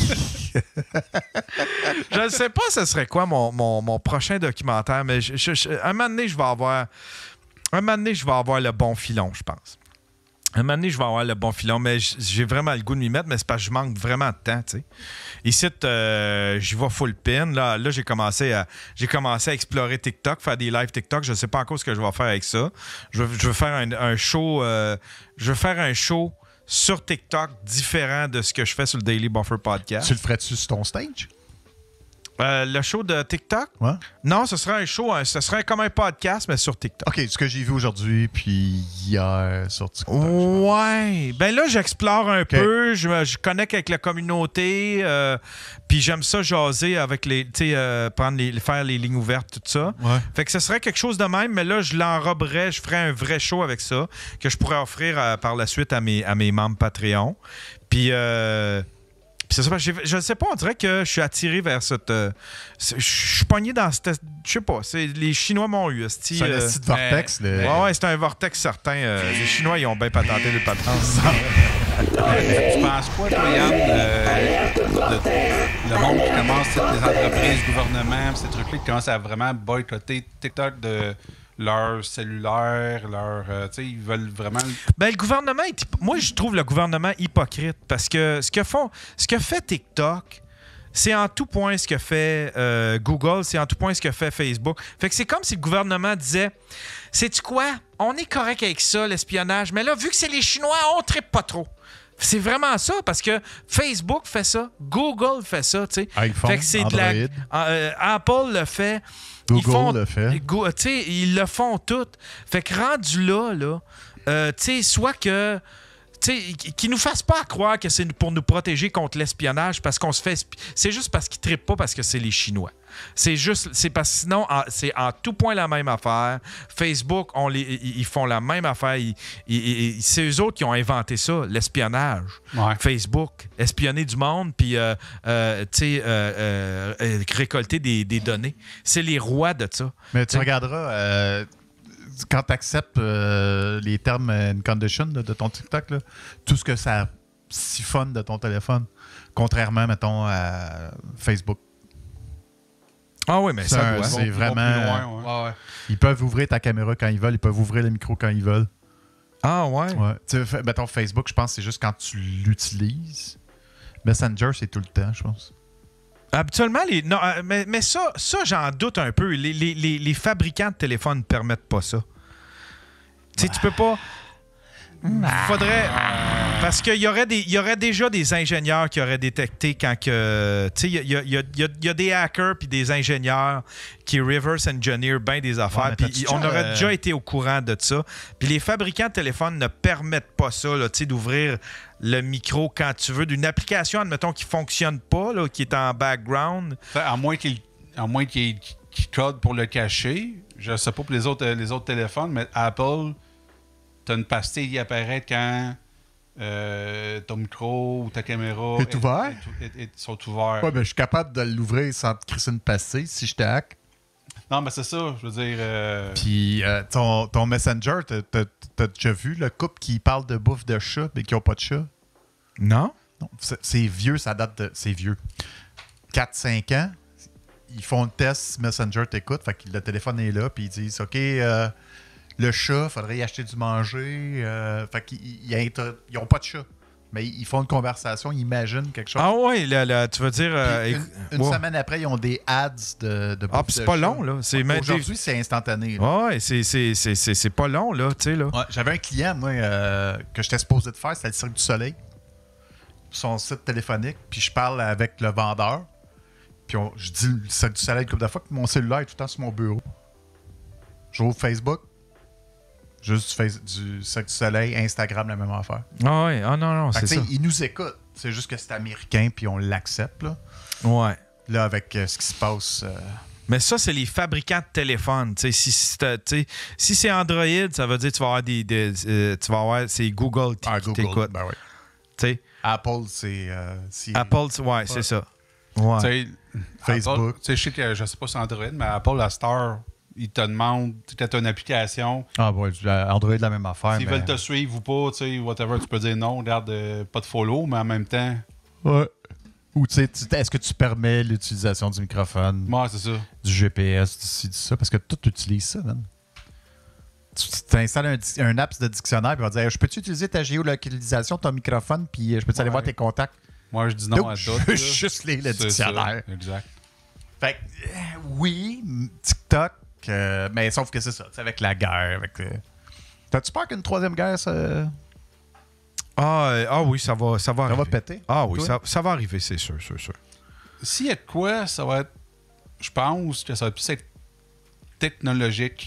Je ne sais pas ce serait quoi mon, mon, mon prochain documentaire, mais je, je- je- un moment donné, je vais avoir. Un moment donné, je vais avoir le bon filon, je pense. Un moment donné, je vais avoir le bon filon, mais j- j'ai vraiment le goût de m'y mettre, mais c'est parce que je manque vraiment de temps, tu sais. Ici, euh, j'y vais full pin. Là, là j'ai commencé à j'ai commencé à explorer TikTok, faire des lives TikTok. Je ne sais pas encore ce que je vais faire avec ça. Je veux, je veux faire un, un show. euh, je veux faire un show sur TikTok différent de ce que je fais sur le Daily Buffer Podcast. Tu le ferais-tu sur ton stage? Euh, le show de TikTok? Ouais. Non, ce serait un show, un- ce serait comme un podcast, mais sur TikTok. OK, ce que j'ai vu aujourd'hui puis hier sur TikTok. Ouais. Ben là, j'explore un peu, je, me- je connecte avec la communauté, euh, puis j'aime ça jaser avec les, tu sais, euh, prendre les, faire les lignes ouvertes, tout ça. Ouais. Fait que ce serait quelque chose de même, mais là, je l'enroberais, je ferais un vrai show avec ça, que je pourrais offrir euh, par la suite à mes, à mes membres Patreon. Puis, euh, puis c'est ça, parce que j'ai- je ne sais pas, on dirait que je suis attiré vers cette. euh, c'est- je suis pogné dans cette. Je sais pas, c'est, les Chinois m'ont eu. esti, C'est un euh, esti de vortex. mais- le- Ouais, ouais, c'est un vortex certain. euh, les Chinois, ils ont bien patenté le patente. Tu penses quoi, toi, Yann, euh, de- le monde qui commence, tu sais, les entreprises, le gouvernement, ces trucs-là, qui commencent à vraiment boycotter TikTok de leur cellulaire, leur. euh, tu sais, ils veulent vraiment. Ben, le gouvernement, est hyp- moi, je trouve le gouvernement hypocrite parce que ce que font, ce que fait TikTok, c'est en tout point ce que fait euh, Google, c'est en tout point ce que fait Facebook. Fait que c'est comme si le gouvernement disait, sais-tu quoi, on est correct avec ça, l'espionnage, mais là, vu que c'est les Chinois, on trippe pas trop. C'est vraiment ça, parce que Facebook fait ça, Google fait ça, tu sais. iPhone, Fait que c'est de la- Android. euh, Apple le fait. Google Ils font- le fait. Go- tu sais, ils le font tout. Fait que rendu là, là, euh, tu sais, soit que. Tu sais, qu'ils nous fassent pas croire que c'est pour nous protéger contre l'espionnage parce qu'on se fait. espi- C'est juste parce qu'ils trippent pas parce que c'est les Chinois. C'est juste. C'est parce que sinon, en- c'est en tout point la même affaire. Facebook, on les, ils ils font la même affaire. Ils- ils- ils- c'est eux autres qui ont inventé ça, l'espionnage. Ouais. Facebook, espionner du monde, puis euh, euh, tu sais, euh, euh, euh, récolter des, des données. C'est les rois de ça. Mais tu T'sais. regarderas, euh, quand tu acceptes euh, les termes and conditions là, de ton TikTok, là, tout ce que ça siphonne de ton téléphone, contrairement, mettons, à Facebook. Ah oui, mais C'est ça un- doit. c'est Ils vont vraiment- plus loin, ouais. Ouais, ouais. Ils peuvent ouvrir ta caméra quand ils veulent, ils peuvent ouvrir le micro quand ils veulent. Ah ouais? Ouais. Tu sais, fa- mettons, Facebook, je pense que c'est juste quand tu l'utilises. Messenger, c'est tout le temps, je pense. Habituellement, les. Non, euh, mais, mais ça, ça j'en doute un peu. Les, les, les, les fabricants de téléphones ne permettent pas ça. Tu sais, tu peux pas. Faudrait. Parce qu'il y aurait, des, il y aurait déjà des ingénieurs qui auraient détecté quand que. Tu sais, il y a, il y a- il y a- il y a des hackers puis des ingénieurs qui reverse engineer bien des affaires. mais Puis t'as-tu on déjà, aurait euh, déjà été au courant de ça. Puis les fabricants de téléphones ne permettent pas ça, là, tu sais, d'ouvrir le micro quand tu veux d'une application, admettons, qui fonctionne pas, là, qui est en background. Fait, à moins qu'il à moins qu'il qu'il code pour le cacher, je sais pas pour les autres, les autres téléphones, mais Apple, t'as une pastille qui apparaît quand euh, ton micro ou ta caméra Est ouvert? est- est- est- sont ouverts. Ouais, ben, je suis capable de l'ouvrir sans te crisser une pastille si je te hack. Non, mais c'est ça, je veux dire. euh, Puis euh, ton, ton Messenger, t'as- t'as t'as déjà vu le couple qui parle de bouffe de chat mais qui n'ont pas de chat? Non? Non, c'est c'est vieux, ça date de. C'est vieux. quatre cinq ans, ils font le test, Messenger t'écoute, fait que le téléphone est là, puis ils disent OK, euh, le chat, faudrait y acheter du manger. Euh, fait qu'ils ils n'ont pas de chat. Mais ils font une conversation, ils imaginent quelque chose. Ah oui, là, là, tu veux dire. euh, Puis écou- une une wow. semaine après, ils ont des ads de, de Ah, bouffe puis c'est de pas chat. long, là. C'est même- Aujourd'hui, c'est instantané. là. Ouais, c'est, c'est, c'est, c'est, c'est pas long, là, tu sais, là. Ouais, j'avais un client, moi, euh, que j'étais supposé de faire, c'était le Cirque du Soleil. Son site téléphonique, puis je parle avec le vendeur. Puis on- je dis le Cirque du Soleil une couple de fois, puis mon cellulaire est tout le temps sur mon bureau. J'ouvre Facebook, juste du, face- du Cirque du Soleil, Instagram, la même affaire. Ah ouais, ah non, non, Fait que, c'est tu ça. sais, ils nous écoutent. C'est juste que c'est américain, puis on l'accepte, là. Ouais. Là, avec euh, ce qui se passe. euh, Mais ça, c'est les fabricants de téléphones. Tu sais, si, si, t'as- tu sais, si c'est Android, ça veut dire que tu vas avoir des. des, euh, tu vas avoir. C'est Google qui ah, qui Google, t'écoute. ben oui. Tu sais, Apple, c'est. euh, Siri. Apple, c'est- ouais, c'est ça. Ouais. tu sais, Facebook. Apple, tu sais, je sais que je sais pas si c'est Android, mais Apple, la Star, ils te demandent, tu as une application, Ah, ouais, Android, la même affaire. s'ils mais- veulent te suivre ou pas, tu sais, whatever, tu peux dire non, regarde, euh, pas de follow, mais en même temps, Ouais. Ou tu sais, tu- est-ce que tu permets l'utilisation du microphone, moi, c'est ça. du G P S, du ci, du ça? Parce que tout utilise ça, man. Tu tu installes un, di- un app de dictionnaire, puis il va dire je peux-tu utiliser ta géolocalisation, ton microphone, puis euh, je peux-tu aller Ouais. voir tes contacts? Moi, je dis non Donc, à je tout. veux là. juste lire le C'est dictionnaire. ça, exact. Fait que, euh, oui, m- TikTok, euh, mais sauf que c'est ça, tu sais, avec la guerre. Avec, euh, T'as-tu peur qu'une troisième guerre, ça, Ah, euh, ah oui, ça va, ça va ça arriver. va péter? Ah oui, Toi? ça, ça va arriver, c'est sûr, sûr, sûr. S'il y a de quoi, ça va être. Je pense que ça va plus être technologique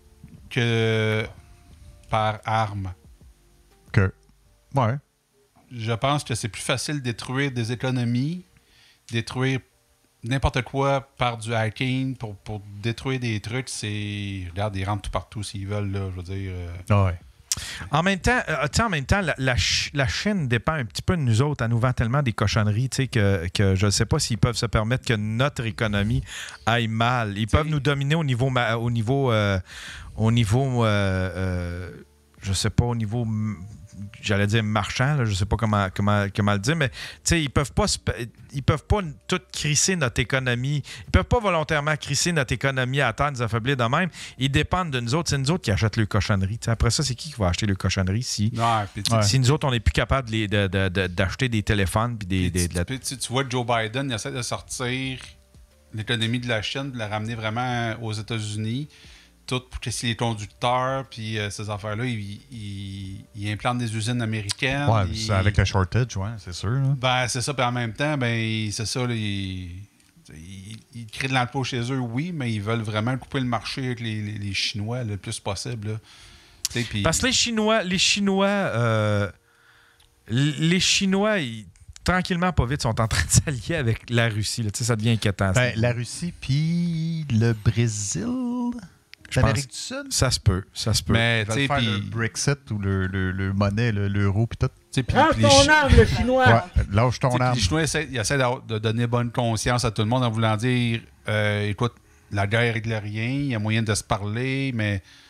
que par arme. Que. Ouais. Je pense que c'est plus facile de détruire des économies, détruire n'importe quoi par du hacking pour, pour détruire des trucs. C'est. Regarde, ils rentrent tout partout s'ils veulent, là. Je veux dire. euh, Ah ouais. En même temps, euh, tu sais, en même temps, la, la, Ch- la Chine dépend un petit peu de nous autres. Elle nous vend tellement des cochonneries, tu sais, que, que je ne sais pas s'ils peuvent se permettre que notre économie aille mal. Ils peuvent nous dominer au niveau, ma- au niveau, euh, au niveau, euh, euh, je sais pas, au niveau, m- j'allais dire marchand, là, je sais pas comment, comment, comment le dire, mais tu sais, ils peuvent pas, se pa- ils peuvent pas tout crisser notre économie. Ils peuvent pas volontairement crisser notre économie à terre, nous affaiblir de même. Ils dépendent de nous autres. C'est nous autres qui achètent les cochonneries. T'sais, après ça, c'est qui qui va acheter les cochonneries si, Ouais, puis tu- si nous autres, on n'est plus capable de les- de- de- de- d'acheter des téléphones puis des, des- puis de la- tu, tu- tu vois Joe Biden, il essaie de sortir l'économie de la Chine, de la ramener vraiment aux États-Unis. Tout pour que si les conducteurs, puis euh, ces affaires-là, ils, ils, ils implantent des usines américaines. Ouais, ils- c'est avec le shortage, ouais, c'est sûr. là. Ben, c'est ça, puis en même temps, ben, c'est ça, là, ils, ils, ils créent de l'emploi chez eux, oui, mais ils veulent vraiment couper le marché avec les, les- les Chinois le plus possible. là. Tu sais, puis- Parce que les Chinois, les Chinois, euh, les Chinois, ils- tranquillement, pas vite, sont en train de s'allier avec la Russie. Là. Tu sais, ça devient inquiétant. ça. Ben, la Russie, puis le Brésil, Je l'Amérique pense- du Sud. Ça se peut, ça se peut. mais, Ils tu veulent sais, faire puis- le Brexit ou le, le, le monnaie, le- l'euro, puis tout. tu sais, puis- Prends puis les ton Chi- arme, le chinois! Ouais, lâche ton Tu sais, puis arme. les Chinois essaient, ils essaient d'avoir- de donner bonne conscience à tout le monde en voulant dire euh, écoute, la guerre règle rien, il y a moyen de se parler, mais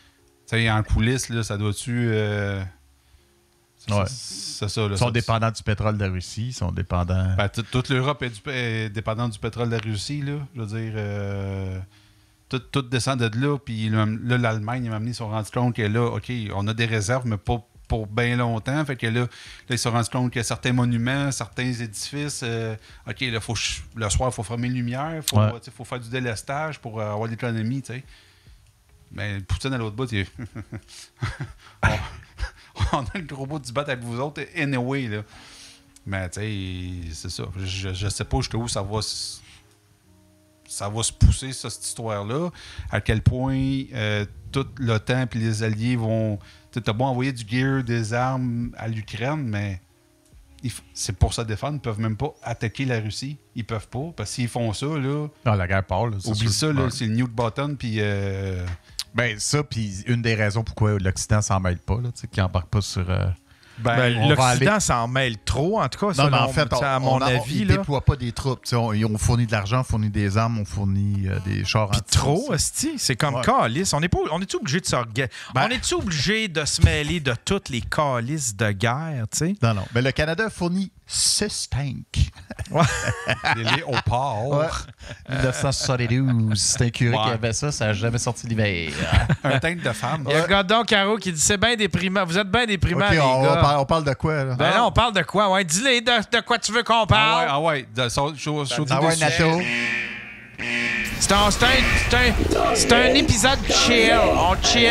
sais, en coulisses, là, ça doit-tu... Euh... Ouais. C'est ça. Là, ils sont ça, dépendants du pétrole de la Russie. Ils sont dépendants... Ben, t- toute l'Europe est, du, est dépendante du pétrole de la Russie. Là. Je veux dire, euh, tout, tout descend de là. Puis là, l'Allemagne, ils m'ont sont rendus compte que là, OK, on a des réserves, mais pas pour bien longtemps. Fait que là, là ils se sont rendus compte qu'il y a certains monuments, certains édifices. Euh, OK, là, faut, le soir, il faut fermer les lumières. Il faut, ouais. faut faire du délestage pour euh, avoir l'économie. T'sais. Mais Poutine, à l'autre bout, il on, on a le gros bout du bat avec vous autres, anyway, là. Mais, tu sais, c'est ça. Je, je sais pas jusqu'où ça va se, ça va se pousser, ça, cette histoire-là. À quel point euh, tout l'OTAN et les alliés vont... Tu as beau envoyer du gear, des armes à l'Ukraine, mais f... c'est pour se défendre. Ils ne peuvent même pas attaquer la Russie. Ils peuvent pas. Parce que s'ils font ça, là... Ah, la guerre part, là. Oublie ça, là. Ouais. C'est le mute button, puis... Euh... Ben, ça, puis une des raisons pourquoi l'Occident s'en mêle pas, là, qu'il n'embarque pas sur... Euh... Ben, ben, l'Occident aller... s'en mêle trop, en tout cas. Non, selon, mais en fait, on, à mon on, avis. Ils ne déploient pas des troupes. On, on fournit de l'argent, on fournit des armes, on fournit euh, des chars. Puis trop, hostie. C'est comme ouais. calice. On est pas, on est-tu obligé de se ben, on est-tu obligé de se mêler de toutes les calices de guerre, tu sais? Non, non. Mais le Canada fournit six tanks. Ouais. Les léopards. Ouais. dix-neuf cent soixante-douze. C'est un curé ouais. qui avait ça, ça n'a jamais sorti l'hiver. Un tank de femmes. Il y a un Gordon Caro qui dit c'est bien déprimant. Vous êtes bien déprimant, okay, les on, gars. On parle, on parle de quoi, là? Ben ah. non, on parle de quoi? Ouais, dis-les de, de quoi tu veux qu'on parle. Ah ouais, ah ouais. De, so, so, so, ah ouais, NATO. C'est un, c'est, un, c'est, un, c'est un épisode chill. On chill.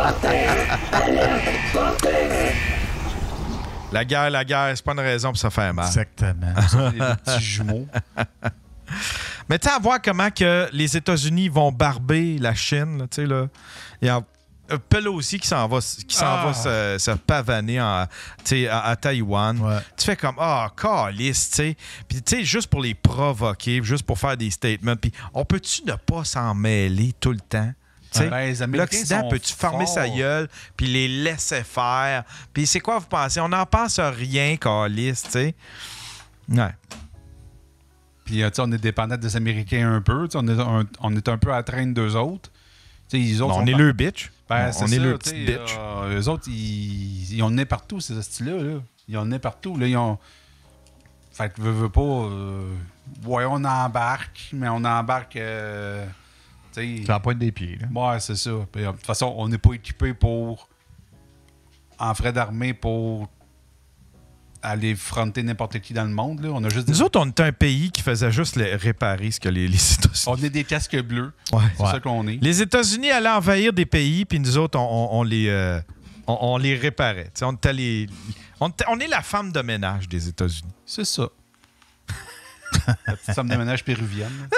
La guerre, la guerre, c'est pas une raison pour se faire mal. Exactement. Les petits jumeaux. Mais tu sais, à voir comment que les États-Unis vont barber la Chine, tu sais, là. Il y a Pelosi qui s'en va, qui s'en ah. va se, se pavaner en, à, à Taïwan. Ouais. Tu fais comme, ah, oh, calice, tu sais. Puis, tu sais, juste pour les provoquer, juste pour faire des statements. Puis, on peut-tu ne pas s'en mêler tout le temps? Ben, l'Occident peut-tu fermer sa gueule puis les laisser faire? Puis c'est quoi vous pensez? On n'en pense rien, calice, tu sais. Ouais. Puis on est dépendant des Américains un peu. On est un, on est un peu à la traîne d'eux autres. Ils autres non, on est le bitch. Ben, on est, est le petit bitch. Euh, eux autres, ils, ils en est partout, ces hosties-là. Là. Ils en est partout. Là, ils ont... Fait que, veux, veux pas... Euh... Ouais, on embarque, mais on embarque... Euh... C'est la pointe des pieds. Là. Ouais, c'est ça. Puis, de toute façon, on n'est pas équipé pour... En frais d'armée pour aller fronter n'importe qui dans le monde. Là. On a juste Nous des... autres, on était un pays qui faisait juste les réparer ce que les, les États-Unis... On est des casques bleus. Ouais. C'est ouais. ça qu'on est. Les États-Unis allaient envahir des pays, puis nous autres, on, on, on les, euh, on, on les réparait. On, était les... on, était... on est la femme de ménage des États-Unis. C'est ça. La petite femme de ménage péruvienne.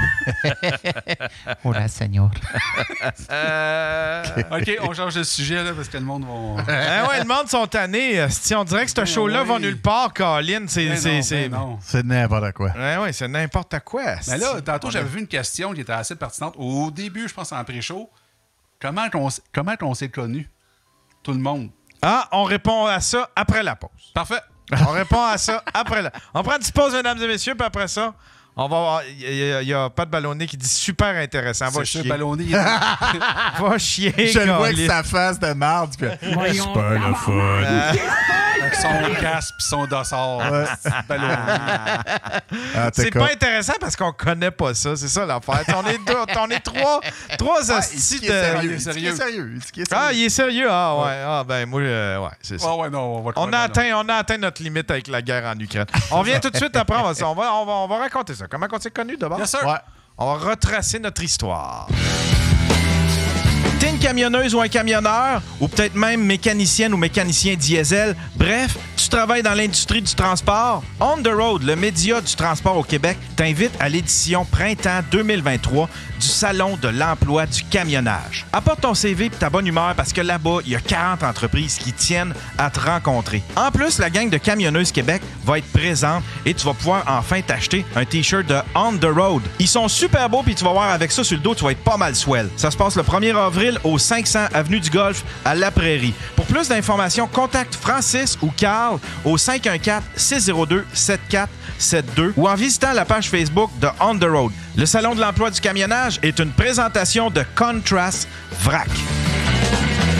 Hola, señor. Euh... OK, on change de sujet là, parce que le monde va... ah ouais, le monde sont tannés. Si on dirait que ce ben show-là oui. va nulle part, Colin. C'est, ben c'est, non, c'est... Ben non. c'est n'importe quoi. Ouais, ouais, c'est n'importe quoi. Mais là, tantôt, j'avais vu une question qui était assez pertinente. Au début, je pense en pré-show, comment qu'on, comment qu'on s'est connus? Tout le monde. Ah, on répond à ça après la pause. Parfait. On répond à ça après la... On prend une petite pause, mesdames et messieurs, puis après ça, on va voir. Il y, y a Pat Ballonné qui dit super intéressant. Va chier. Ballonné. Va chier. Je le vois avec sa face de marde. Puis... super le fun. Avec son casque puis son dossard. Ouais. Ah, c'est pas intéressant parce qu'on connaît pas ça. C'est ça l'affaire. On est, deux, on est trois, trois ah, hosties de. Sérieux. Il est sérieux. sérieux. Ah, il est sérieux. Ah, ouais. Ah, ben, moi, euh, ouais, c'est ça. Ah, ouais, non, on, va on, a atteint, on a atteint notre limite avec la guerre en Ukraine. On vient tout de suite après. On va, on va, on va, on va raconter ça. Comment on s'est connus d'abord? Bien sûr. Ouais. On va retracer notre histoire. T'es une camionneuse ou un camionneur, ou peut-être même mécanicienne ou mécanicien diesel. Bref, tu travailles dans l'industrie du transport. On the Road, le média du transport au Québec, t'invite à l'édition Printemps deux mille vingt-trois du Salon de l'emploi du camionnage. Apporte ton C V et ta bonne humeur parce que là-bas, il y a quarante entreprises qui tiennent à te rencontrer. En plus, la gang de Camionneuses Québec va être présente et tu vas pouvoir enfin t'acheter un T-shirt de On the Road. Ils sont super beaux puis tu vas voir avec ça sur le dos, tu vas être pas mal swell. Ça se passe le premier avril au cinq cents Avenue du Golfe à La Prairie. Pour plus d'informations, contacte Francis ou Carl au cinq un quatre, six zéro deux, sept quatre sept deux ou en visitant la page Facebook de On the Road. Le Salon de l'emploi du camionnage est une présentation de Contrast Vrac.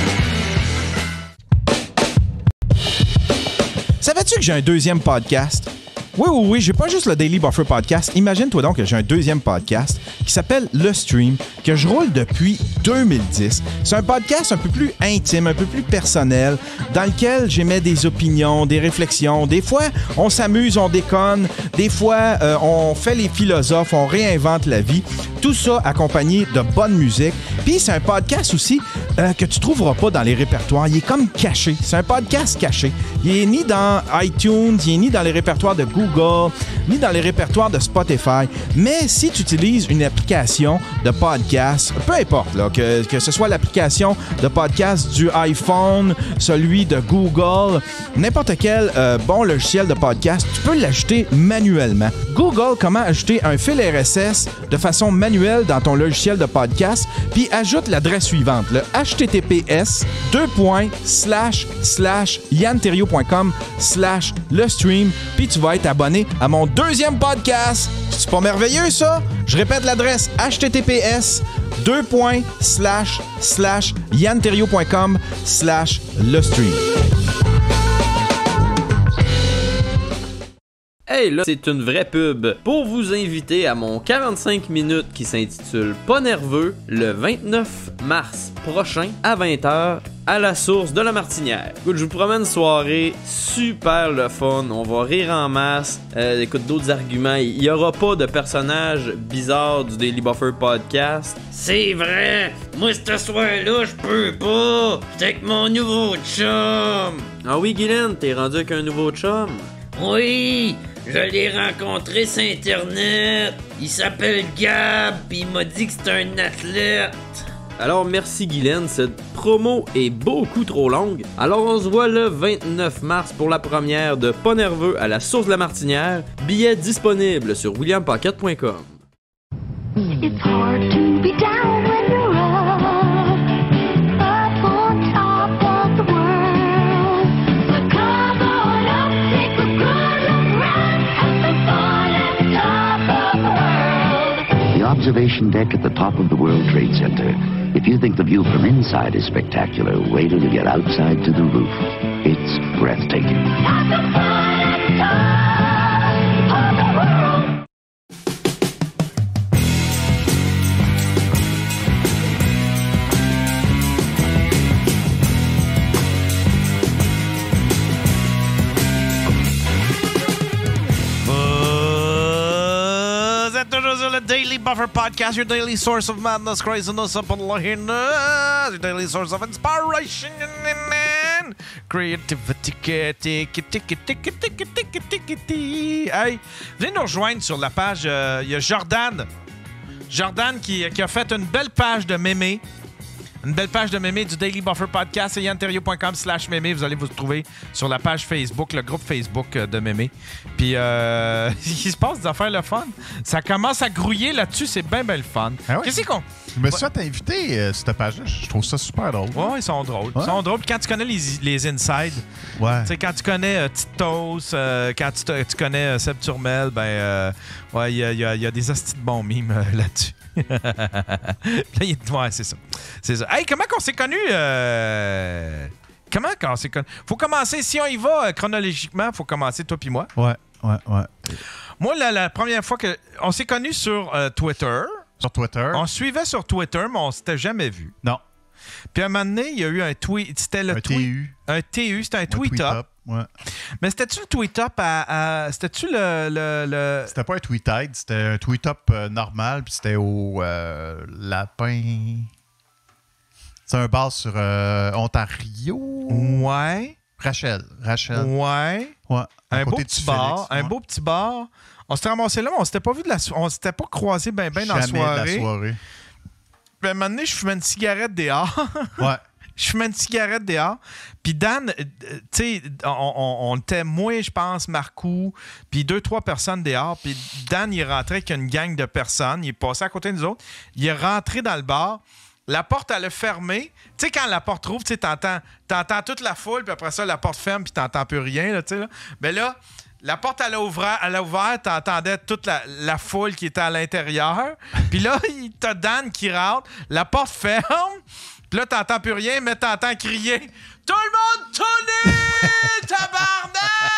Savais-tu que j'ai un deuxième podcast? Oui, oui, oui, j'ai pas juste le Daily Buffer Podcast. Imagine-toi donc que j'ai un deuxième podcast qui s'appelle Le Stream, que je roule depuis deux mille dix. C'est un podcast un peu plus intime, un peu plus personnel, dans lequel j'émets des opinions, des réflexions. Des fois, on s'amuse, on déconne. Des fois, euh, on fait les philosophes, on réinvente la vie. Tout ça accompagné de bonne musique. Puis c'est un podcast aussi euh, que tu trouveras pas dans les répertoires. Il est comme caché. C'est un podcast caché. Il est ni dans iTunes, il est ni dans les répertoires de Google, ni dans les répertoires de Spotify. Mais si tu utilises une application de podcast, peu importe, là, que, que ce soit l'application de podcast du iPhone, celui de Google, n'importe quel euh, bon logiciel de podcast, tu peux l'ajouter manuellement. Google, comment ajouter un fil R S S de façon manuelle dans ton logiciel de podcast, puis ajoute l'adresse suivante, le H T T P S deux points slash slash yanterio point com slash le stream, puis tu vas être abonné à mon deuxième podcast. C'est pas merveilleux, ça? Je répète l'adresse H T T P S deux points slash slash yanterio point com slash le stream. Hey, là, c'est une vraie pub pour vous inviter à mon quarante-cinq minutes qui s'intitule Pas nerveux le vingt-neuf mars prochain à vingt heures à la source de la Martinière. Écoute, je vous promets une soirée super le fun, on va rire en masse. Euh, écoute, d'autres arguments, il y aura pas de personnages bizarres du Daily Buffer Podcast. C'est vrai! Moi, ce soir-là, je peux pas! J'étais avec mon nouveau chum! Ah oui, Guylaine, t'es rendu avec un nouveau chum? Oui! Je l'ai rencontré sur Internet. Il s'appelle Gab, pis il m'a dit que c'est un athlète. Alors merci Guylaine, cette promo est beaucoup trop longue. Alors on se voit le vingt-neuf mars pour la première de Pas nerveux à la source de la Martinière. Billets disponibles sur william paquette point com. It's hard to be down when you're up, up on top of the world. But come on up, take a good look round at the fun at the top of the world. The observation deck at the top of the World Trade Center. If you think the view from inside is spectacular, wait till you get outside to the roof. It's breathtaking. At the fun at the top of the world. Toujours sur le Daily Buffer Podcast, your daily source of madness, craziness, upon loneliness, your daily source of inspiration and creativity. Hey, venez nous rejoindre sur la page. Il euh, y a Jordan. Jordan qui, qui a fait une belle page de mémé. Une belle page de mémé du Daily Buffer Podcast, yanterio point com slash mémé. Vous allez vous trouver sur la page Facebook, le groupe Facebook de mémé. Puis, euh, il se passe des affaires le fun. Ça commence à grouiller là-dessus, c'est bien, bien le fun. Ah ouais? Qu'est-ce qu'on... Je me suis fait inviter euh, cette page-là. Je trouve ça super drôle. Ouais, ils sont drôles. Ouais. Ils sont drôles. Puis quand tu connais les, les inside, ouais. Tu sais, quand tu connais euh, Titos, euh, quand tu, tu connais euh, Seb Turmel, ben, euh, ouais, il y a, y a, y a des hosties de bons mimes euh, là-dessus. Là, il... Ouais, c'est ça. C'est ça. Hey, comment qu'on s'est connus? Euh... Comment qu'on s'est connus? Faut commencer, si on y va euh, chronologiquement, faut commencer toi puis moi. Ouais, ouais, ouais. Moi, la, la première fois que... On s'est connus sur euh, Twitter. Sur Twitter. On suivait sur Twitter, mais on s'était jamais vu. Non. Puis à un moment donné, il y a eu un tweet. C'était le un tweet. T U. Un T U, c'était un, un tweet-up. Ouais. Mais c'était-tu le tweet-up à. à c'était-tu le. le, le... C'était pas un tweet-tide, c'était un tweet-up euh, normal, puis c'était au euh, Lapin. C'est un bar sur euh, Ontario. Ouais. Rachel. Rachel. Ouais. Ouais. Un beau petit bar. Un ouais. beau petit bar. On s'était ramassé là, mais on s'était pas vu de la so- on s'était pas croisé ben ben dans la soirée. De la soirée. Puis à un moment donné, je fumais une cigarette dehors. Ouais. Je fumais une cigarette dehors. Puis Dan, euh, tu sais, on, on, on était moi, je pense, Marcou, puis deux, trois personnes dehors. Puis Dan, il est rentré avec une gang de personnes. Il est passé à côté de nous autres. Il est rentré dans le bar. La porte, elle a fermé. Tu sais, quand la porte rouvre, tu sais, t'entends, t'entends toute la foule, puis après ça, la porte ferme, puis t'entends plus rien, là, tu sais. Là. Mais là, la porte, elle a ouvert, elle a ouvert, t'entendais toute la, la foule qui était à l'intérieur. Puis là, t'as Dan qui rentre, la porte ferme. Puis là, t'entends plus rien, mais t'entends crier « Tout le monde tourner! Tabarnak! »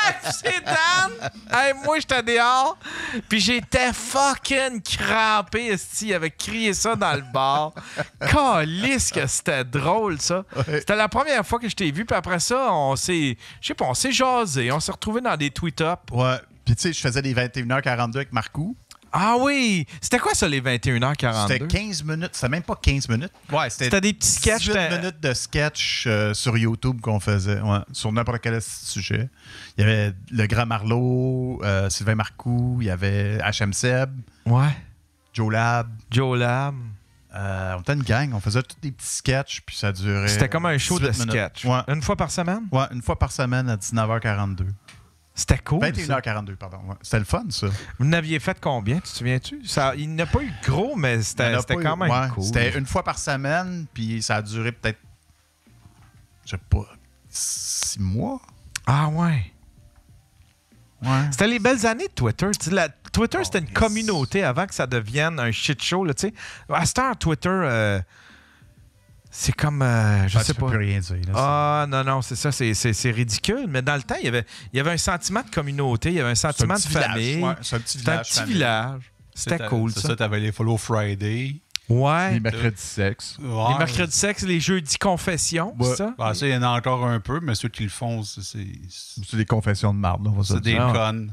C'est Dan! Hey, moi, j'étais dehors, puis j'étais fucking crampé, esti. Il avait crié ça dans le bar. Calisse que c'était drôle, ça. Ouais. C'était la première fois que je t'ai vu, puis après ça, on s'est... Je sais pas, on s'est jasé. On s'est retrouvés dans des tweet-ups. Ouais. Puis tu sais, je faisais des vingt et une heures quarante-deux avec Marcou. Ah oui! C'était quoi ça, les vingt et une heures quarante-deux? C'était quinze minutes. C'était même pas quinze minutes. Ouais, c'était, C'était des petits sketchs. dix-huit c'était- minutes de sketch euh, sur YouTube qu'on faisait. Ouais, sur n'importe quel sujet. Il y avait le Grand Marleau, euh, Sylvain Marcoux, il y avait H M Seb, Ouais. Joe Lab. Joe Lab. Euh, on était une gang. On faisait tous des petits sketchs, puis ça durait. C'était comme un show de dix-huit minutes. sketch. Ouais. Une fois par semaine? Ouais, une fois par semaine à dix-neuf heures quarante-deux. C'était cool. vingt et une ça. heures quarante-deux, pardon. Ouais. C'était le fun, ça. Vous n'aviez fait combien, tu te souviens-tu? Ça, il n'a pas eu gros, mais Il y en c'était, a c'était pas quand eu- même ouais, cool. C'était une fois par semaine, puis ça a duré peut-être, je sais pas, six mois. Ah ouais. Ouais. C'était les belles années de Twitter. Tu sais, la- Twitter, c'était une communauté avant que ça devienne un shit show. Là, tu sais. À cette heure, Twitter, euh, c'est comme... euh, je Ah, sais tu pas. peux plus rien dire. Là, Ah non, non, c'est ça, c'est, c'est, c'est ridicule. Mais dans le temps, il y avait, il y avait un sentiment de communauté, il y avait un c'est un sentiment petit de village. famille. Ouais, c'est un petit C'était un village. petit famille. village. C'était C'est- cool, c'est ça. ça. T'avais les Follow Friday. Ouais. Les mercredis sexe. Ouais. Les mercredis sexe, les jeudis confession, Ouais. c'est ça? Ben, ça, il y en a encore un peu, mais ceux qui le font, c'est, c'est, C'est des confessions de marde, là, on va se c'est des dire. Ah. connes.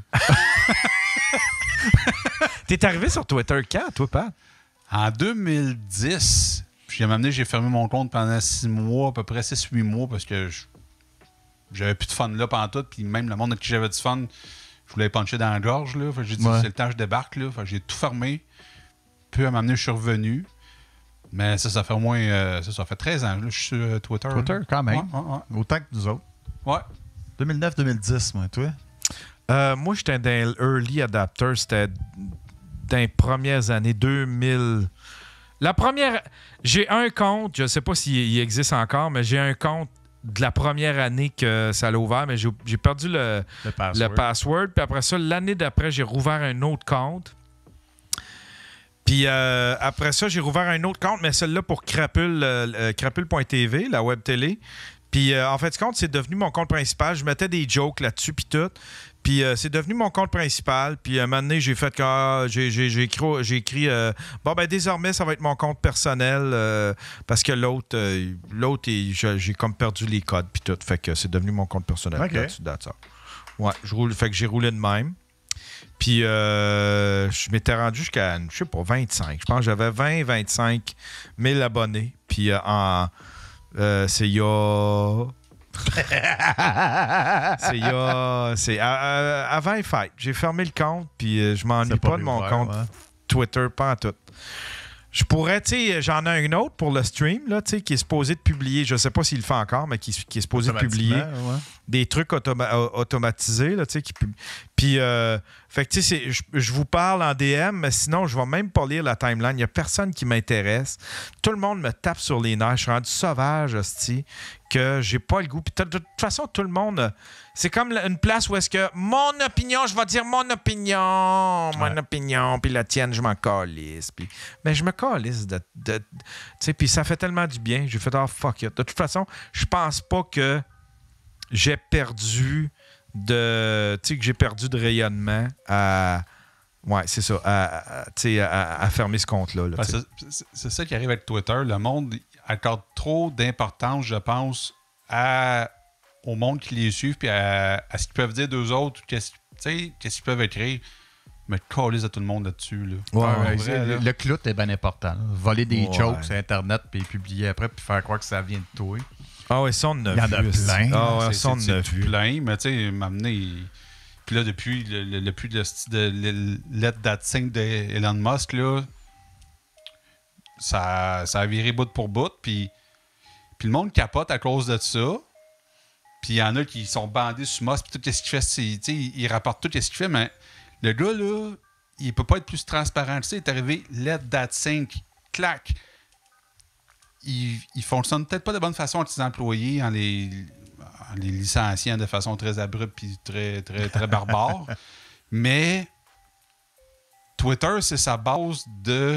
T'es arrivé sur Twitter quand, toi, Pat? En deux mille dix, puis à un moment donné, j'ai fermé mon compte pendant six mois, à peu près six huit mois, parce que je- j'avais plus de fun là pendant tout, puis même le monde avec qui j'avais du fun, je voulais puncher dans la gorge, là. Fait que j'ai dit, Ouais. c'est le temps que je débarque, là. Fait que j'ai tout fermé. Puis à un moment donné, je suis revenu. Mais ça, ça fait au moins... euh, ça, ça fait treize ans, là, je suis sur euh, Twitter. là. Twitter, quand même. Ouais, ouais, ouais. Autant que nous autres. Ouais. deux mille neuf deux mille dix, moi, toi. Euh, moi, j'étais dans l'early adapter. C'était dans les premières années deux mille. La première... J'ai un compte, je sais pas s'il il existe encore, mais j'ai un compte de la première année que ça l'a ouvert, mais j'ai, j'ai perdu le, Le password. le password. Puis après ça, l'année d'après, j'ai rouvert un autre compte. Puis euh, après ça, j'ai rouvert un autre compte, mais celui-là pour Crapule, euh, euh, crapule point t v, la web télé. Puis euh, en fait, ce compte, c'est devenu mon compte principal. Je mettais des jokes là-dessus, puis tout. Puis euh, c'est devenu mon compte principal. Puis à un moment donné, j'ai fait que ah, j'ai, j'ai, j'ai écrit, j'ai écrit euh, bon, ben désormais, ça va être mon compte personnel euh, parce que l'autre, euh, l'autre il- j'ai, j'ai comme perdu les codes, puis tout. Fait que c'est devenu mon compte personnel. Ok. Là-dessus, that's all. Ouais, je roule, fait que j'ai roulé de même. Puis euh, je m'étais rendu jusqu'à, je sais pas, vingt-cinq. Je pense que j'avais vingt à vingt-cinq mille abonnés. Puis euh, en, euh, c'est il y a... c'est il y a... C'est à- à- avant les fêtes. J'ai fermé le compte, puis euh, je m'ennuie C'est pas, pas de mon réouvert, compte ouais. Twitter, pas en tout. Je pourrais, tu sais, j'en ai un autre pour le stream, là, tu sais, qui est supposé de publier, je sais pas s'il le fait encore, mais qui, qui est supposé de publier Automatiquement, ouais. des trucs automa- au- automatisés, là, tu sais, qui pub- Puis, euh, fait que, tu sais, c'est- je je vous parle en D M, mais sinon, je vais même pas lire la timeline. Il y a personne qui m'intéresse. Tout le monde me tape sur les nerfs. Je suis rendu sauvage, hostie, que j'ai pas le goût. Puis, de toute façon, tout le monde... euh, C'est comme la- une place où est-ce que mon opinion, je vais dire mon opinion, mon Ouais. opinion, puis la tienne, je m'en calisse. Puis, mais je me calisse de... de- de- tu sais, puis ça fait tellement du bien. J'ai fait, oh, fuck it. De toute façon, je pense pas que j'ai perdu de... Tu sais, que j'ai perdu de rayonnement à... Ouais, c'est ça. À, à- tu sais, à, à fermer ce compte-là. là, Ben, tu sais. c'est, c'est- c'est ça qui arrive avec Twitter. Le monde accorde trop d'importance, je pense, à, au monde qui les suit puis à, à ce qu'ils peuvent dire d'eux autres, qu'est-ce, tu sais, qu'est-ce qu'ils peuvent écrire. Mais calisse à tout le monde là-dessus. Là. Ouais, Ouais, ouais, ouais, vrai, c'est- là. le clout est bien important. là. Voler des Ouais. jokes sur Internet, puis les publier après, puis faire croire que ça vient de toi. Ah ouais, ça, on en a Il y en vu. a aussi. plein. Ah ouais, C'est- ça, on c'est- en a c'est tout vu. plein, mais tu sais, m'amener. Puis là, depuis le, le, le plus de, de, de Let That Sing d'Elon Musk, là, ça, ça a viré bout pour bout. Puis, puis le monde capote à cause de ça. Puis il y en a qui sont bandés sur Musk. Puis tout ce qu'il fait, c'est, tu sais, il, il rapporte tout ce qu'il fait. Mais le gars, là, il peut pas être plus transparent. Tu sais, il est arrivé Let That Sing, clac. Il, il fonctionne peut-être pas de bonne façon avec ses employés en les, en les licenciant de façon très abrupte puis très, très, très barbare. Mais Twitter, c'est sa base de...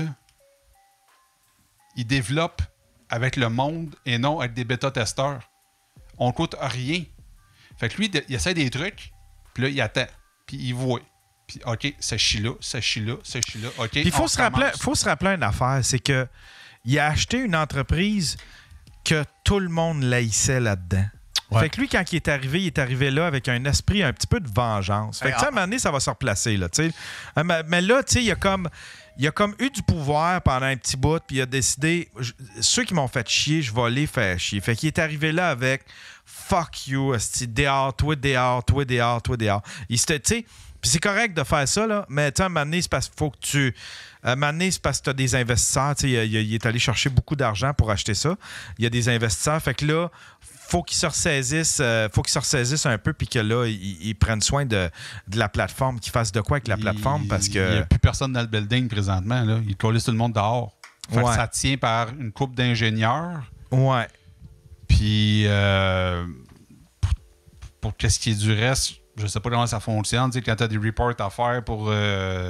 Il développe avec le monde et non avec des bêta-testeurs. On coûte rien. Fait que lui, il essaie des trucs, Puis là, il attend. Puis il voit. Puis, OK, ça chie là, ça chie là, ça chie là. OK, Puis il faut on se rappeler, recommence. faut se rappeler une affaire, c'est que il a acheté une entreprise que tout le monde laïssait là-dedans. Ouais. Fait que lui, quand il est arrivé, il est arrivé là avec un esprit un petit peu de vengeance. Fait que, tu sais, à un moment donné, ça va se replacer, là, tu sais. Euh, Mais, mais là, tu sais, il a comme... Il a comme eu du pouvoir pendant un petit bout, puis il a décidé... je- ceux qui m'ont fait chier, je vais les faire chier. Fait qu'il est arrivé là avec « Fuck you, esti, dehors, toi dehors, toi dehors, toi dehors. » Il s'était, tu sais... Puis c'est correct de faire ça, là, mais tu sais, à un moment donné, c'est parce qu'il faut que tu... À un moment donné, c'est parce que tu as des investisseurs. Tu sais, il, il- il est allé chercher beaucoup d'argent pour acheter ça. Il y a des investisseurs. Fait que là, faut qu'ils se ressaisissent, euh, faut qu'ils se ressaisissent un peu, puis que là, ils, ils prennent soin de, de la plateforme, qu'ils fassent de quoi avec la plateforme, Il- parce Il n'y que... a plus personne dans le building présentement. Là. Ils collent tout le monde dehors. Fait que Ouais. ça tient par une couple d'ingénieurs. Ouais. Puis, euh, pour, pour qu'est-ce qui est du reste, je sais pas comment ça fonctionne. Tu sais, quand tu as des reports à faire pour. Euh,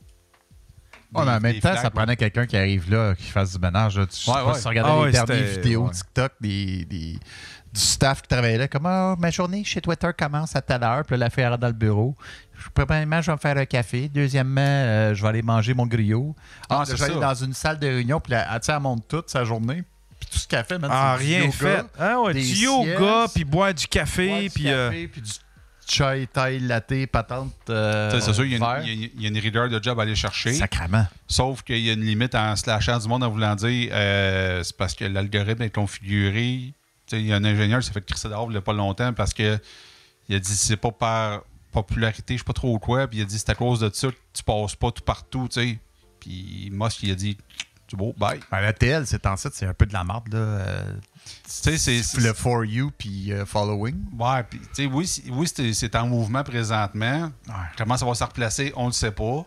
Ouais, mais en des- même des temps, flags, ça là. prenait quelqu'un qui arrive là, qui fasse du ménage. Là. Tu sais Ouais, pas ouais. si tu regardais Ah les ouais, dernières c'était- vidéos ouais. TikTok des, des- du staff qui travaillait là, comme ah, ma journée chez Twitter commence à telle heure, puis là, la fille rentre dans le bureau. Je- Premièrement, je vais me faire un café. Deuxièmement, euh, je vais aller manger mon griot. Ah, Ah, c'est je vais aller ça. dans une salle de réunion, puis elle, elle, tu sais, elle monte toute sa journée. Puis tout ce qu'elle fait, man, Ah, c'est du rien yoga, fait. Ah ouais, des du yoga, siestes, puis boire du café, boire du puis... euh, café, puis du chai, taille, latte, patente. euh, Tu sais, c'est sûr, il y, a vert. une- il y a- il y a une reader de job à aller chercher. Sacrement. Sauf qu'il y a une limite en slashant du monde en voulant dire euh, c'est parce que l'algorithme est configuré. Tu sais, il y a un ingénieur qui s'est fait crisser dehors il n'y a pas longtemps parce que il a dit c'est pas par popularité, je sais pas trop quoi. Puis il a dit c'est à cause de ça que tu passes pas tout partout. Tu sais. Puis Musk, il a dit c'est beau, bye. Ben, la T L, c'est en fait, c'est un peu de la marde, là. euh, Tu sais, c'est. le for you puis euh, following. Ouais, puis tu sais, oui, c'est- oui c'est c'est en mouvement présentement. Comment ça va se replacer, on ne le sait pas.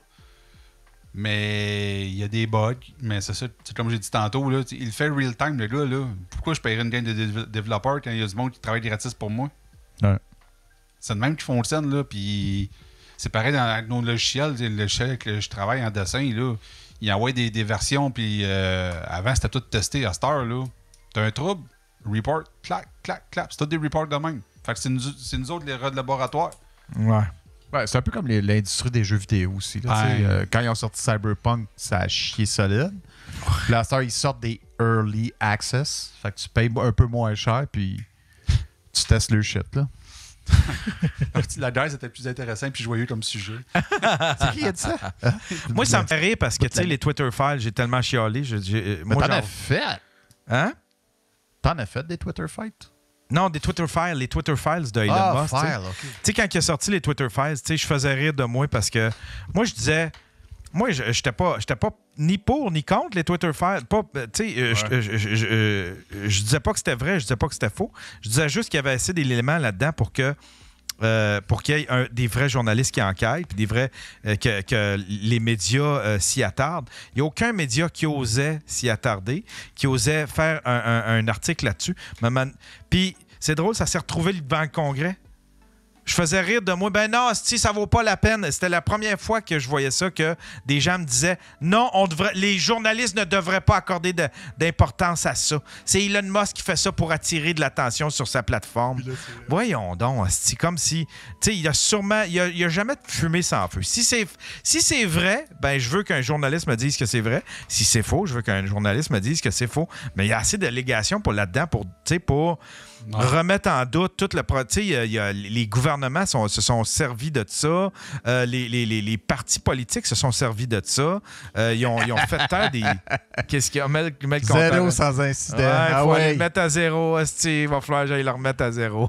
Mais il y a des bugs. Mais c'est ça, tu sais, comme j'ai dit tantôt, là, tu sais, il fait real time, le gars. Là. Pourquoi je paierais une gang de dé- développeurs quand il y a du monde qui travaille gratis pour moi? Ouais. C'est le même qui fonctionne, là. Puis c'est pareil dans, avec nos logiciels. Le logiciel avec lequel je travaille en dessin, là. Il envoie des, des versions, puis euh, avant, c'était tout testé à cette heure, là. T'as un trouble, report, clac, clac, clac. C'est tout des reports de même. Fait que c'est nous, c'est nous autres, les rats de laboratoire. Ouais. Ouais, c'est un peu comme les- l'industrie des jeux vidéo aussi. Là, Ouais. tu sais, euh, quand ils ont sorti Cyberpunk, ça a chié solide. Puis là, à cette heure, ils sortent des Early Access. Fait que tu payes un peu moins cher, puis tu testes le shit. Là. La guerre, c'était plus intéressant et joyeux comme sujet. C'est qui qui a dit ça? Moi, ça me fait rire parce que, tu sais, les Twitter files, j'ai tellement chialé. je- j'ai- Mais moi, t'en j'en- as fait. Hein? T'en as fait des Twitter fights? Non, des Twitter files, les Twitter files de Elon Ah, Musk. tu sais. files, ok. Tu sais, quand il a sorti les Twitter files, tu sais, je faisais rire de moi parce que moi, je disais, moi, je j'étais pas, j'étais pas ni pour ni contre les Twitter files. Pas, euh, tu sais, euh, je- je, je- je- euh, je disais pas que c'était vrai, je disais pas que c'était faux. Je disais juste qu'il y avait assez d'éléments là-dedans pour que euh, pour qu'il y ait un- des vrais journalistes qui enquêtent, puis des vrais euh, que, que les médias euh, s'y attardent. Il n'y a aucun média qui osait s'y attarder, qui osait faire un, un- un article là-dessus. Mais man- Puis c'est drôle, ça s'est retrouvé devant le Congrès. Je faisais rire de moi. Ben non, si ça vaut pas la peine. C'était la première fois que je voyais ça, que des gens me disaient non, on devrait, les journalistes ne devraient pas accorder de- d'importance à ça. C'est Elon Musk qui fait ça pour attirer de l'attention sur sa plateforme. Voyons donc, c'est comme si, tu sais, il y a sûrement, il y a, il y a jamais de fumée sans feu. Si c'est si c'est vrai, ben je veux qu'un journaliste me dise que c'est vrai. Si c'est faux, je veux qu'un journaliste me dise que c'est faux. Mais il y a assez d'allégations pour là-dedans pour, tu sais, pour remettre en doute tout le... pro- Tu sais, il y a- il y a- les gouvernements sont- se sont servis de ça. Euh, les, les- les- les partis politiques se sont servis de ça. Euh, ils, ont, ils ont fait taire des... Qu'est-ce qu'il y a? Mets, mets le Zéro compteur. sans incident. Ouais, il Ah faut aller ouais. le mettre à zéro, hostie. Il va falloir que j'aille le remettre à zéro.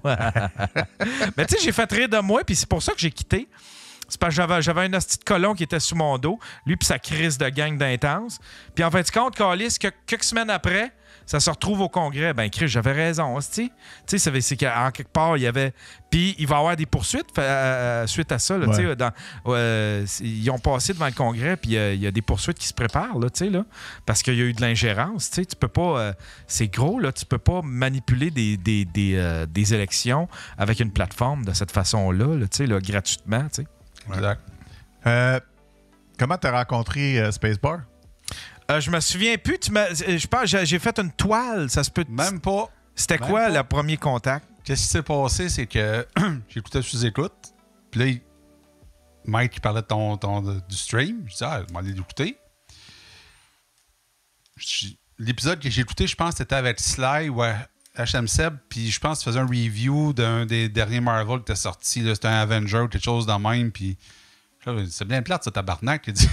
Mais tu sais, j'ai fait rire de moi, puis c'est pour ça que j'ai quitté. C'est parce que j'avais, j'avais un hostie de colon qui était sous mon dos, lui puis sa crise de gang d'intense. Puis en fait, compte, Calis, que, quelques semaines après, ça se retrouve au Congrès. Ben, Chris, j'avais raison, hostie. Tu sais, c'est, c'est qu'en quelque part, il y avait... Puis il va y avoir des poursuites fait, euh, suite à ça. Là, Ouais. tu sais, dans, euh, c'est- ils ont passé devant le Congrès, puis euh, il y a des poursuites qui se préparent, là, tu sais, là, parce qu'il y a eu de l'ingérence. Tu sais, tu peux pas... euh, c'est gros, là. Tu peux pas manipuler des, des, des, euh, des élections avec une plateforme de cette façon-là, là, tu sais, là, gratuitement, tu sais. Exact. Euh, comment t'as rencontré euh, Spacebar? Euh, je me souviens plus. Tu m'as- je pense que j'ai- j'ai fait une toile. Ça se peut. Même pas. C'était Même quoi pas. le premier contact? Qu'est-ce qui s'est passé, c'est que j'écoutais sous écoute. Puis là, il- Mike, il parlait de ton, ton, de- du stream. Je dis, ah, je m'en ai l'écouter. Je- L'épisode que j'ai écouté, je pense, c'était avec Sly ou H M Seb. Puis je pense qu'il faisait un review d'un des derniers Marvel qui était sorti. là. C'était un Avenger ou quelque chose de même. Puis là, c'est bien plate, ça, tabarnak. Il dit.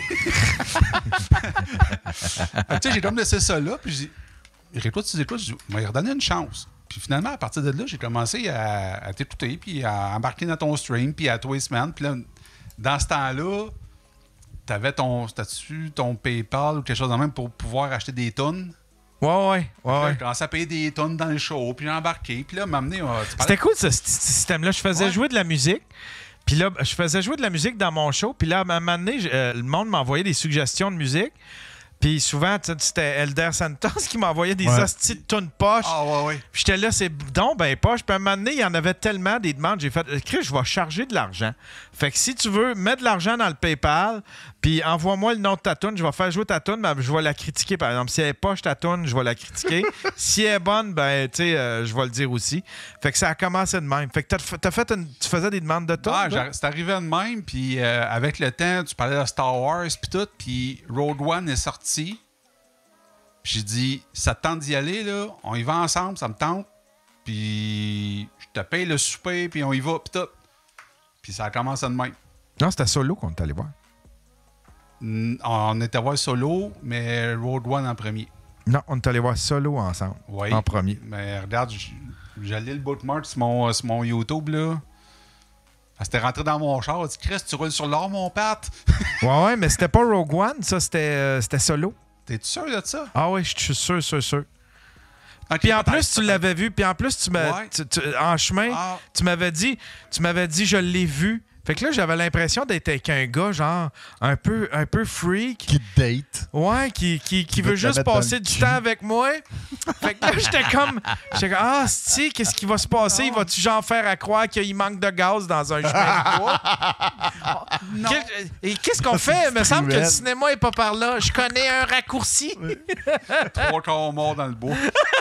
Fait que, tu sais, j'ai comme laissé ça là. Puis j'ai dit, réécoute, tu écoutes. Je dis, il m'a redonné une chance. Puis finalement, à partir de là, j'ai commencé à, à t'écouter, puis à embarquer dans ton stream, puis à tous les semaines. Puis là, dans ce temps-là, t'avais ton statut, ton PayPal ou quelque chose de même pour pouvoir acheter des tonnes. Ouais, ouais, ouais. ouais. J'ai commencé à payer des tonnes dans le show, puis j'ai embarqué. Puis là, m'amener. C'était cool, ce, ce système-là. Je faisais Ouais. jouer de la musique. Puis là, je faisais jouer de la musique dans mon show. Puis là, à un moment donné, je- euh, le monde m'envoyait des suggestions de musique. Puis souvent, tu sais, c'était Elder Santos qui m'envoyait des Ouais. hosties de tunes poches. Ah, ouais, ouais. Puis j'étais là, c'est donc ben poche. Puis à un moment donné, il y en avait tellement des demandes. J'ai fait, Chris, je vais charger de l'argent. Fait que si tu veux, mets de l'argent dans le PayPal, puis envoie-moi le nom de ta tune. Je vais faire jouer ta tune, mais je vais la critiquer. Par exemple, si elle est poche ta tune, je vais la critiquer. Si elle est bonne, ben, tu sais, euh, je vais le dire aussi. Fait que ça a commencé de même. Fait que t'as, t'as fait une- tu faisais des demandes de tunes? Ah, toi? j'ai- c'est arrivé de même, puis euh, avec le temps, tu parlais de Star Wars, puis tout, puis Rogue One est sorti. Puis j'ai dit, ça te tente d'y aller, là, on y va ensemble, ça me tente. Puis je te paye le souper, puis on y va, puis tout. Puis ça a commencé de même. Non, c'était Solo qu'on est allé voir. Mm, On était voir Solo, mais Rogue One en premier. Non, on est allé voir Solo ensemble. Oui. En premier. Mais regarde, j- j'allais le bookmark sur mon, sur mon YouTube, là. Ah, c'était rentré dans mon char. J'ai dit, Chris, tu roules sur l'or, mon pâte. Ouais, ouais, mais c'était pas Rogue One, ça, c'était, euh, c'était Solo. T'es-tu sûr de ça? Ah oui, je suis sûr, sûr, sûr. Ok, Puis en peut-être, plus, tu peut-être. l'avais vu. Puis en plus, tu m'as, Ouais. tu- tu- en chemin, Ah. tu m'avais dit, tu m'avais dit, je l'ai vu. Fait que là, j'avais l'impression d'être avec un gars, genre, un peu, un peu freak. Qui te date. Ouais, qui, qui, qui veut veut te la juste mettre dans passer le du cul. temps avec moi. Fait que là, j'étais comme, j'étais comme, ah, si, qu'est-ce qui va se passer? Il va-tu genre faire à croire qu'il manque de gaz dans un chemin de bois? Quel- Et qu'est-ce qu'on fait? Il me semble que le cinéma est pas par là. Je connais un raccourci. Trois corps morts dans le bois.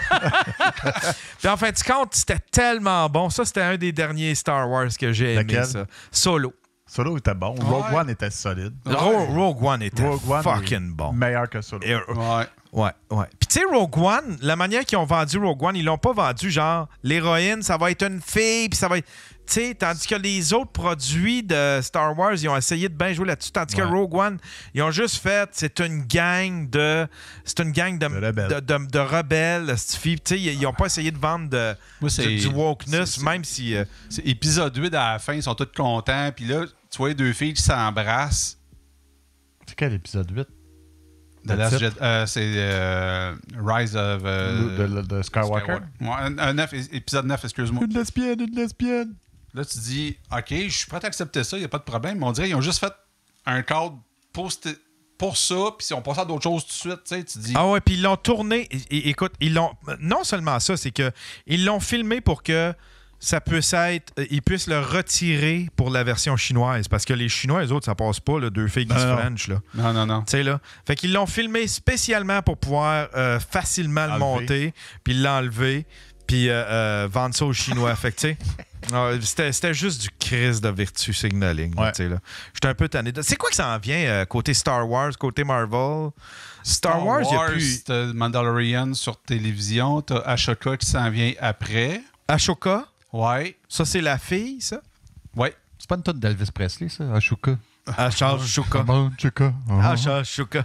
Puis en fin de compte, c'était tellement bon. Ça, c'était un des derniers Star Wars que j'ai aimé, Lequel? ça. Solo. Solo était bon. Rogue Ouais. One était solide. Ro- Rogue One était Rogue One, fucking oui. bon. Meilleur que Solo. Et- Ouais. Ouais, ouais. Puis tu sais, Rogue One, la manière qu'ils ont vendu Rogue One, ils l'ont pas vendu genre l'héroïne, ça va être une fille, puis ça va être. Tu sais, tandis que les autres produits de Star Wars, ils ont essayé de bien jouer là-dessus. Tandis que Ouais. Rogue One, ils ont juste fait, c'est une gang de. C'est une gang de, De rebelles. de, de- de rebelles, cette fille. Tu sais, ils, ils ont pas essayé de vendre de, Moi, c'est- du, du wokeness, c'est- c'est- même si. euh, C'est épisode huit à la fin, ils sont tous contents. Puis là, tu vois les deux filles qui s'embrassent. C'est quel épisode huit? De Le Last titre? Jedi- euh, c'est euh, Rise of euh, de, de- de Skywalker? Ouais, un, un neuf, épisode neuf, excuse-moi. Une lesbienne, une lesbienne. Là, tu dis, OK, je suis prêt à accepter ça, il n'y a pas de problème. Mais on dirait qu'ils ont juste fait un cadre pour, cette- pour ça, puis si on passe à d'autres choses tout de suite, tu sais, tu dis. Ah ouais, puis ils l'ont tourné. é- é- Écoute, ils l'ont. Non seulement ça, c'est que ils l'ont filmé pour que ça puisse être. euh, Ils puissent le retirer pour la version chinoise. Parce que les Chinois, les autres, ça passe pas, là, deux filles qui Non, se non. French, là. Non, non, non. Tu sais, là. Fait qu'ils l'ont filmé spécialement pour pouvoir euh, facilement le Enlever. monter, puis l'enlever, puis euh, euh, vendre ça aux Chinois. Fait que, tu sais. euh, C'était c'était juste du crise de virtue signaling. là, Ouais. tu sais, là. J'étais un peu tanné. de- C'est quoi que ça en vient euh, côté Star Wars, côté Marvel? Star, Wars, il y a plus. T'as Mandalorian sur télévision, t'as Ashoka qui s'en vient après. Ashoka, Ouais. ça c'est la fille, ça? Ouais. C'est pas une tonne d'Elvis Presley, ça? Ashoka. Ashoka. Ashoka. Ashoka.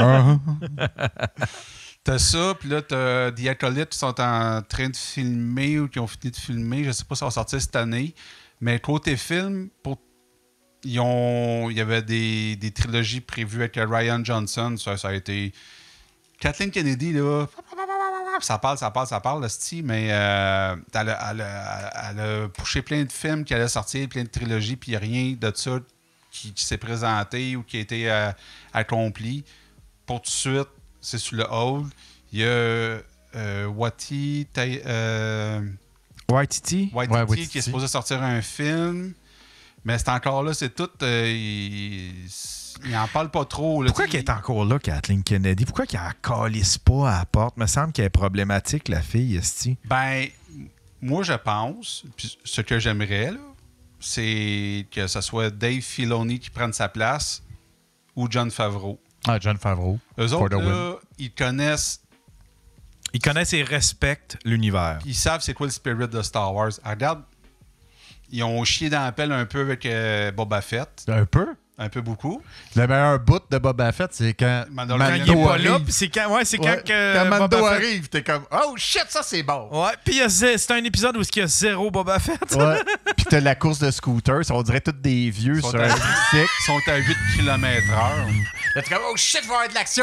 T'as ça, puis là, t'as The Acolyte qui sont en train de filmer ou qui ont fini de filmer. Je sais pas si ça va sortir cette année. Mais côté film, pour... ils ont... il y avait des, des trilogies prévues avec Ryan Johnson. Ça, ça a été... Kathleen Kennedy, là... Ça parle, ça parle, ça parle, le style, mais euh, elle, a, elle, a, elle a poussé plein de films qui allaient sortir, plein de trilogies, puis il n'y a rien de ça qui, qui s'est présenté ou qui a été euh, accompli. Pour tout de suite, c'est sur le hold. Il y a euh, Wati, Tai- euh, Waititi. Waititi Ouais, Waititi. qui est supposé sortir un film. Mais c'est encore là, c'est tout. Euh, il, il en parle pas trop. Là, Pourquoi tu sais, qu'elle est encore là, Kathleen Kennedy? Pourquoi qu'elle ne calisse pas à la porte? Me semble qu'elle est problématique, la fille, esti. Ben, moi, je pense, puis ce que j'aimerais, là, c'est que ce soit Dave Filoni qui prenne sa place ou Jon Favreau. Ah, Jon Favreau. Eux autres, là, ils connaissent... Ils connaissent et respectent l'univers. Ils savent c'est quoi le spirit de Star Wars. Ah, regarde, ils ont chié dans la pelle un peu avec euh, Boba Fett. Un peu? Un peu beaucoup. Le meilleur bout de Boba Fett, c'est quand Mando Mando Quand il est pas arrive. là, puis c'est quand, ouais, c'est Ouais, quand, que quand Mando Boba Fett- arrive, t'es comme « Oh shit, ça c'est bon! » Ouais, puis il y a zé- c'est un épisode où il y a zéro Boba Fett. Ouais. Puis t'as la course de scooter, on dirait tous des vieux Ils sont, sur à, un tricycle. ils sont à huit kilomètres heure. Là, t'es comme « Oh shit, il va y avoir de l'action! »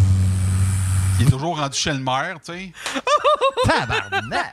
Il est toujours rendu chez le maire, tu sais. Tabarnak!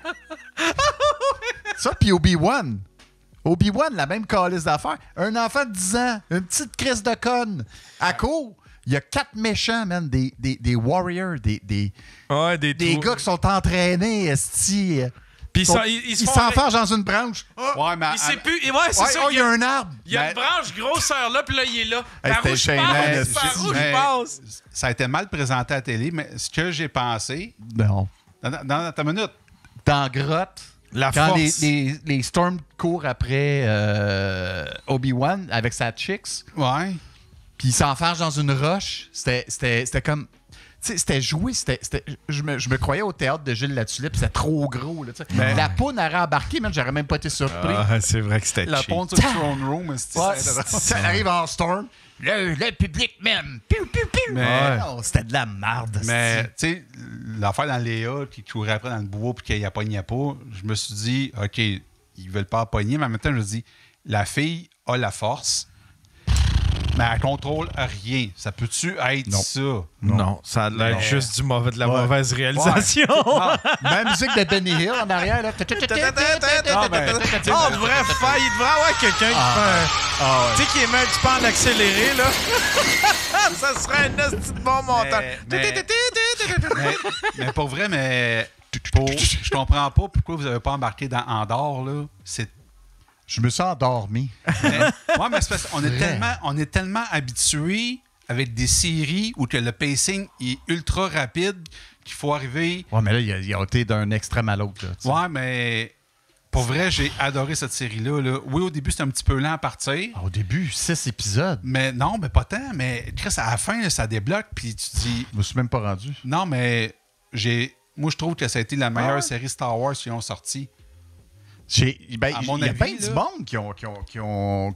Ça, puis Obi-Wan. Obi-Wan, la même calice d'affaires. Un enfant de dix ans, une petite crise de conne. À court, il y a quatre méchants, man, des, des, des warriors, des, des, Ouais, des, des trous. gars qui sont entraînés, esti. Puis ils Sont- sont- ils- ils se ils font- s'enfargent dans une branche. Ouais, mais... Il sait plus. et Ouais, c'est Ouais, ça. oh, il y a un arbre. Il y a Mais- une branche grosseur là, puis là, il est là. Hey, Par c'était où je gênant, passe? là, Par c'est- où je mais- passe? Ça a été mal présenté à la télé, mais ce que j'ai pensé... Non. Dans, dans, dans ta minute. Dans la grotte, La quand les, force. les, les Storm courent après euh, Obi-Wan avec sa chicks, Ouais. puis il s'enfarge dans une roche, c'était, c'était, c'était comme... Tu sais, c'était joué, c'était, c'était, je, me, je me croyais au théâtre de Gilles Latulippe, c'était trop gros. Là, tu sais. Mais- la poune aurait embarqué, même, j'aurais même pas été surpris. Ah, c'est vrai que c'était La cheap. ponte sur le throne room, c'est Ouais, ça arrive en Storm. Le, le public m'aime. Piou, piou, piou. Mais- Ouais. Non, c'était de la merde. Mais, c'ti. tu sais, l'affaire dans Léa qui courait après dans le bois puis qu'il la pognait pas, je me suis dit, OK, ils veulent pas la pogner, mais en même temps, je me dis, la fille a la force, mais elle contrôle rien. Ça peut-tu être Non. ça? Non, ça a l'air Non. juste du mauvais, de la Ouais. mauvaise réalisation. Même musique de Benny Hill en arrière. Là. Oh, on devrait faire, il devrait avoir quelqu'un qui fait un... Ah, Tu sais, qui émet un petit peu en accéléré, là. Ça serait un esti de bon montant. Mais- mais, mais pour vrai, mais pour- je comprends pas pourquoi vous avez pas embarqué dans Andorre, là. C'est Je me sens endormi. Mais, ouais, mais c'est parce qu'on est Vrai. tellement, on est tellement habitué avec des séries où que le pacing est ultra rapide qu'il faut arriver. Ouais, mais là, il a, il a été d'un extrême à l'autre. Là, tu sais. Ouais, mais pour vrai, j'ai adoré cette série-là. Là. Oui, au début, c'était un petit peu lent à partir. Au début, six épisodes. Mais non, mais pas tant. Mais Chris, à la fin, là, ça débloque. Puis tu te dis, Je me suis même pas rendu. non, mais j'ai. Moi, je trouve que ça a été la meilleure Ah. série Star Wars qu'ils ont sorti. J'ai- ben, À il mon y a avis, bien là. du monde qui ont, qui ont, qui ont,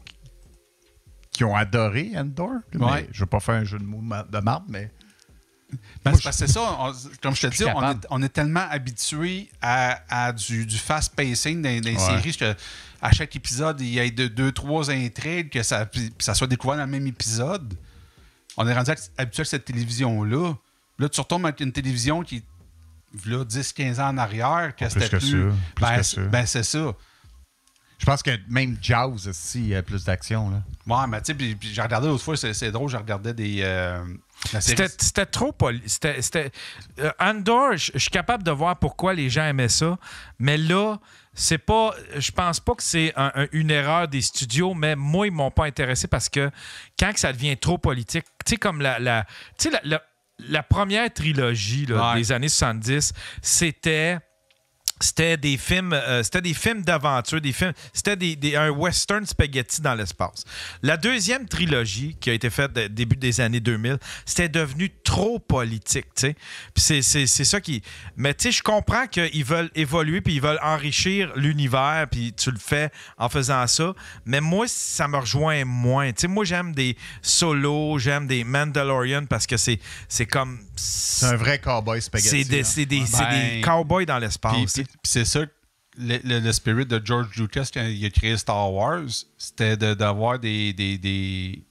qui ont adoré Endor. Mais Ouais. je veux pas faire un jeu de mots ma- de marde, mais Ben, Moi, c'est parce que c'est ça, on- comme je te je suis dis, on est, capable. on est tellement habitué à, à du, du fast pacing dans, dans les Ouais. séries que à chaque épisode, il y ait de, deux, trois intrigues, que ça, puis puis ça soit découvert dans le même épisode. On est rendu habitué à cette télévision-là. Là, tu retombes avec une télévision qui est là, dix quinze ans en arrière, que Plus c'était que plus. ça, plus ben, que c'est- ça. ben, c'est ça. je pense que même Jaws aussi, il y a plus d'action. Là. Ouais, mais tu sais, puis, puis j'ai regardé l'autre fois, c'est, c'est drôle, j'ai regardé des. euh, la série. C'était c'était trop poli. C'était. c'était- euh, Andor, je je suis capable de voir pourquoi les gens aimaient ça, mais là, c'est pas. Je pense pas que c'est un- un- une erreur des studios, mais moi, ils m'ont pas intéressé parce que quand que ça devient trop politique, tu sais, comme la. la tu sais, la, la- la première trilogie là, Ouais. des années soixante-dix, c'était. C'était des films, euh, c'était des films d'aventure, des films, c'était des, des- un western spaghetti dans l'espace. La deuxième trilogie qui a été faite au début des années deux mille, c'était devenu trop politique, tu sais. Puis c'est, c'est, c'est ça qui. Mais tu sais, je comprends qu'ils veulent évoluer puis ils veulent enrichir l'univers puis tu le fais en faisant ça. Mais moi, ça me rejoint moins. Tu sais, moi j'aime des solos, j'aime des Mandalorian parce que c'est, c'est comme. C'est un vrai cowboy spaghetti. C'est des, hein. c'est des, c'est Ben, des cowboys dans l'espace. Puis, tu sais. puis- puis c'est ça, le, le- le spirit de George Lucas quand il a créé Star Wars, c'était de- d'avoir des, des, des,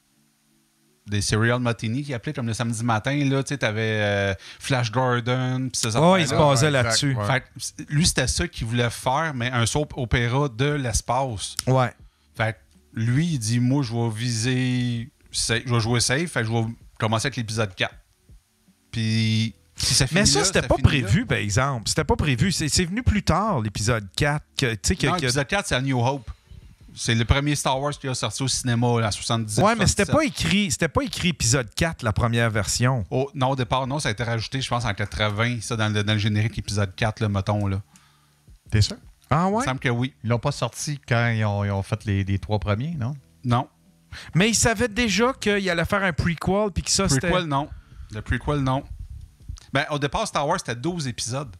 des serial matini qui appelaient comme le samedi matin. Là, tu sais, t'avais euh, Flash Gordon, puis ces Ouais, il se affaires-là. basait Ouais, là-dessus. exact, ouais. Fait que lui, c'était ça qu'il voulait faire, mais un soap opéra de l'espace. Ouais. Fait que lui, il dit, moi, je vais viser, safe- je vais jouer safe, fait que je vais commencer avec l'épisode quatre. Puis, si ça finit Mais ça, là, c'était pas finit là. prévu, par exemple. C'était pas prévu. C'est, c'est venu plus tard, l'épisode quatre. Que, tu sais, que, Non, que- l'épisode quatre, c'est A New Hope. C'est le premier Star Wars qui a sorti au cinéma là, en soixante-dix. Ouais, mais c'était soixante-dix-sept. pas écrit. C'était pas écrit épisode quatre, la première version. Oh, non, au départ, non, ça a été rajouté, je pense, en quatre-vingts, ça, dans le, dans le générique épisode quatre, là, mettons. Là. T'es sûr? Ah Il me ouais? semble que oui. Ils l'ont pas sorti quand ils ont, ils ont fait les, les trois premiers, non? Non. Mais ils savaient déjà qu'il allait faire un prequel puis que ça, c'était... Prequel, non. Le prequel, non. Ben, au départ, Star Wars, c'était douze épisodes.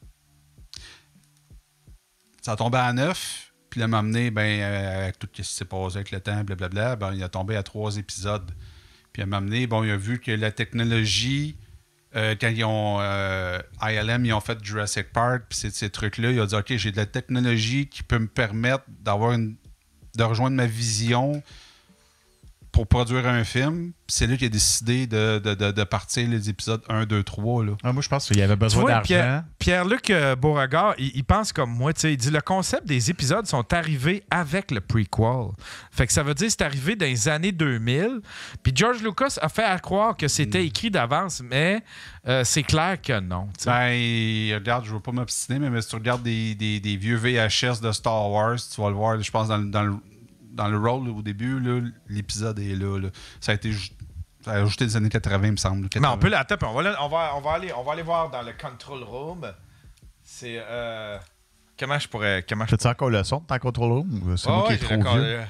Ça a tombé à neuf. Puis là, m'a amené, ben, euh, avec tout ce qui s'est passé avec le temps, blablabla, ben, il a tombé à trois épisodes. Puis à m'a amené, bon, il a vu que la technologie, euh, quand ils ont euh, I L M, ils ont fait Jurassic Park, puis ces, ces trucs-là, il a dit, OK, j'ai de la technologie qui peut me permettre d'avoir une, de rejoindre ma vision pour produire un film. Puis c'est là qu'il a décidé de, de, de, de partir les épisodes un, deux, trois. Là. Ah, moi, je pense qu'il y avait Tu besoin vois, d'argent. Pierre, Pierre-Luc euh, Beauregard, il, il pense comme moi. Tu sais, il dit le concept des épisodes sont arrivés avec le prequel. Fait que ça veut dire que c'est arrivé dans les années deux mille. Puis George Lucas a fait à croire que c'était écrit d'avance, mais euh, c'est clair que non. tu sais. Ben, regarde, je veux pas m'obstiner, mais, mais si tu regardes des, des, des vieux V H S de Star Wars, tu vas le voir, je pense, dans, le- dans le dans le roll au début, là, l'épisode est là, là. Ça a été ju- ça a ajouté des années quatre-vingts, il me semble. Mais quatre-vingts. on peut l'attendre, puis on va, là- on, va, on, va aller, on va aller voir dans le control room. C'est. Euh, comment je pourrais. Comment je Fais-tu encore le son de ta control room ou c'est Ouais, moi qui ouais, est j'ai trop d'accord, vieux? euh,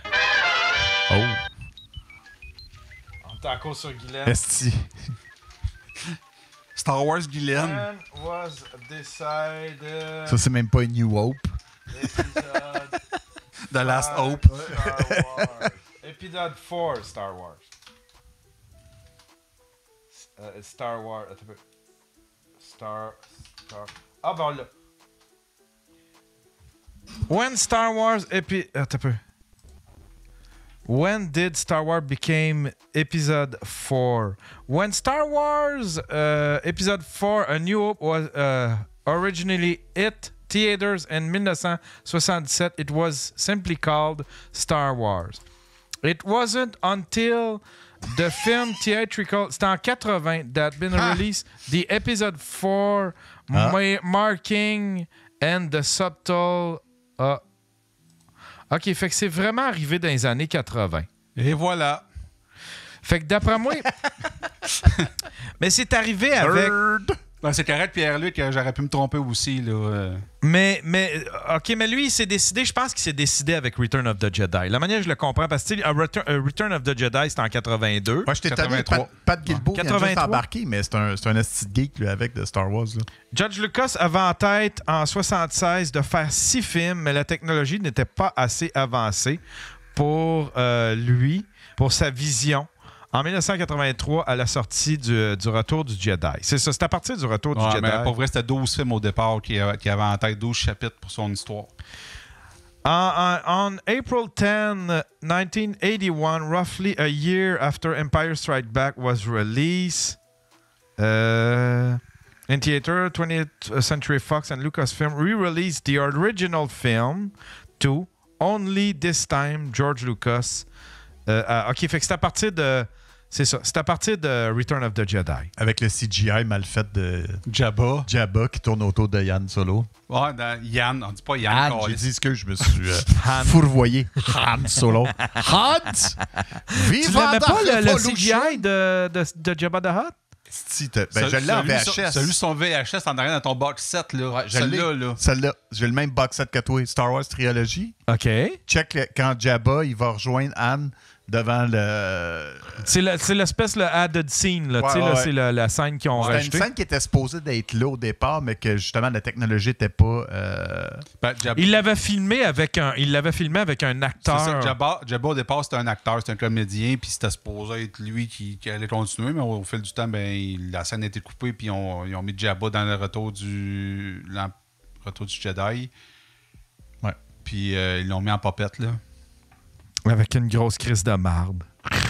Oh, On est encore sur Guylaine. esti. Star Wars Guylaine. When was decided Ça, c'est même pas une New Hope. episode The Last five Hope. Star Wars. Épisode four Star Wars. Euh, Star Wars. Attends un peu. Star. Star. Ah, ben là. When Star Wars. Épi... Attends un peu. When did Star Wars became Episode four? When Star Wars uh, Episode four, A New Hope was uh, originally hit theaters in nineteen seventy-seven, it was simply called Star Wars. It wasn't until the film theatrical, c'était en quatre-vingts, that been Ah. released, the Episode four Ah. ma- marking and the subtle... Uh, OK, fait que c'est vraiment arrivé dans les années quatre-vingts. Et voilà. Fait que d'après moi... mais c'est arrivé avec... Ben, c'est correct, Pierre-Luc, euh, j'aurais pu me tromper aussi. Là, euh. Mais, mais, OK, mais lui, il s'est décidé, je pense qu'il s'est décidé avec Return of the Jedi. La manière que je le comprends, parce que tu sais, a Return, a Return of the Jedi, c'était en quatre-vingt-deux. Moi, je t'ai tanné, Pat, Pat Guilbeault vient juste quatre-vingt-trois. embarqué, mais c'est un, c'est un esti de geek, lui, avec de Star Wars. Là. George Lucas avait en tête, en soixante-seize, de faire six films, mais la technologie n'était pas assez avancée pour euh, lui, pour sa vision. En dix-neuf cent quatre-vingt-trois, à la sortie du, du Retour du Jedi. C'est ça, c'est à partir du Retour du Ouais, Jedi. mais pour vrai, c'était douze films au départ qui, qui avaient en tête douze chapitres pour son histoire. On, on, on April tenth, nineteen eighty-one, roughly a year after Empire Strikes Back was released, uh, in theater, twentieth Century Fox and Lucasfilm re-released the original film to only this time George Lucas. Euh, euh, OK, fait que c'est à partir de... C'est ça, c'est à partir de Return of the Jedi. Avec le C G I mal fait de Jabba. Jabba qui tourne autour de Yann Solo. Ouais, dans Yann, on dit pas Yann. Han, câlisse. j'ai dit ce que je me suis euh, Han. fourvoyé. Han Solo. Han! Tu Viva l'aimais la pas, le, le C G Revolution! I de, de, de Jabba the Hutt? Si, t'as- Ce- ben, je l'ai en celui V sur- H S. Celui sur ton V H S en arrière dans ton box set, là. Ouais, je l'ai. Celui-là, là. Celle-là. J'ai le même box set que toi. Star Wars Trilogy. OK. Check le- quand Jabba il va rejoindre Han devant le. C'est le- c'est l'espèce le added scene, là. Ouais, tu sais, ouais, là, ouais. c'est la, la scène qu'ils ont C'était une rajoutée. scène qui était supposée d'être là au départ, mais que justement la technologie n'était pas. euh, Ben, Jabba, Il l'avait filmé avec un, il l'avait filmé avec un c'est acteur. ça, Jabba, Jabba, au départ, c'était un acteur, c'était un comédien, puis c'était supposé être lui qui, qui allait continuer, mais au, au fil du temps, ben, il- la scène a été coupée, puis on- ils ont mis Jabba dans le retour du, l'en- retour du Jedi. Ouais. Puis euh, ils l'ont mis en popette, là. Avec une grosse crise de marde.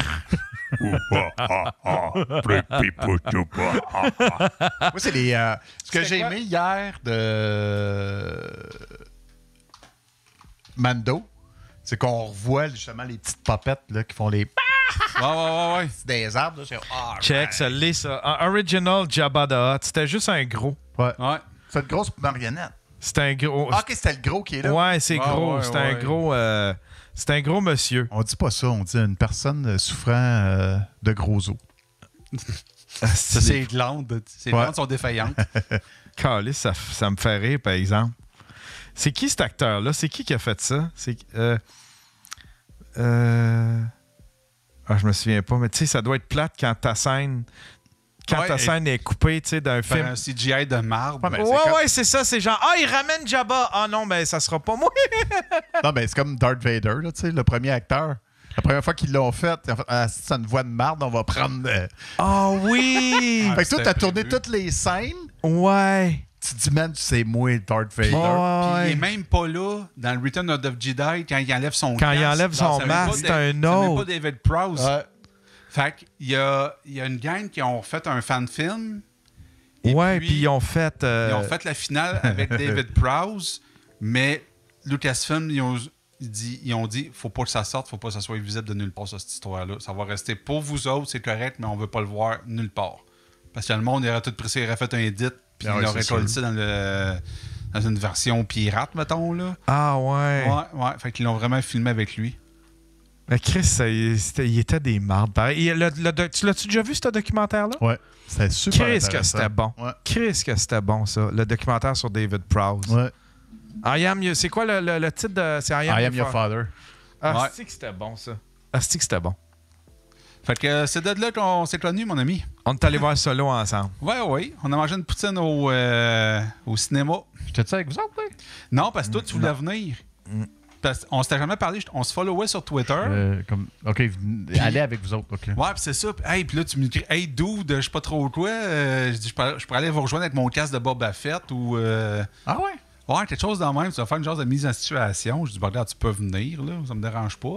Moi, c'est les. euh, ce que C'était j'ai quoi? aimé hier de Mando, c'est qu'on revoit justement les petites popettes là, qui font les. Ouais, ouais, ouais, ouais. C'est des arbres. Là, c'est- ah, Check, ça l'est, ça. Un original Jabba the Hutt. C'était juste un gros. ouais. Ouais. C'est une grosse marionnette. C'était un gros. Ah, ok, c'était le gros qui est là. Ouais, c'est Ouais, gros. ouais, C'était un ouais. gros. euh, C'était un gros monsieur. On dit pas ça, on dit une personne euh, souffrant euh, de gros os. Ça, c'est glandes. Ces Ouais. glandes sont défaillantes. Caliste, ça, f- ça me fait rire, par exemple. C'est qui cet acteur-là? C'est qui qui a fait ça? C'est... Euh... Euh... Ah, je me souviens pas, mais tu sais, ça doit être plate quand ta scène... Quand Ouais, ta et- scène est coupée, tu sais, d'un Faire film. un C G I de marbre. Ouais, mais Ouais, c'est comme- ouais, c'est ça. C'est genre, ah, il ramène Jabba. Ah non, ben, ça sera pas moi. Non, mais c'est comme Darth Vader, là, tu sais, le premier acteur. La première fois qu'ils l'ont fait, en fait, ah, si c'est une voix de marde, on va prendre. euh, Ah oui. Fait que toi, c'était t'as tourné prévu. toutes les scènes. Ouais. Tu te dis, man, c'est moi, Darth Vader. Ouais, Puis il ouais. est même pas là dans le Return of the Jedi quand il enlève son Quand il casque. enlève son Non, ça met masque, pas c'est Da- un ça met autre. pas David Prowse. Ouais. Fait qu'il y a, il y a une gang qui ont fait un fan film. Et Ouais, puis, puis ils ont fait. euh, Ils ont fait la finale avec David Prowse, mais Lucasfilm, ils ont, ils dit, ils ont dit faut pas que ça sorte, faut pas que ça soit visible de nulle part, ça, cette histoire-là. Ça va rester pour vous autres, c'est correct, mais on veut pas le voir nulle part. Parce que le monde, il aurait tout pris, il aurait fait un edit, puis Ah ouais, il aurait c'est collé sûr. ça dans, le, dans une version pirate, mettons. Là. Ah ouais. Ouais, ouais. Fait qu'ils l'ont vraiment filmé avec lui. Mais Chris, ça, il, c'était- il était des mardes. pareil. Et le- le doc- tu l'as-tu déjà vu, ce documentaire-là? Ouais. C'était super. Chris, que intéressant. c'était bon. Ouais. Chris, que c'était bon, ça. Le documentaire sur David Prowse. Ouais. I am your- C'est quoi le, le- le titre de. C'est I am, I am your father. Ah, Ouais. c'est que c'était bon, ça. Ah, c'est que c'était bon. Fait que euh, c'est de là qu'on s'est connus, mon ami. On est allé voir Solo ensemble. Ouais, ouais. On a mangé une poutine au, euh, au cinéma. J'étais-tu avec vous autres, oui? Non, parce que toi, tu voulais venir. Parce qu'on s'était jamais parlé. On se followait sur Twitter. Euh, comme... OK, venez- allez avec vous autres. OK. Ouais, puis c'est ça. Puis, hey, puis là, tu me dis, hey, dude, je sais pas trop quoi. Euh, je dis, je pourrais, je pourrais aller vous rejoindre avec mon casque de Boba Fett ou. euh, Ah ouais? Ouais, quelque chose dans le même. Tu vas faire une chose de mise en situation. Je dis, bah, regarde, tu peux venir, là. Ça me dérange pas.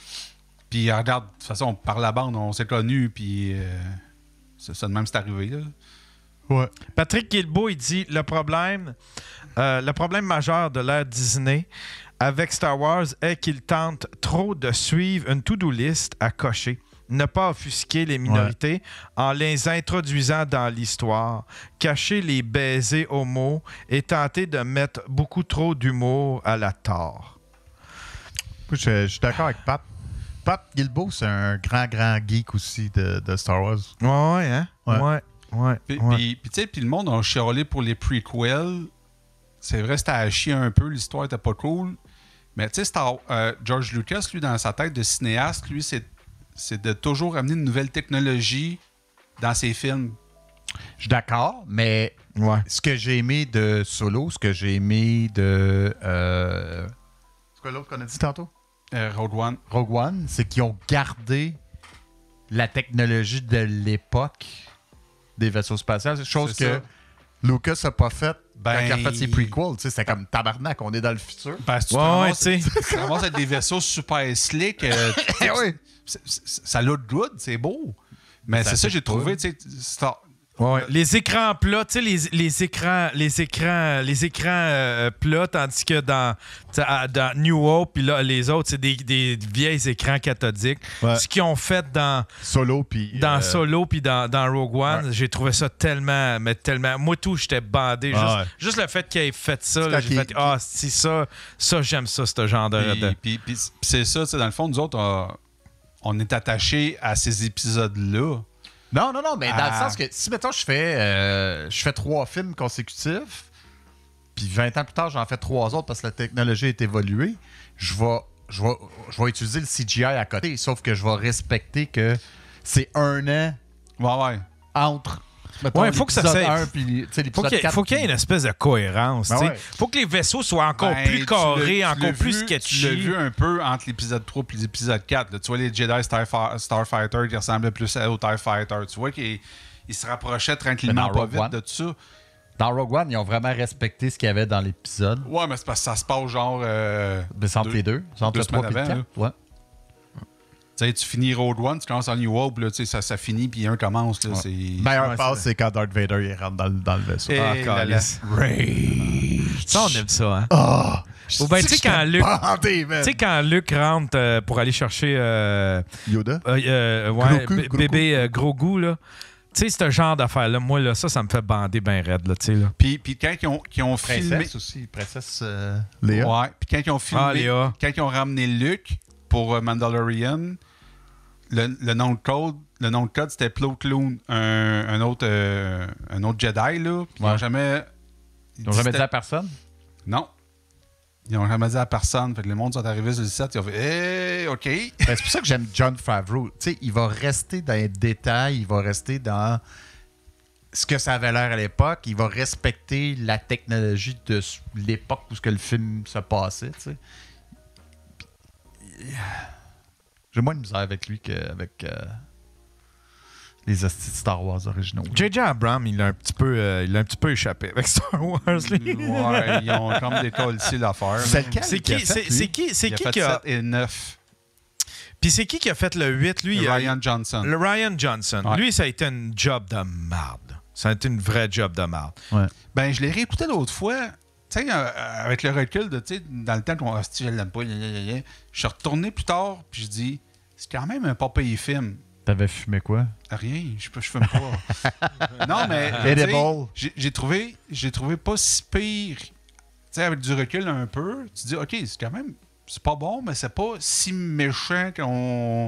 Puis, euh, regarde, de toute façon, par la bande, on s'est connus, puis. Euh, c'est ça de même, c'est arrivé, là. Ouais. Patrick Guilbeault, il dit le problème, euh, le problème majeur de l'ère Disney avec Star Wars est qu'il tente trop de suivre une to-do list à cocher. Ne pas offusquer les minorités en les introduisant dans l'histoire, cacher les baisers homo et tenter de mettre beaucoup trop d'humour à la tort. Moi, je, je suis d'accord avec Pat. Pat Guilbeault, c'est un grand, grand geek aussi de, de Star Wars. Ouais, ouais, hein? Ouais. Ouais, ouais. Puis, ouais. puis, puis, tu sais, puis le monde a chialé pour les prequels. C'est vrai, c'était à chier un peu, l'histoire était pas cool. Mais tu sais, Star- euh, George Lucas, lui, dans sa tête de cinéaste, lui, c'est, c'est de toujours amener une nouvelle technologie dans ses films. Je suis d'accord, mais Ouais. ce que j'ai aimé de Solo, ce que j'ai aimé de... Euh... C'est quoi l'autre qu'on a dit tantôt? Euh, Rogue One. Rogue One, c'est qu'ils ont gardé la technologie de l'époque des vaisseaux spatials. Chose C'est que ça. Lucas n'a pas fait Ben, quand il a fait ses il- prequels. Tu sais, c'était comme tabarnak, on est dans le futur. Parce que tu Ouais, te ouais, ramasses- tu sais. tu te ramasses avec des vaisseaux super slick. euh, Eh oui. c'est- c'est- ça look good, c'est beau. Mais Ça c'est ça fait que j'ai pas. trouvé, tu sais, Star- Ouais, ouais. Les écrans plats, tu sais, les, les écrans, les écrans, les écrans euh, plats, tandis que dans, tu sais, à- dans New Hope, puis là, les autres, c'est des, des vieilles écrans cathodiques. Ouais. Ce qu'ils ont fait dans, Solo, puis... dans euh, Solo, puis dans, dans Rogue One, Ouais. j'ai trouvé ça tellement, mais tellement. Moi, tout, j'étais bandé. Ah juste, ouais. juste le fait qu'ils aient fait ça, C'est là, quand j'ai il- fait, ah, si ça, ça, j'aime ça, ce genre de. Puis, de- puis- puis- puis c'est ça, tu sais, dans le fond, nous autres, on, on est attachés à ces épisodes-là. Non, non, non, mais dans Ah. le sens que si, mettons, je fais, euh, je fais trois films consécutifs, puis vingt ans plus tard, j'en fais trois autres parce que la technologie est évoluée, je vais, je vais, je vais utiliser le C G I à côté, sauf que je vais respecter que c'est un an Ouais, ouais. entre. mettons, Ouais, faut que ça l'épisode s'aille- un puis tu sais, Faut l'épisode qu'il y, ait- quatre, faut qu'il y ait puis- une espèce de cohérence. Ben tu sais. ouais. Faut que les vaisseaux soient encore Ben, tu plus l'as- carrés, tu encore l'as plus vu- sketchy. Tu l'as vu un peu entre l'épisode trois et l'épisode quatre. Là. Tu vois les Jedi Starfi- Starfighter qui ressemblaient plus au TIE Fighter. Tu vois qu'ils ils se rapprochaient tranquillement Mais dans pas Rogue vite One. de tout ça. Dans Rogue One, ils ont vraiment respecté ce qu'il y avait dans l'épisode. Ouais, mais c'est parce que ça se passe genre. Euh, Mais c'est entre deux- les deux. C'est entre deux le trois et semaines le avant, quatre. Ouais. Tu sais, tu finis Rogue One, tu commences en New Hope, là, tu sais, ça, ça finit, puis un commence. Là, Ouais. c'est... Meilleur Ouais, passe, c'est- c'est quand Darth Vader il rentre dans, le- dans le vaisseau. Et Ah, là, câlisse. Ça, on aime ça, hein? Ah! Ou ben, tu sais, quand Luke. Bandé, man. Tu sais, quand Luke rentre euh, pour aller chercher euh, Yoda? euh, euh, ouais, Grogu, b- Grogu. bébé euh, gros goût, là. Tu sais, ce genre d'affaire-là, moi, là, ça, ça me fait bander bien raide, là, tu sais, là. Puis, puis quand ils ont, qu'ils ont filmé. Princesse aussi. Princesse euh, Léa. Ouais, puis quand ils ont filmé. Ah, Léa. Quand ils ont ramené Luke pour euh, Mandalorian, le, le nom de code, le nom de code c'était Plo Koon, un, un autre euh, un autre Jedi là. Ils Ouais. n'ont jamais. Ils n'ont jamais dit à personne? Non. Ils n'ont jamais dit à personne. Fait que le monde sont arrivés sur le set, ils ont fait hey, OK. Ben, c'est pour ça que j'aime Jon Favreau. Tu sais, il va rester dans les détails, il va rester dans ce que ça avait l'air à l'époque, il va respecter la technologie de l'époque où ce que le film se passait. Tu sais. Puis, j'ai moins de misère avec lui qu'avec euh, les hosties de Star Wars originaux. J J. Abrams, il a un petit peu, euh, il a un petit peu échappé avec Star Wars. Lui. Ouais, ils ont comme décollé l'affaire. C'est lequel C'est qui a qui, fait, c'est, lui? c'est qui, c'est Il a qui fait qui a... sept et neuf. Puis c'est qui qui a fait le huit, lui? il a- Ryan Johnson. Le Ryan Johnson. Ouais. Lui, ça a été une job de marde. Ça a été une vraie job de marde. Ouais. Ben, je l'ai réécouté l'autre fois. Tu sais, euh, avec le recul de, tu sais, dans le temps qu'on a dit, je l'aime pas, gna, gna, gna, gna. Je suis retourné plus tard, puis je dis, c'est quand même un pas payé film. T'avais fumé quoi? Rien, je peux, je fume pas. Non, mais tu sais, Edible. j'ai j'ai trouvé, j'ai trouvé pas si pire. Tu sais, avec du recul un peu, tu dis, OK, c'est quand même, c'est pas bon, mais c'est pas si méchant qu'on.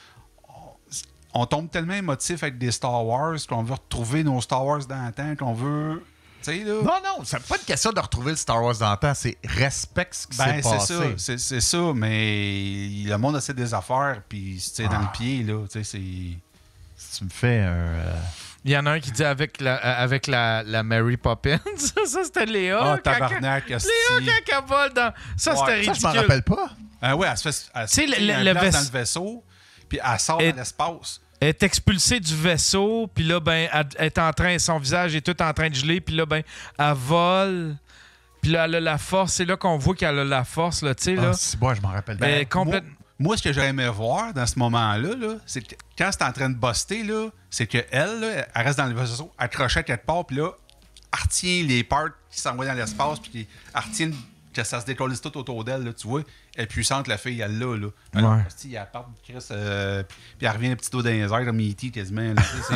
On tombe tellement émotif avec des Star Wars qu'on veut retrouver nos Star Wars dans le temps, qu'on veut. Tu sais, là. Non, non, c'est pas une question de retrouver le Star Wars dans le temps, c'est respecte ce qui Ben, s'est c'est passé. ça, c'est, c'est ça, mais le monde a des affaires, puis c'est dans Ah. le pied, là, tu sais, c'est... Si tu me fais un... euh, Il y en a un qui dit avec la, euh, avec la, la Mary Poppins. ça, ça, c'était Léa. Ah, quand- tabarnak, Léa, asti. quand elle vole dans... Ça, c'était Ouais, ridicule. Ça, je m'en rappelle pas. Ah ouais, elle se fait... Elle se Tu sais, fait le- un le place vaisse- dans le vaisseau, puis elle sort Et- dans l'espace. Elle est expulsée du vaisseau, puis là, ben, elle elle est en train, son visage est tout en train de geler, puis là, ben, elle vole, puis là, elle a la force. C'est là qu'on voit qu'elle a la force, là, tu sais, là. Ah, si, bon, je m'en rappelle Elle pas. est complète- Moi, moi, ce que j'aurais aimé voir dans ce moment-là, là, c'est que quand c'est en train de buster, là, c'est qu'elle, là, elle reste dans le vaisseau, accrochée à quelque part, puis là, elle retient les parts qui s'envoient dans l'espace, puis elle retient que ça se décolle tout autour d'elle, là, tu vois. Elle est puissante, la fille, elle l'a, là. Mais non, Ouais. si, elle part de Chris, euh, puis puis elle revient un petit dos dans les airs, comme E T quasiment. Là, tu sais,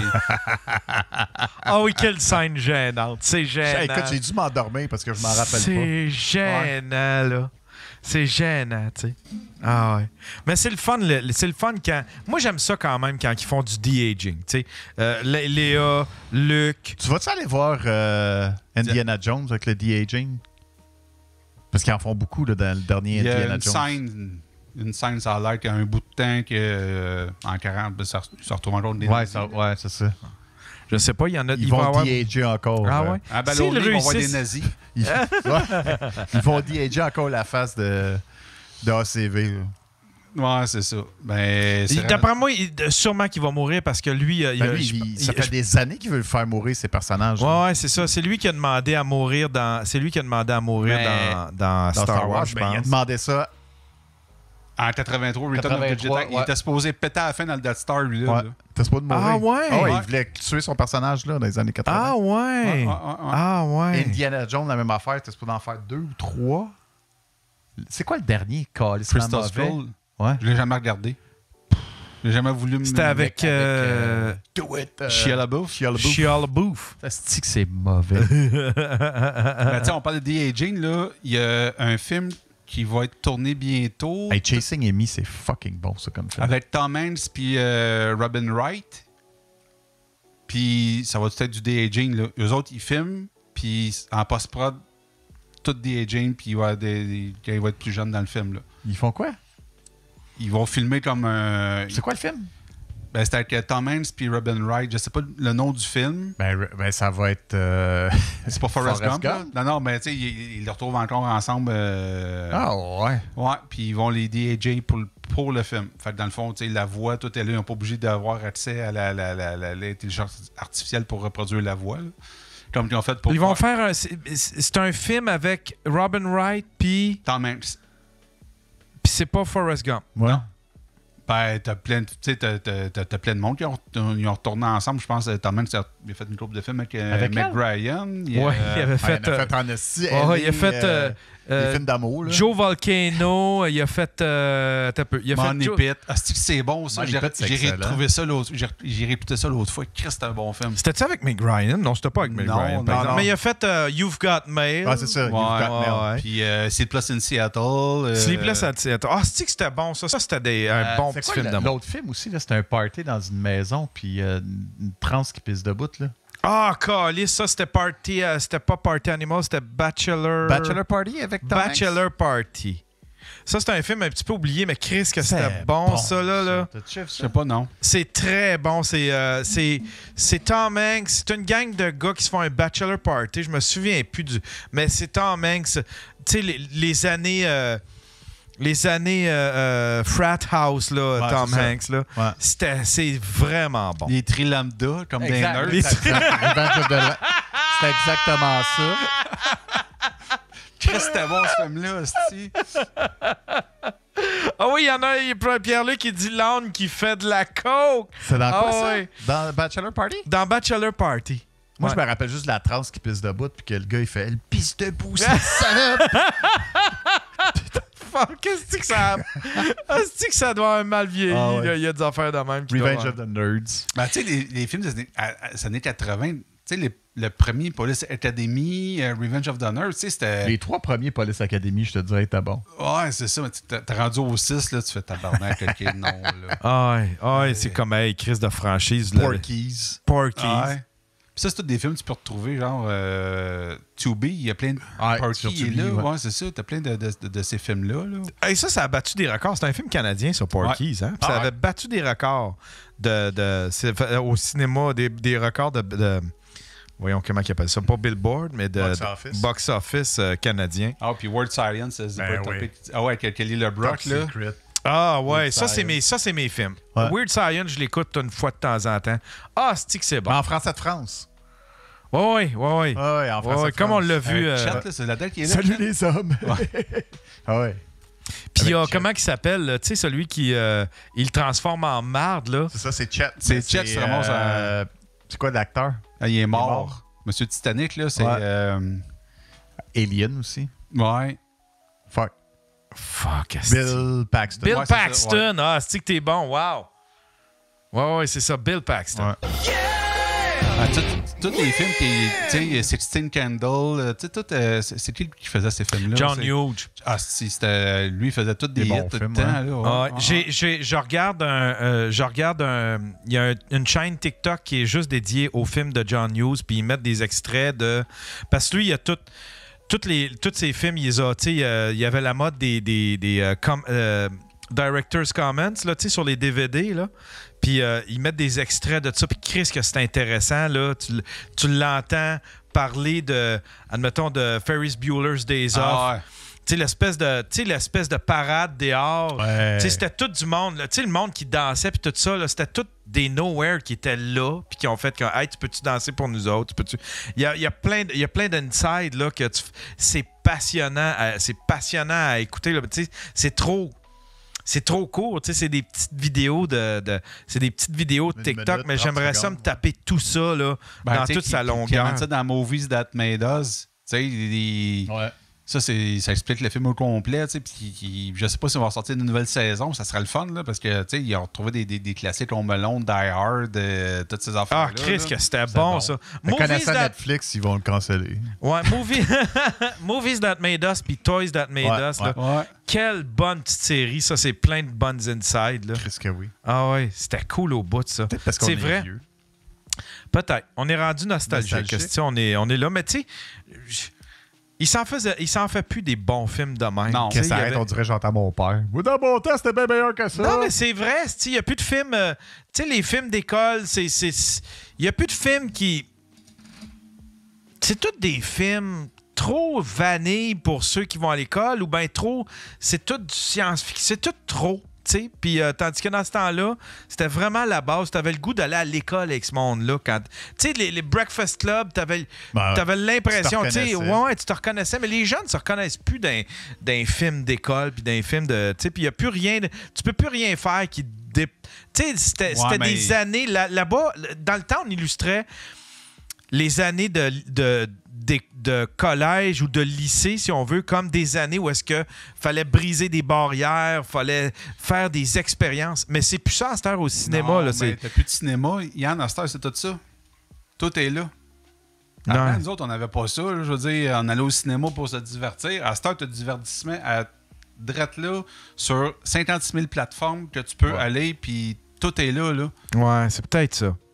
c'est- Ah oui, quelle scène gênante. C'est gênant. Écoute, j'ai dû m'endormir parce que je m'en rappelle pas. C'est gênant, là. C'est gênant, tu sais. Ah ouais. Mais c'est le fun, le- c'est le fun quand... Moi, j'aime ça quand même quand ils font du de-aging, tu sais. Euh, Lé- Léa, Luc... Tu vas-tu aller voir euh, Indiana Jones avec le de-aging? Parce qu'ils en font beaucoup là, dans le dernier Il y a Indiana une Jones. scène, une scène, ça a l'air qu'il y a un bout de temps que, euh, en quarante, ben, ça, ça retrouve encore des Ouais, nazis, ça, là. ouais, c'est ça. Je sais pas, il y en a... Ils il vont va avoir- de-ager encore. Ah euh, ouais? Ah, ben S'ils là, ils vont voir des réussissent- nazis. Ils, ouais. Ils vont de-ager encore la face de, de A C V. là. Ouais, c'est ça. Ben, c'est Il- D'après moi, il- sûrement qu'il va mourir parce que lui... euh, il Ben a- lui, je- il- ça il- fait des années qu'il veut le faire mourir, ces personnages. là. Ouais, ouais, c'est ça. C'est lui qui a demandé à mourir dans... C'est lui qui a demandé à mourir Mais- dans, dans Dans Star, Wars, je ben, il a pense. demandé ça. En quatre-vingt-trois, Return of the Jedi, quatre-vingt-trois, il ouais. était supposé péter à la fin dans le Death Star, lui, là. Ouais. là. T'as pas de mourir. Ah ouais? Ah ouais, Ouais. il voulait tuer son personnage là, dans les années quatre-vingts. Ah ouais! Ouais, ouais, ouais. Ah ouais! Indiana Jones, la même affaire, t'es supposé en faire deux ou trois. C'est quoi le dernier, Calice? Crystal Skull, Ouais. je l'ai jamais regardé. J'ai jamais voulu me... C'était avec... euh, Do it. euh, Shia LaBeouf. Shia LaBeouf. Shia LaBeouf. Ça se dit que c'est mauvais. Ben, tu sais, on parle de de-aging, là. Il y a un film qui va être tourné bientôt Hey, Chasing Amy, c'est fucking bon, ça, comme film. avec Tom Hanks puis euh, Robin Wright. Puis ça va tout être du de-aging, là. Eux autres, ils filment, puis en post-prod, tout de-aging, puis il va, des, des- quand il va être plus jeune dans le film, là. Ils font quoi? Ils vont filmer comme un... C'est quoi le film? Ben, c'était avec euh, Tom Hanks puis Robin Wright. Je sais pas le nom du film. Ben, re- ben ça va être... euh, C'est pas Forrest, Forrest Gump. là? Gump? Non, non, mais tu sais, ils, ils le retrouvent encore ensemble. euh, Ah ouais. Ouais, puis ils vont les D J pour, le- pour le film. Fait que dans le fond, tu sais, la voix, tout est là. Ils n'ont pas obligé d'avoir accès à la, la, la, la- l'intelligence artificielle pour reproduire la voix, là. Comme ils ont fait pour... Ils vont faire un... C'est c'est un film avec Robin Wright, puis... Tom Hanks. Puis c'est pas Forrest Gump. Ouais. Ben, t'as plein, de- tu sais, t'as, t'as, t'as- t'as plein de monde qui ont, ils ont retourné ensemble. Je pense que Tom Hanks a il a fait une couple de films avec, euh, Avec Meg elle? Ryan. Il, Ouais, euh, il avait Ouais, fait... il en a euh, fait en esti. ouais, il a Ellie, fait... euh, euh, euh, des films d'amour, là. Joe Volcano, il a fait... Euh, attends un peu. Il a Money fait Joe- Pit. Ah, c'est que c'est bon, ça. Money J'ai, Pit, c'est j'ai excellent. retrouvé ça l'autre j'ai, j'ai réécouté ça l'autre fois. Christ, c'est un bon film. C'était-tu avec Meg Ryan? Non, c'était pas avec Meg Non, Ryan, non, par exemple. non. Mais il a fait euh, You've Got Mail. Ah, c'est ça. You've Ouais, Got Mail. ouais. Puis euh, Sleepless in Seattle. euh, Sleepless at Seattle. Ah, c'est que c'était bon, ça. Ça, c'était des, un Euh, bon C'est petit quoi film le- d'amour. l'autre film aussi? Là, c'était un party dans une maison, puis euh, une trans qui pisse debout. Là. Ah, calice, ça c'était Party, euh, c'était pas Party Animal, c'était Bachelor... Bachelor Party avec Tom Bachelor Party. Ça, c'est un film un petit peu oublié, mais Chris, que c'était bon, bon, ça, là. là. Je sais pas, non. C'est très bon. C'est euh, c'est c'est Tom Hanks. C'est une gang de gars qui se font un Bachelor Party. Je me souviens plus du... Mais c'est Tom Hanks. Tu sais, les, les années... Euh, les années euh, euh, Frat House, là, Ouais, Tom c'est ça. Hanks, là. Ouais. C'était, c'est vraiment bon. Les tri-lambda, comme des Exact. nerds. Les- Revenge of the Night. C'était exactement ça. Qu'est-ce que c'était bon, ce film-là, hostie? Ah oui, il y en a, il y a Pierre-Luc qui dit l'âne qui fait de la coke. C'est dans quoi, Ah ça? ouais. Dans Bachelor Party? Dans Bachelor Party. Moi, Ouais. je me rappelle juste de la transe qui pisse debout, puis que le gars, il fait « Elle pisse debout, c'est salope! Fuck, qu'est-ce que ça... Est-ce que ça doit avoir mal vieilli? Ah ouais. là? Il y a des affaires de même qui Revenge doivent- of the Nerds. Ben, tu sais, les, les films des années, à- à- des années quatre-vingt, tu sais, les- le premier Police Academy, euh, Revenge of the Nerds, tu sais, c'était... Les trois premiers Police Academy, je te dirais, étaient bons. Ouais, c'est ça. Mais tu- t'es t'es rendu au six, là, tu fais tabarnak, ok, non, là. Ah ouais, ah ouais, c'est comme, hey, Chris de franchise. là. Porky's. Porky's. Ouais. Puis ça, c'est tous des films que tu peux retrouver, genre euh, To Be, il y a plein de... Ouais, Porky sur est To Be, là, ouais. ouais, c'est ça. T'as plein de, de, de, de ces films-là, là. Hey, ça, ça a battu des records. C'est un film canadien sur Porky's. Hein? Puis Ah ça ouais. avait battu des records de, de, c'est- au cinéma, des, des records de, de- Voyons comment ils appellent ça. Pas Billboard, mais de Box de office. box office euh, canadien. Ah, puis Word Silence, c'est Ben pas oui. topic. Ah ouais, avec Kelly LeBrock, Top là. Secret. Ah ouais, Weird ça c'est, Science. mes, ça, c'est mes films. Ouais. Weird Science, je l'écoute une fois de temps en temps. Ah, c'est que c'est bon. Mais en français de France. Ouais, ouais, ouais, ouais. Ah ouais, en Ouais, français ouais, de comme on France. l'a vu. Euh, euh, Chet, là, c'est la date qui est là. Salut Chet. les hommes! ah ouais. Puis il y a, Avec comment il s'appelle, là, tu sais, celui qui euh, il le transforme en marde, là. C'est ça, c'est Chet. C'est Mais Chet, c'est vraiment euh, C'est quoi l'acteur? Ah, il est mort. mort. Monsieur Titanic, là, c'est... Ouais. euh, Alien aussi. ouais. Fuck. Fuck, asti. Bill Paxton. Bill Ouais, c'est ça, Paxton. Ah, c'est que t'es bon, wow. Ouais, ouais, c'est ça, Bill Paxton. Ouais. Ah, tous les films qui... Tu sais, Sixteen Candles, euh, tu sais, tout... euh, c'est c'est qui qui faisait ces films-là? John C'est- Hughes. Ah, si, c'était... Lui, il faisait tous des, Des hits bons tout films, le temps, ouais. là. ouais. Ah, Ouais, j'ai, j'ai, je regarde un, euh, je regarde un, il y a un- une chaîne TikTok qui est juste dédiée aux films de John Hughes, puis ils mettent des extraits de, parce que lui il y a tout, toutes les, tous ces films, il les a, tu sais, euh, il y avait la mode des, des, des euh, com- euh, director's comments là, tu sais, sur les D V D là. Puis euh, ils mettent des extraits de ça. Puis Chris, que c'est intéressant, là. Tu, l- tu l'entends parler de, admettons, de Ferris Bueller's Days Off. Ah, ouais. Tu sais, l'espèce de, tu sais, l'espèce de parade dehors. Ouais. Tu sais, c'était tout du monde. là. Tu sais, le monde qui dansait, puis tout ça, là, c'était tout des nowhere qui étaient là, puis qui ont fait que, hey, tu peux-tu danser pour nous autres? Tu peux-tu... Il y a, il y a plein, de- il y a plein d'inside, là, que tu... c'est passionnant, à- c'est passionnant à écouter, là. Tu sais, c'est trop... C'est trop court, tu sais, c'est des petites vidéos de, de c'est des petites vidéos de Une TikTok, minute, mais trente j'aimerais ça secondes. me taper tout ça là, Ben, dans tu sais, toute qui- sa qui- Qui longueur. amène ça dans Movies That Made Us. Tu sais, les- Ouais. ça, c'est, ça explique le film au complet. Tu sais, puis qui- je sais pas si on va sortir une nouvelle saison. Ça sera le fun, là, parce que, tu sais, ils ont retrouvé des, des, des classiques Home Alone, Die Hard, euh, toutes ces affaires-là. Ah, Chris, là. que c'était C'est bon, ça. Mais Movies connaissant that... Netflix, ils vont le canceller. Ouais, movie... Movies That Made Us puis Toys That Made Ouais, Us. ouais. Là. Ouais. Quelle bonne petite série. Ça, c'est plein de bonnes inside. Là. Chris que oui. Ah ouais, c'était cool au bout de ça. Peut-être parce qu'on C'est est vrai. vieux. Peut-être. On est rendu nostalgique. Nostalgique. que, on, est, on est là, mais tu sais, j- il s'en faisait, il s'en fait plus des bons films de même. Non. Tu sais, Qu'est-ce que ça il y arrête, avait- on dirait j'entends mon père. Oui, dans mon temps, c'était bien meilleur que ça. Non, mais c'est vrai. Il n'y a plus de films. euh, tu sais, les films d'école, c'est. Il n'y a plus de films qui. C'est tous des films trop vanille pour ceux qui vont à l'école ou bien trop. C'est tout du science-fiction. C'est tout trop. tu sais. Puis euh, tandis que dans ce temps-là, c'était vraiment la base. Tu avais le goût d'aller à l'école avec ce monde-là. Quand, tu sais, les, les Breakfast Club, tu avais, Ben, l'impression, tu tu te sais, reconnaissais. ouais, ouais, tu te reconnaissais. Mais les jeunes ne se reconnaissent plus d'un, d'un film d'école puis d'un film de. Tu sais, puis il n'y a plus rien. de- tu peux plus rien faire qui. Dé... Tu sais, c'était, Ouais, c'était mais- des années. Là, là-bas, dans le temps, on illustrait les années de, de, de, de collège ou de lycée, si on veut, comme des années où est-ce que fallait briser des barrières, fallait faire des expériences. Mais c'est plus ça à cette heure au cinéma. Non, là, mais c'est... t'as plus de cinéma. Yann, à cette heure, c'est tout ça. Tout est là. Avant, Non. nous autres, on n'avait pas ça. là. Je veux dire, on allait au cinéma pour se divertir. À cette heure, tu as du divertissement à drette là sur cinquante-six mille plateformes que tu peux Ouais. aller, puis tout est là. là. Ouais, c'est peut-être ça.